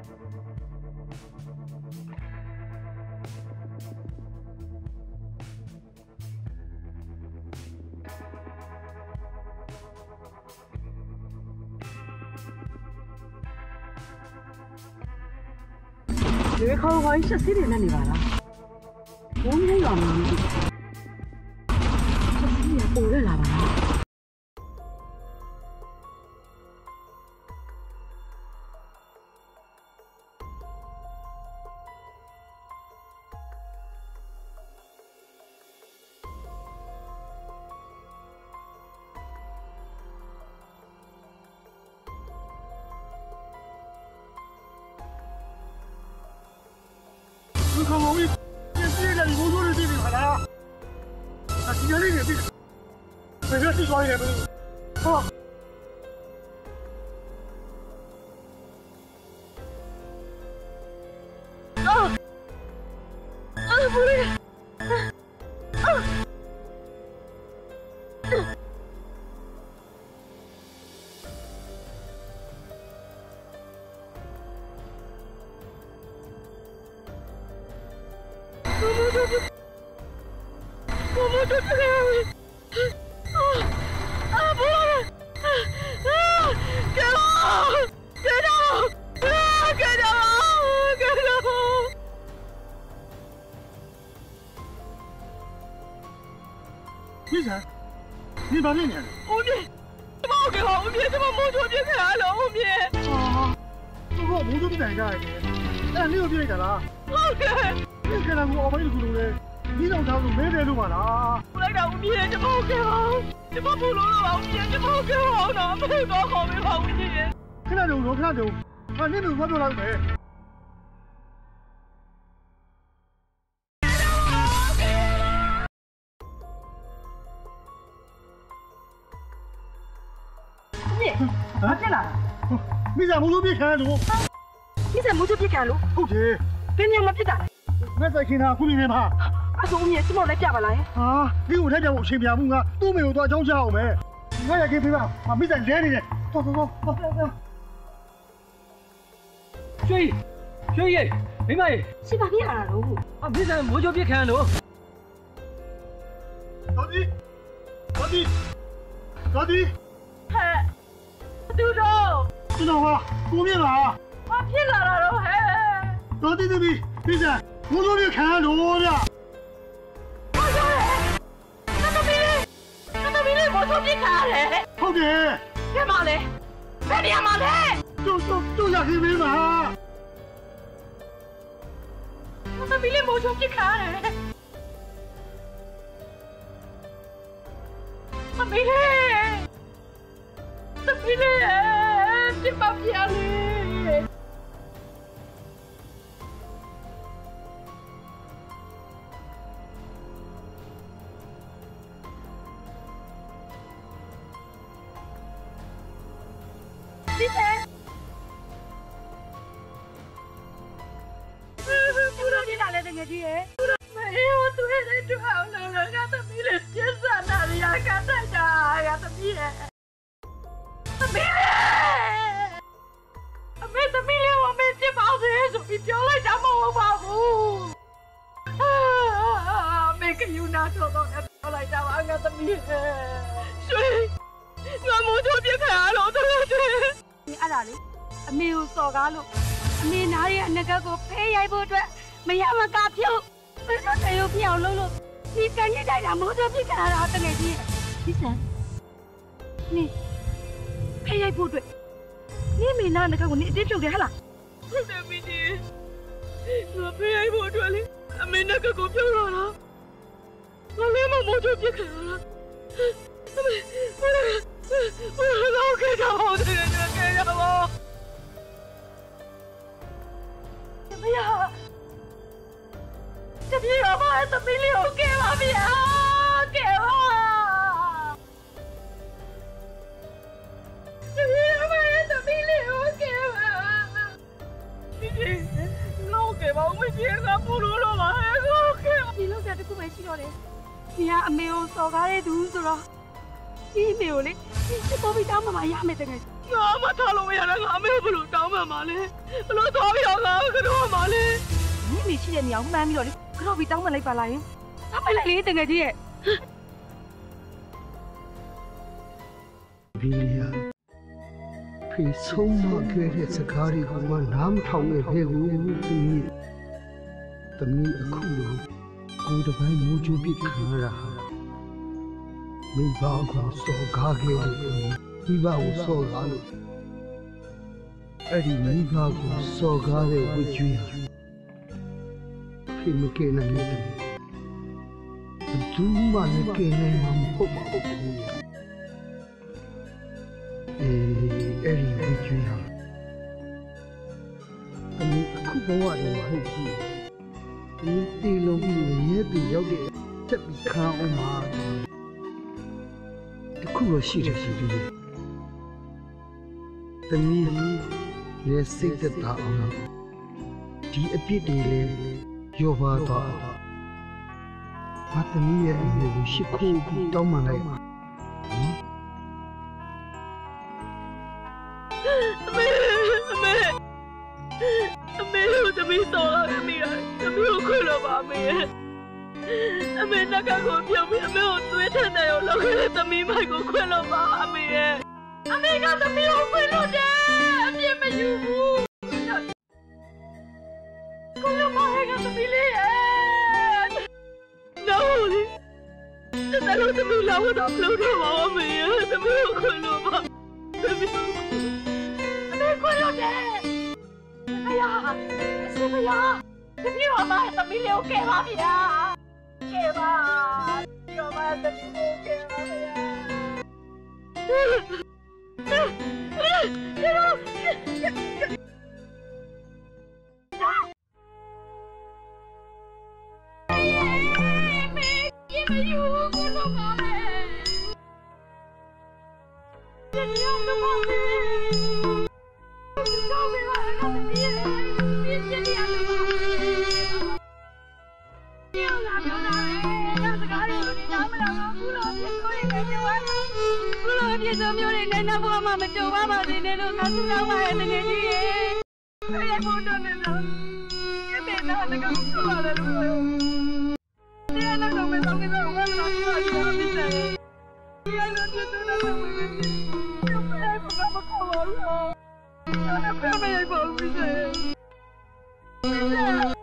ဒီခေါင်းခေါင်းချက်စီးနေနေပါလားဘုံကြီးရောင်နေပြီချက်စီးရပုံရလာပါလား看我们电视里工作的地方好了，啊，今天那个地，每个地方也不，啊。啊！啊，不对！啊！我们这边，啊啊不了，啊给我，给着我，啊给着我，给着我。李晨，你把那年的，后面，你把我给后面，你把摩托别开了后面。啊，这个摩托别开的，哎，你又别开了。OK。你看到我把你咕噜嘞，你让他们没得路嘛啦？我来看我面，你把我给好，你把不路了吧？我面，你把我给好呢，没搞好没好我面。看到路，看到路，啊，你们我不来没？你，啊，进来。你在摩托别看路。你在摩托别看路。好的。给你们别打。我在看他姑娘嘛，阿叔面怎么来加不来？啊，你有来叫我前面问啊，都没有多少钱没？我也给对吧？啊，没在脸里呢。走走走，走走走。 雪姨，雪姨，妹妹， 是把别来了。 啊，没在摩托别看路。 老弟，老弟，老弟。 嘿，丢着。 知道吗？姑娘啊。 啊，别来了，嘿。 老弟这边，没事。我这边看路的。 我说嘞，那个比那个比你我这边看嘞。 好的。 干嘛嘞？干你嘛嘞？ 就就就下去没嘛。 那个比你我这边看嘞。阿美嘞，阿美嘞，你把骗嘞。李晨，不知道你哪来的眼睛？没有，对的，就好了，人家的米嘞，别说那里呀，干啥呀？呀，的米嘞，米嘞，没的米嘞，我没接包子，所以表来家么我保护。啊，每个有拿手到那表来家我的米嘞，所以我摩托别开了，对不对？你အဲ့ဒါလေအမေကိုစော်ကားလို့အမေနားရဲ့အနကကိုဖေးရိုက်ဖို့အတွက်မရမကပြုတ်မစတဲ့ရုပ်ပြောင်းလို့လို့ဒီကန်ကြီးတိုက်တာမိုးစောပြစ်ကြတာတကယ်ကြီးဒီစံနေဖေးရိုက်ဖို့အတွက်နေမေနားနကကိုနေအတင်းပြုတ်တယ်ဟလားဟုတ်တယ်မင်းကြီးငါဖေးရိုက်ဖို့အတွက်လေအမေနကကိုပြုတ်တော့လားငါလည်းမမိုးစောပြစ်ခဲ့လားအမေ我老给着我的人家给着我，怎么样？这边有吗？怎么留给我别啊？给我！ 给吧，我别个不录了吧，我给。 你老家这个没去了嘞？你呀没有烧开的肚子了，你没有嘞？你是宝贝当妈妈也没得个。 我们他老爷那个没有不录当妈妈嘞，不录当呀个个当妈嘞。 你没去的你要买没有嘞？个宝贝当妈来把来，他没来嘞得个的。 比利亚。ဖေဆုံးမခဲ့တဲ့စကားတွေကိုမှနားမထောင်ခဲ့ဖဲကိုသမီးသမီးအခုလိုကိုယ်တစ်ပိုင်းမူချိုးပြခံရတာမိဘကိုစော်ကားခဲ့လို့မိဘကိုစော်ကားလို့အဲ့ဒီမိဘကိုစော်ကားတဲ့ဝိကျွေးဖေမကဲနိုင်တယ်ဘူးမှလည်းကဲနိုင်မှာမဟုတ်ပါဘူးအေးအဲ့ဒီဝိကျွေးဟာအမေအခုဘဝတော့မဟုတ်ဘူးဒီတီလုံးပြီးရဲပြီးရောက်တဲ့တက်ပြီးခံအောင်ပါတခုတော့ရှိတယ်ရှိသေးတယ်သမီးရဲ့စိတ်သက်သာအောင်ဒီအပြစ်တွေလည်းရောပါတော့ဘာသမီးရဲ့အမေကိုရှ िख ိုးပြီးတောင်းပန်လိုက်အမေတို့သမီးတော်လာသမီးရသမီးကိုခွင့်လို့ပါအမေအမေနှက်ကကိုပြုံးပြီးအမေကိုသွေးထက်တယ်ရောလောက်ခဲ့တဲ့သမီးမိုက်ကိုခွင့်လို့ပါအမေရဲ့အမေကသမီးကိုခွင့်လို့တယ်အပြစ်မယူဘူးခွင့်လို့ပါရဲ့ကသမီးလေးရဲ့နော်လေတကယ်လို့သမီးလာတော့မလုပ်တော့ပါအမေရဲ့သမီးကိုခွင့်လို့ပါသမီးကိုအမေခွင့်လို့တယ်哎呀，师傅呀，你比我妈怎么留给我呀？给吧，比我妈怎么留给我呀？没有过了妈嘞，这样的妈嘞。告别吧，告别，别这样了吧。不要啦，不要啦，要是家里有你拿不了啊，不了，别说你没救完了，不了，别说没有人来拿我妈妈救妈妈的那种，他是让我孩子给你，他也不懂那种，也别拿那个说了了，这样那种没东西让我拿去了，就没事。这样那就都那种没问题，就不来不干嘛靠我了。我不要被人保护着，真的。